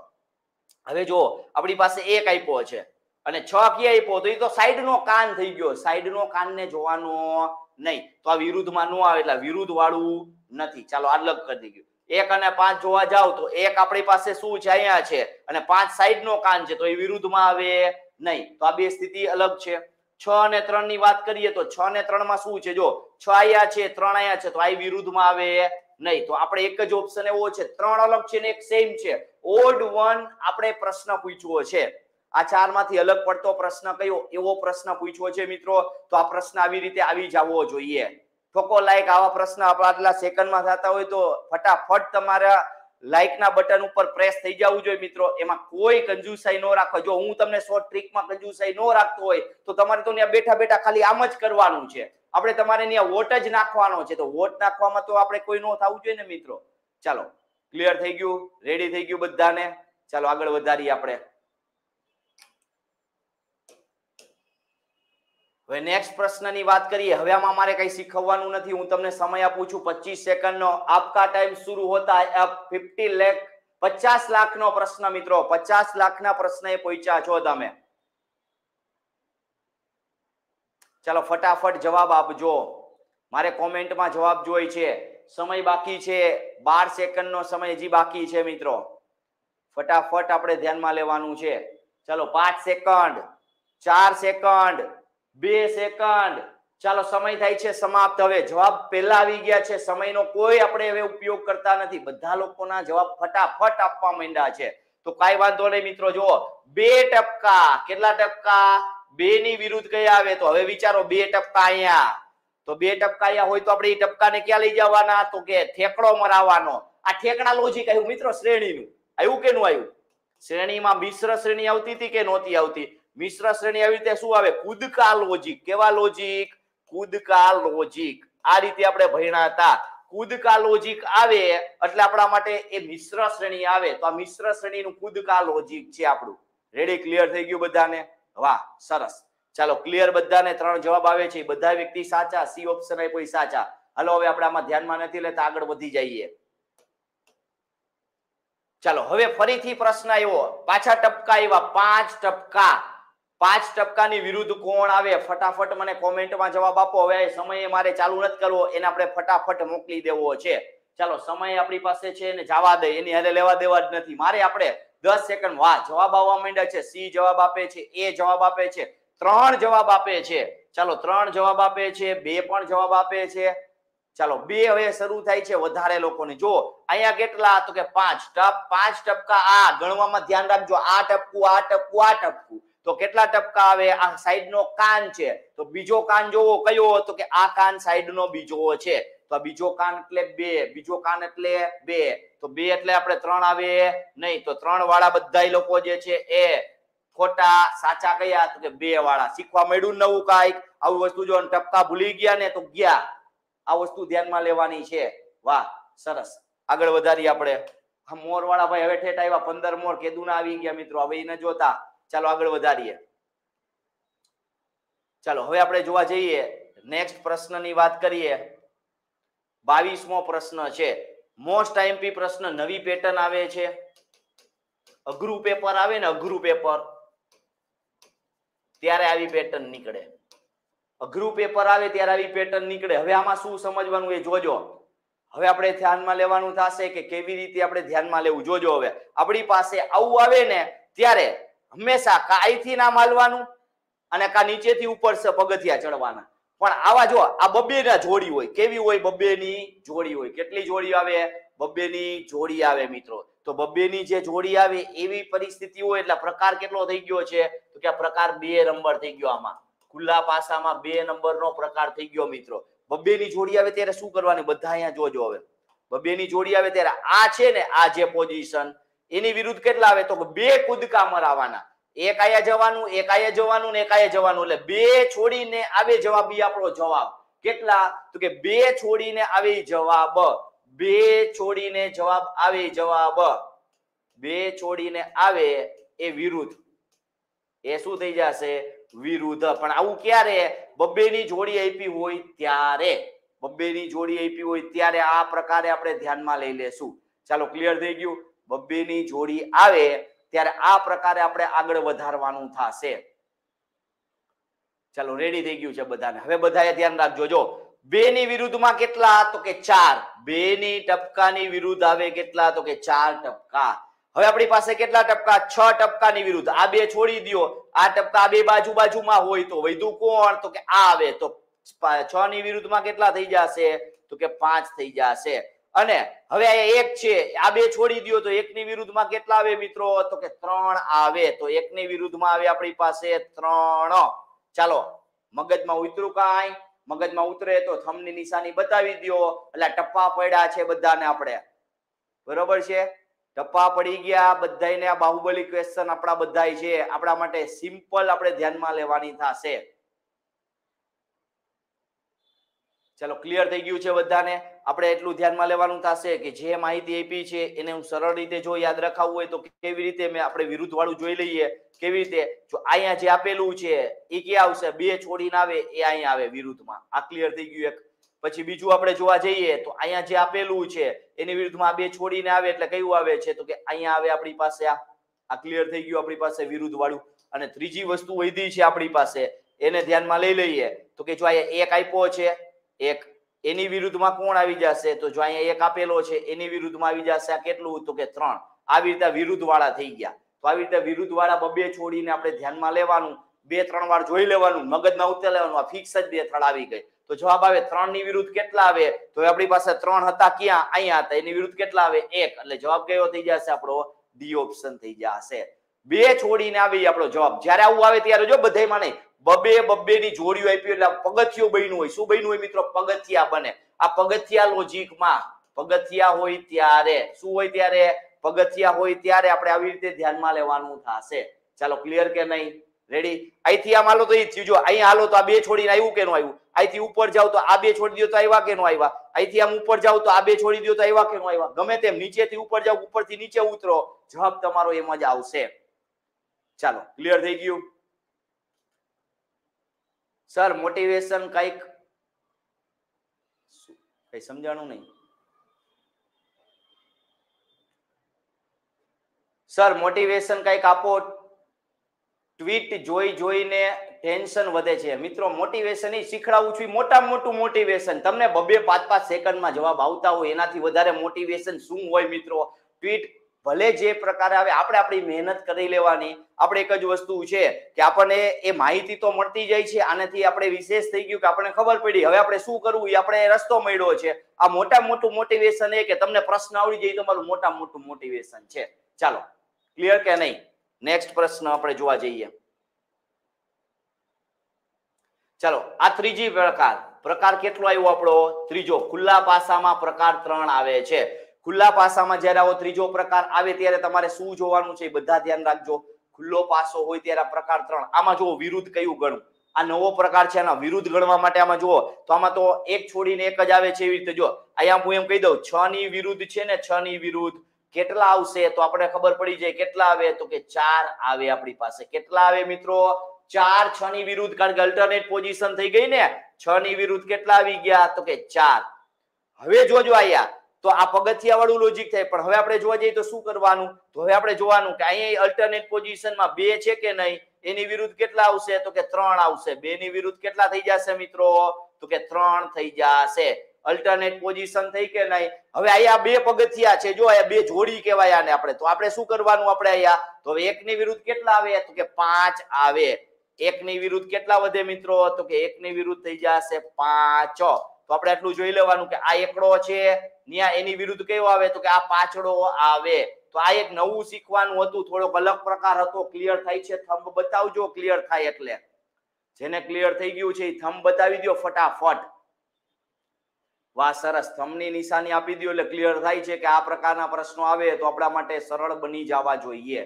હવે જો આપણી પાસે 1 આપ્યો છે અને 6 ક્યાં આપ્યો? તો એ તો સાઈડ નો કાન થઈ ગયો. સાઈડ નો કાન ને જોવાનો નહીં, તો આ વિરુદ્ધમાં નો આવે એટલે વિરુદ્ધ વાળું નથી. ચાલો અલગ કરી ગયું. 1 અને 5 જોવા જાવ તો 1 આપણી પાસે શું છે? અહીંયા છે અને 5 સાઈડ નો કાન છે, તો એ વિરુદ્ધમાં આવે નહીં. તો આ બે સ્થિતિ અલગ છે. 6 અને 3 ની વાત કરીએ તો 6 અને 3 માં શું છે? જો 6 અહીંયા છે, 3 અહીંયા છે, તો આ વિરુદ્ધમાં આવે નહીં. તો આપણે એક જ ઓપ્શન એવો છે, 3 અલગ છે ને એક સેમ છે. ઓડ વન આપણે પ્રશ્ન પૂછ્યો છે. આ 4 માંથી અલગ પડતો પ્રશ્ન કયો એવો પ્રશ્ન પૂછ્યો છે મિત્રો. તો આ પ્રશ્ન આવી રીતે આવી જવો જોઈએ. ઠોકો લાઈક. આવા પ્રશ્ન આટલા સેકન્ડમાં થતા હોય તો ફટાફટ તમારા લાઈક ના બટન ઉપર પ્રેસ થઈ જવું જોઈએ મિત્રો. એમાં કોઈ કંજુસાઈ ન રાખો. જો હું તમને શોર્ટ ટ્રીકમાં કંજુસાઈ ન રાખતો હોય તો તમારે તો ત્યાં બેઠા બેઠા ખાલી આમ જ કરવાનું છે. આપણે તમારે ત્યાં વોટ જ નાખવાનો છે, તો વોટ નાખવામાં તો આપણે કોઈ નો થવું જોઈએ ને મિત્રો. ચાલો ક્લિયર થઈ ગયું, રેડી થઈ ગયું બધાને? ચાલો આગળ વધારીએ આપણે. હવે નેક્સ્ટ પ્રશ્નની વાત કરીએ. હવે આમાં મારે કઈ શીખવવાનું નથી. હું તમને સમય આપું છું 25 સેકન્ડનો. આપકા ટાઈમ शुरू होता है अब. 50 લાખનો પ્રશ્ન મિત્રો. 50 લાખના પ્રશ્ને પહોંચ્યા છો તમે. ચાલો ફટાફટ જવાબ આપજો. મારે કોમેન્ટમાં જવાબ જોઈ છે. સમય બાકી છે, 12 સેકન્ડનો સમય હજી બાકી છે મિત્રો. ફટાફટ આપણે ધ્યાનમાં લેવાનું છે. ચાલો 5 સેકન્ડ, 4 સેકન્ડ, 2 સેકન્ડ. ચાલો સમય થાય છે સમાપ્ત. હવે જવાબ પહેલા આવી ગયા છે. સમયનો કોઈ આપણે હવે ઉપયોગ કરતા નથી. બધા લોકોના જવાબ ફટાફટ આપવા માંડ્યા છે. તો કાઈ વાંધો નહીં મિત્રો. જુઓ 2%. કેટલા ટકા? 2 ની વિરુદ્ધ કયા આવે? તો હવે વિચારો 2% અહીંયા. તો 2% અહીંયા હોય તો આપણે એ ટપકાને ક્યાં લઈ જવાના? તો કે ઠેકડો મરાવવાનો. આ ઠેકડા લોજિક આવ્યું મિત્રો શ્રેણીનું. આવ્યું કે નું આવ્યું? શ્રેણીમાં મિશ્ર શ્રેણી આવતી હતી કે નહોતી આવતી? મિશ્ર શ્રેણી આવી રીતે શું આવે? કૂદકા લોજિક. કેવા લોજિક? કૂદકા લોજિક. આ રીતે આપણે ભણ્યા હતા. કૂદકા લોજિક આવે એટલે આપણા માટે એ મિશ્ર શ્રેણી આવે. તો આ મિશ્ર શ્રેણીનું કૂદકા લોજિક છે આપણું. રેડી? ક્લિયર થઈ ગયું બધાને? વાહ સરસ. ચાલો ક્લિયર બધાને? 3 જવાબ આવે છે. બધા વ્યક્તિ સાચા. સી ઓપ્શન આપ્યો એ સાચા. હાલો હવે આપણે આમાં ધ્યાનમાં નથી લેતા, આગળ વધી જઈએ. ચાલો હવે ફરીથી પ્રશ્ન આવ્યો. પાછા ટપકા આવ્યા. 5%. 5% ની વિરુદ્ધ કોણ આવે? ફટાફટ મને કોમેન્ટમાં જવાબ આપો. હવે સમય મારે ચાલુ નથી કરવો, એને આપણે ફટાફટ મોકલી દેવો છે. ચાલો સમય આપણી પાસે છે ને જવા દે, એની હારે લેવા દેવા જ નથી મારે. આપણે 10 સેકન્ડ. વાહ જવાબ આવવા માંડ્યા છે. સી જવાબ આપે છે, એ જવાબ આપે છે, 3 જવાબ આપે છે. ચાલો 3 જવાબ આપે છે, 2 પણ જવાબ આપે છે. ચાલો 2 હવે શરૂ થાય છે વધારે લોકોને. જો અહીંયા કેટલા? તો કે 5%. આ ગણવામાં ધ્યાન રાખજો. આ ટપકું, આ ટપકું, આ ટપકું. તો કેટલા ટપકા આવે? આ સાઈડ નો કાન છે, તો બીજો કાન જોવો કયો? તો કે આ કાન સાઈડ નો બીજો છે. તો બીજો કાન એટલે 2, બીજો કાન એટલે 2. તો 2 એટલે આપણે 3 આવે નહીં. તો 3 વાળા બધા લોકો જે છે એ ખોટા સાચા કયા તો કે 2 વાળા. શીખવા મળ્યું નવું કાંઈક. આવી વસ્તુ જો ટપકા ભૂલી ગયા ને તો ગયા. આ વસ્તુ ધ્યાનમાં લેવાની છે. વાહ સરસ. આગળ વધારીએ આપણે. આ મોર વાળા ભાઈ હવે ઠેઠ આવ્યા. 15 મોર કેદુના આવી ગયા મિત્રો. હવે એને જોતા ચાલો આગળ વધારીએ. ચાલો હવે આપણે જોવા જઈએ નેક્સ્ટ પ્રશ્નની વાત કરીએ. 22મો પ્રશ્ન છે. મોસ્ટ આઈએમપી પ્રશ્ન. નવી પેટર્ન આવે છે. અઘરું પેપર આવે ને અઘરું પેપર ત્યારે આવી પેટર્ન નીકળે. અઘરું પેપર આવે ત્યારે આવી પેટર્ન નીકળે. હવે આમાં શું સમજવાનું એ જોજો. હવે આપણે ધ્યાનમાં લેવાનું થશે કે કેવી રીતે આપણે ધ્યાનમાં લેવું. જોજો હવે આપણી પાસે આવું આવે ને ત્યારે હંમેશા કાઈથી નામ હાલવાનું અને કા નીચેથી ઉપર પગથિયા ચડવાના. પણ આવા જો આ બબ્બે ના જોડી હોય. કેવી હોય? બબ્બે ની જોડી હોય. કેટલી જોડી આવે? બબ્બે ની જોડી આવે મિત્રો. તો બબ્બે ની જે જોડી આવે એવી પરિસ્થિતિ હોય એટલે પ્રકાર કેટલો થઈ ગયો છે તો કે આ પ્રકાર 2 નંબર થઈ ગયો. આમાં ખુલ્લા પાસામાં 2 નંબરનો પ્રકાર થઈ ગયો મિત્રો. બબ્બે ની જોડી આવે ત્યારે શું કરવાની? બધા અહીંયા જોજો. હવે બબ્બે ની જોડી આવે ત્યારે આ છે ને આ જે પોઝિશન એની વિરુદ્ધ કેટલા આવે તો 2 કૂદકા મરાવાના. એક આયા જવાનું, એક આયા જવાનું ને એક આયા જવાનું. એટલે 2 છોડીને આવે જવાબ. ઈ આપણો જવાબ. કેટલા તો કે 2 છોડીને આવે જવાબ. 2 છોડીને જવાબ આવે. જવાબ 2 છોડીને આવે એ વિરુદ્ધ. એ શું થઈ જશે? વિરુદ્ધ. પણ આવું ક્યારે? બબ્બે ની જોડી આપી હોય ત્યારે. બબ્બે ની જોડી આપી હોય ત્યારે આ પ્રકારે આપણે ધ્યાનમાં લઈ લેશું. ચાલો ક્લિયર થઈ ગયું. બબ્બે ની જોડી આવે ત્યારે આ પ્રકારે આપણે આગળ વધારવાનું થશે. ચાલો રેડી થઈ ગયું છે બધાને. હવે બધાએ ધ્યાન રાખજો. જો 2 ની વિરુદ્ધમાં કેટલા તો કે 4. 2 ની ટપકાની વિરુદ્ધ આવે કેટલા તો કે 4 ટપકા. હવે આપણી પાસે કેટલા ટપકા? 6 ટપકાની વિરુદ્ધ. આ 2 છોડી દો. આ ટપકા 2 બાજુમાં હોય તો વધ્યું કોણ તો કે આ આવે. તો 6 ની વિરુદ્ધમાં કેટલા થઈ જશે તો કે 5 થઈ જશે. અને હવે આ 1 છે. આ 2 છોડી દો તો 1 ની વિરુદ્ધમાં કેટલા આવે મિત્રો તો કે 3 આવે. તો 1 ની વિરુદ્ધમાં આવે આપણી પાસે 3. ચાલો મગજમાં ઉતરું કાંઈ? મગજમાં ઉતરે તો થંબની નિશાની બતાવી દો. એટલે ટપ્પા પડ્યા છે બધાને આપણે. બરોબર છે? ટપ્પા પડી ગયા બધાને. આ બાહુબલી ક્વેશ્ચન આપણા બધાય છે. આપણા માટે સિમ્પલ આપણે ધ્યાનમાં લેવાની થશે. ચાલો ક્લિયર થઈ ગયું છે બધાને. આપણે એટલું ધ્યાનમાં લેવાનું થશે કે જે માહિતી આપી છે એને હું સરળ રીતે જો યાદ રખાવવું હોય તો કેવી રીતે મેં આપણે વિરુદ્ધ વાળું જોઈ લઈએ. કેવી રીતે? જો અહીંયા જે આપેલું છે એ ક્યાં આવશે? 2 છોડીને આવે એ અહીંયા આવે વિરુદ્ધમાં. આ ક્લિયર થઈ ગયું એક. પછી બીજું આપણે જોવા જઈએ તો અહીંયા જે આપેલું છે એની વિરુદ્ધમાં 2 છોડીને આવે એટલે કયું આવે છે તો કે અહીંયા આવે આપણી પાસે. આ ક્લિયર થઈ ગયું આપણી પાસે વિરુદ્ધ વાળું. અને ત્રીજી વસ્તુ વધી છે આપણી પાસે એને ધ્યાનમાં લઈ લઈએ તો કે જો અહીંયા 1 આપ્યો છે 1 એની વિરુદ્ધમાં કોણ આવી જશે તો જો અહીંયા 1 આપેલો છે એની વિરુદ્ધમાં આવી જશે આ કેટલું તો કે 3. આવી રીતે વિરુદ્ધ વાળા થઈ ગયા. તો આવી રીતે વિરુદ્ધ વાળા 2 છોડીને આપણે ધ્યાનમાં લેવાનું. 2-3 વાર જોઈ લેવાનું. મગજમાં ઉતરી લેવાનું. આ ફિક્સ જ મેથડ આવી ગઈ. તો જવાબ આવે 3 ની વિરુદ્ધ કેટલા આવે તો આપણી પાસે 3 હતા ક્યાં? અહીંયા હતા. એની વિરુદ્ધ કેટલા આવે? 1. એટલે જવાબ કયો થઈ જશે આપણો? ડી ઓપ્શન થઈ જશે. 2 છોડીને આવી આપણો જવાબ. જ્યારે આવું આવે ત્યારે જો બધાયમાં નહીં. બબ્બે ની જોડીઓ આપી એટલે પગથિયું બન્યું હોય. શું બન્યું હોય મિત્રો? પગથિયા બને. આ પગથિયા લોજિકમાં પગથિયા હોય ત્યારે શું હોય? ત્યારે પગથિયા હોય ત્યારે આપણે આવી રીતે ધ્યાનમાં લેવાનું થશે. ચાલો ક્લિયર કે નહીં? રેડી? અહીંથી આમ હાલો તો એ થયું. જો અહીંયા હાલો તો આ 2 છોડીને આવ્યું કે ન આવ્યું? અહીંથી ઉપર જાવ તો આ 2 છોડી દો તો આવ્યા કે ન આવ્યા? અહીંથી આમ ઉપર જાવ તો આ 2 છોડી દો તો આવ્યા કે ન આવ્યા? ગમે તેમ નીચેથી ઉપર જાવ, ઉપરથી નીચે ઉતરો, જવાબ તમારો એમ જ આવશે. ચાલો ક્લિયર થઈ ગયું? સર મોટિવેશન કઈ સમજાણું નહીં. સર મોટિવેશન કઈક આપો. ટ્વીટ જોઈને ટેન્શન વધે છે. મિત્રો મોટિવેશન એ શીખડાવું છું. મોટામાં મોટું મોટિવેશન. તમને 2-5 સેકન્ડમાં જવાબ આવતા હોય એનાથી વધારે મોટિવેશન શું હોય મિત્રો? ટ્વીટ ભલે જે પ્રકારે આવે આપણે આપણી મહેનત કરી લેવાની. આપણે એક જ વસ્તુ છે કે આપણને એ માહિતી તો મળતી જાય છે. આનાથી આપણે વિશેષ થઈ ગયું કે આપણને ખબર પડી હવે આપણે શું કરવું એ આપણે રસ્તો મળ્યો છે. આ મોટામાં મોટું મોટિવેશન એ કે તમને પ્રશ્ન આવડી જાય તમારું મોટામાં મોટું મોટિવેશન છે. ચાલો ક્લિયર કે નહીં? નેક્સ્ટ પ્રશ્ન આપણે જોવા જઈએ. ચાલો આ ત્રીજી પ્રકાર કેટલો આવ્યો આપણો? ત્રીજો. ખુલ્લા પાસામાં પ્રકાર 3 આવે છે. ખુલ્લા પાસામાં જ્યારે આવો ત્રીજો પ્રકાર આવે ત્યારે તમારે શું જોવાનું છે એ બધા ધ્યાન રાખજો. ખુલ્લો પાસો હોય ત્યારે પ્રકાર 3. આમાં જુઓ વિરુદ્ધ કયું ગણવું, આ નવો પ્રકાર છે, આના વિરુદ્ધ ગણવા માટે આમાં જુઓ તો આમાં તો એક છોડીને એક જ આવે છે. એવી રીતે જો અહીંયા હું એમ કહી દઉં 6 ની વિરુદ્ધ છે ને 6 ની વિરુદ્ધ કેટલા આવશે તો આપણે ખબર પડી જાય કેટલા આવે તો કે 4 આવે આપણી પાસે. કેટલા આવે મિત્રો? 4. 6 ની વિરુદ્ધ, કારણ કે અલ્ટરનેટ પોઝિશન થઈ ગઈ ને. 6 ની વિરુદ્ધ કેટલા આવી ગયા તો કે 4. હવે જોજો આયા તો આ પગથિયા વાળું લોજિક થાય, પણ હવે આપણે જોવા જઈએ તો શું કરવાનું? તો હવે આપણે જોવાનું કે અહીંયા અલ્ટરનેટ પોઝિશનમાં 2 છે કે નહીં, એની વિરુદ્ધ કેટલા આવશે તો કે 3 આવશે. 2 ની વિરુદ્ધ કેટલા થઈ જશે મિત્રો તો કે 3 થઈ જશે. અલ્ટરનેટ પોઝિશન થઈ કે નહીં? હવે અહીંયા 2 પગથિયા છે, જો અહીંયા 2 જોડી કહેવાય આને આપણે. તો આપણે શું કરવાનું? આપણે અહીંયા તો 1 ની વિરુદ્ધ કેટલા આવે તો કે 5 આવે. 1 ની વિરુદ્ધ કેટલા વધે મિત્રો તો કે 1 ની વિરુદ્ધ થઈ જશે 5. તો આપણે આટલું જોઈ લેવાનું કે આ એકડો છે ન્યા એની વિરુદ્ધ કયો આવે તો કે આ પાછડો આવે. તો આ એક નવું શીખવાનું હતું, થોડોક અલગ પ્રકાર હતો. ક્લિયર થાય છે? થંબ બતાવજો ક્લિયર થાય એટલે. જેને ક્લિયર થઈ ગયું છે એ થંબ બતાવી દો ફટાફટ. વાહ સરસ, થંબની નિશાની આપી દો એટલે ક્લિયર થાય છે કે આ પ્રકારના પ્રશ્નો આવે તો આપણા માટે સરળ બની જવા જોઈએ.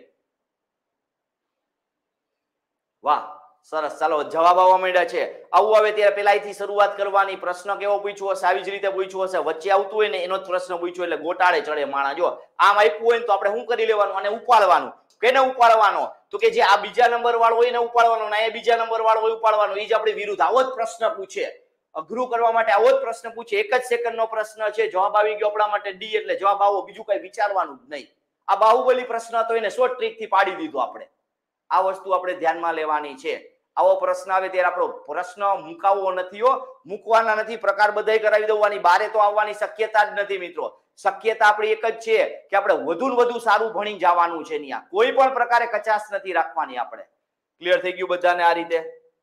વાહ સરસ, ચાલો જવાબ આવવા માંડ્યા છે. આવું આવે ત્યારે પેલા અહીંથી શરૂઆત કરવાની. પ્રશ્ન કેવો પૂછ્યો હશે? આવી જ રીતે પૂછ્યો હશે. વચ્ચે આવતું હોય ને એનો જ પ્રશ્ન પૂછ્યો એટલે ગોટાળે ચડે માણા. જો આમ આપ્યું હોય ને તો આપણે શું કરી લેવાનું? અને ઉપાડવાનું. કેને ઉપાડવાનો? તો કે જે આ બીજા નંબર વાળો હોય ને ઉપાડવાનો, ને આ બીજા નંબર વાળો હોય ઉપાડવાનો. એ જ આપણે વિરુદ્ધ. આવો જ પ્રશ્ન પૂછે, અઘરું કરવા માટે આવો જ પ્રશ્ન પૂછે. 1 જ સેકન્ડનો પ્રશ્ન છે, જવાબ આવી ગયો આપણા માટે ડી એટલે જવાબ આવો, બીજું કઈ વિચારવાનું જ નહીં. આ બાહુબલી પ્રશ્ન હતો એને શોર્ટ ટ્રીક થી પાડી દીધો આપણે. આ વસ્તુ આપણે ધ્યાનમાં લેવાની છે. આવો પ્રશ્ન આવે ત્યારે આપણો પ્રશ્ન મુકાવવો નથી હો, મૂકવાના નથી. પ્રકાર બધાય કરાવી દેવાની, બારે તો આવવાની શક્યતા જ નથી મિત્રો. શક્યતા આપણી એક જ છે કે આપણે વધુ ને વધુ સારું ભણી જવાનું છે. ત્યાં કોઈ પણ પ્રકારે કચાશ નથી રાખવાની આપણે. ક્લિયર થઈ ગયું બધાને આ રીતે?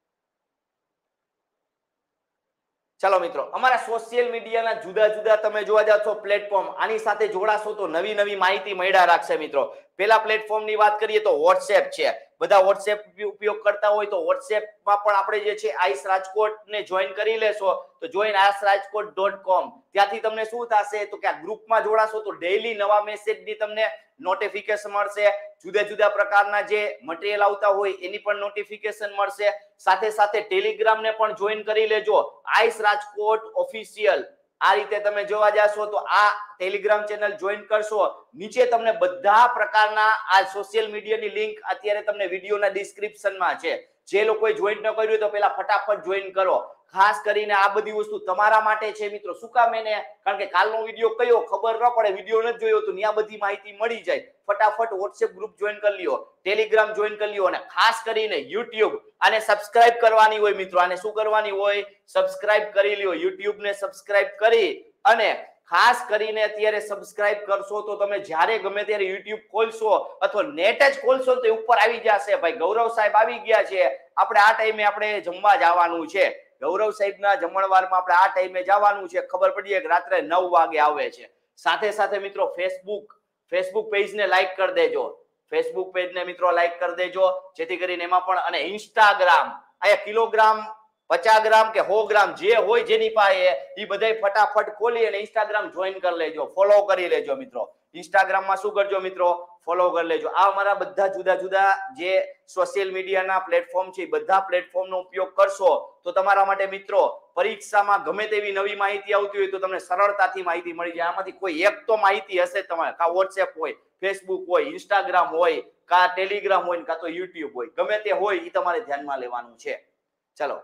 ચાલો મિત્રો, અમારા સોશિયલ મીડિયાના જુદા જુદા તમે જોવા જાવ છો પ્લેટફોર્મ, આની સાથે જોડાશો તો નવી નવી માહિતી મળ્યા રાખશે મિત્રો. પેલા પ્લેટફોર્મ ની વાત કરીએ તો વોટ્સએપ છે. બધા વોટ્સએપ ઉપયોગ કરતા હોય તો વોટ્સએપમાં પણ આપણે જે છે આઈસ રાજકોટ ને જોઈન કરી લેશો તો જોઈન aisrajkot.com. ત્યાંથી તમને શું થશે તો કે આ ગ્રુપમાં જોડાશો તો ડેઈલી નવા મેસેજની તમને નોટિફિકેશન મળશે. જુદા જુદા પ્રકારના જે મટીરિયલ આવતા હોય એની પણ નોટિફિકેશન મળશે. સાથે સાથે ટેલિગ્રામ ને પણ જોઈન કરી લેજો, આઈસ રાજકોટ ઓફિશિયલ. આ રીતે તમે જોવા જાશો તો આ ટેલિગ્રામ ચેનલ જોઈન કરશો, નીચે તમને બધા પ્રકારના આ સોશિયલ મીડિયાની લિંક અત્યારે તમને વિડીયોના ડિસ્ક્રિપ્શનમાં છે. જે લોકોએ જોઈન ન કર્યું તો પેલા ફટાફટ જોઈન કરો. ખાસ કરીને આ બધી વસ્તુ તમારા માટે છે મિત્રો. શું કામ એને? કારણ કે કાલનો વિડીયો કયો ખબર ન પડે, વિડીયો ન જોયો તો ત્યાં બધી માહિતી મળી જાય. ફટાફટ વોટ્સએપ ગ્રુપ જોઈન કરી લ્યો, ટેલિગ્રામ જોઈન કરી લ્યો, અને ખાસ કરીને યુટ્યુબ આને સબસ્ક્રાઇબ કરવાની હોય મિત્રો. આને શું કરવાની હોય? સબસ્ક્રાઇબ કરી લ્યો. યુટ્યુબ ને સબસ્ક્રાઇબ કરી અને ખાસ કરીને અત્યારે સબસ્ક્રાઇબ કરશો તો તમે જ્યારે ગમે ત્યારે યુટ્યુબ ખોલશો અથવા નેટ જ ખોલશો તો ઉપર આવી જશે ભાઈ ગૌરવ સાહેબ આવી ગયા છે, આપણે આ ટાઈમે આપણે જમવા જવાનું છે. ગૌરવ સાહેબના જમણવારમાં આપણે આ ટાઈમે જવાનું છે. ખબર પડી કે રાત્રે 9 વાગે આવે છે. સાથે સાથે મિત્રો ફેસબુક પેજને લાઈક કરી દેજો. ફેસબુક પેજને મિત્રો લાઈક કરી દેજો, જેથી કરીને એમાં પણ. અને ઇન્સ્ટાગ્રામ, અહીંયા કિલોગ્રામ 50 ગ્રામ કે 100 ગ્રામ જે હોય જેની પાસે એ બધાય ફટાફટ ખોલી અને ઇન્સ્ટાગ્રામ જોઈન કરી લેજો, ફોલો કરી લેજો મિત્રો. ઇન્સ્ટાગ્રામમાં શું કરજો મિત્રો? ફોલો કરી લેજો. આ અમારા બધા જુદા જુદા જે સોશિયલ મીડિયાના પ્લેટફોર્મ છે બધા પ્લેટફોર્મનો ઉપયોગ કરશો તો તમારા માટે મિત્રો પરીક્ષામાં ગમે તેવી નવી માહિતી આવતી હોય તો તમને સરળતાથી માહિતી મળી જાય. આમાંથી કોઈ એક તો માહિતી હશે તમારે, કા વોટ્સએપ હોય, ફેસબુક હોય, ઇન્સ્ટાગ્રામ હોય, કા ટેલિગ્રામ હોય, કા તો યુટ્યુબ હોય, ગમે તે હોય એ તમારે ધ્યાનમાં લેવાનું છે. ચલો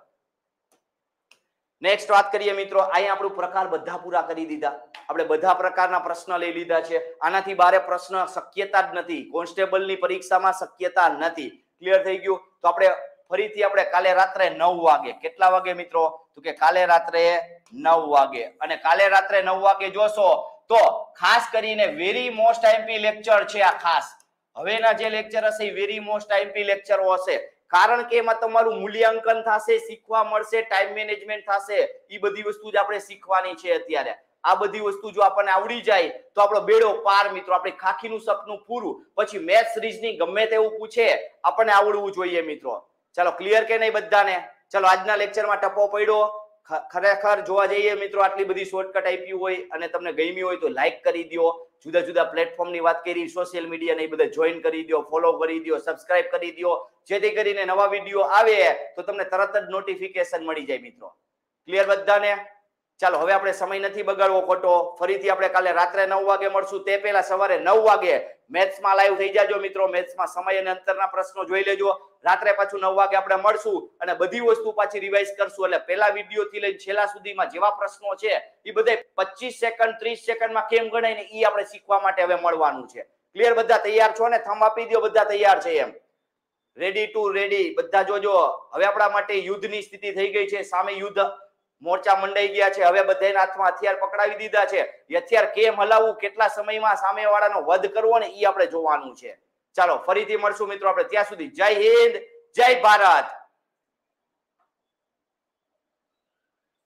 નેક્સ્ટ વાત કરીએ મિત્રો. અહીંયા આપણું પ્રકાર બધા પૂરા કરી દીધા. આપણે બધા પ્રકારના પ્રશ્ન લઈ લીધા છે. આનાથી બારે પ્રશ્ન શક્યતા જ નથી. કોન્સ્ટેબલની પરીક્ષામાં શક્યતા નથી. ક્લિયર થઈ ગયું? તો આપણે ફરીથી આપણે કાલે રાત્રે 9 વાગે, કેટલા વાગે મિત્રો? તો કે કાલે રાત્રે 9 વાગે. અને કાલે રાત્રે 9 વાગે જોશો તો ખાસ કરીને વેરી મોસ્ટ આઈએમપી લેક્ચર છે આ. ખાસ હવેના જે લેક્ચર હશે એ વેરી મોસ્ટ આઈએમપી લેક્ચરો હશે. કારણ કે એમાં તમારું મૂલ્યાંકન થશે, શીખવા મળશે, ટાઈમ મેનેજમેન્ટ થશે. એ બધી વસ્તુ જ આપણે શીખવાની છે અત્યારે. આ બધી વસ્તુ જો આપણને આવડી જાય તો આપણો બેડો પાર મિત્રો. આપણે ખાખીનું સપનું પૂરું. પછી મેથ્સ રીઝનિંગ ગમે તેવું પૂછે આપણને આવડવું જોઈએ મિત્રો. ચલો ક્લિયર કે નહીં બધાને? ચલો આજના લેક્ચરમાં ટપો પડ્યો. ખરેખર જોવા જઈએ મિત્રો આટલી બધી શોર્ટકટ આપી હોય અને તમને ગમી હોય તો લાઈક કરી દો. જુદા જુદા પ્લેટફોર્મની વાત કરી, સોશિયલ મીડિયા ને એ બધા જોઈન કરી દો, ફોલો કરી દો, સબસ્ક્રાઇબ કરી દો, જેથી કરીને નવા વિડીયો આવે તો તમને તરત જ નોટિફિકેશન મળી જાય મિત્રો. ક્લિયર બધાને? ચાલો હવે આપણે સમય નથી બગાડવો ખોટો. ફરીથી આપણે કાલે રાત્રે 9 વાગે મળશું. તે પહેલા સવારે 9 વાગે મેથ્સમાં લાઈવ થઈ જાજો મિત્રો. મેથ્સમાં સમય અને અંતરના પ્રશ્નો જોઈ લેજો. રાત્રે પાછું 9 વાગે આપણે મળશું અને બધી વસ્તુ પાછી રિવાઇઝ કરશું. એટલે પહેલા વિડીયો થી લઈને છેલ્લા સુધીમાં જેવા પ્રશ્નો છે એ બધે 25 સેકન્ડ 30 સેકન્ડમાં કેમ ગણાય ને એ આપણે શીખવા માટે હવે મળવાનું છે. ક્લિયર? બધા તૈયાર છો ને? થંબ આપી દો બધા તૈયાર છે એમ. રેડી ટુ રેડી બધા જોજો. હવે આપણા માટે યુદ્ધની સ્થિતિ થઈ ગઈ છે. સામે યુદ્ધ મોરચા મંડાઈ ગયા છે. હવે બધાના હાથમાં હથિયાર પકડાવી દીધા છે. એ હથિયાર કેમ હલાવવું, કેટલા સમયમાં સામેવાળાનો વધ કરવો ને એ આપણે જોવાનું છે. ચાલો ફરીથી મળશું મિત્રો આપણે. ત્યાં સુધી જય હિન્દ, જય ભારત.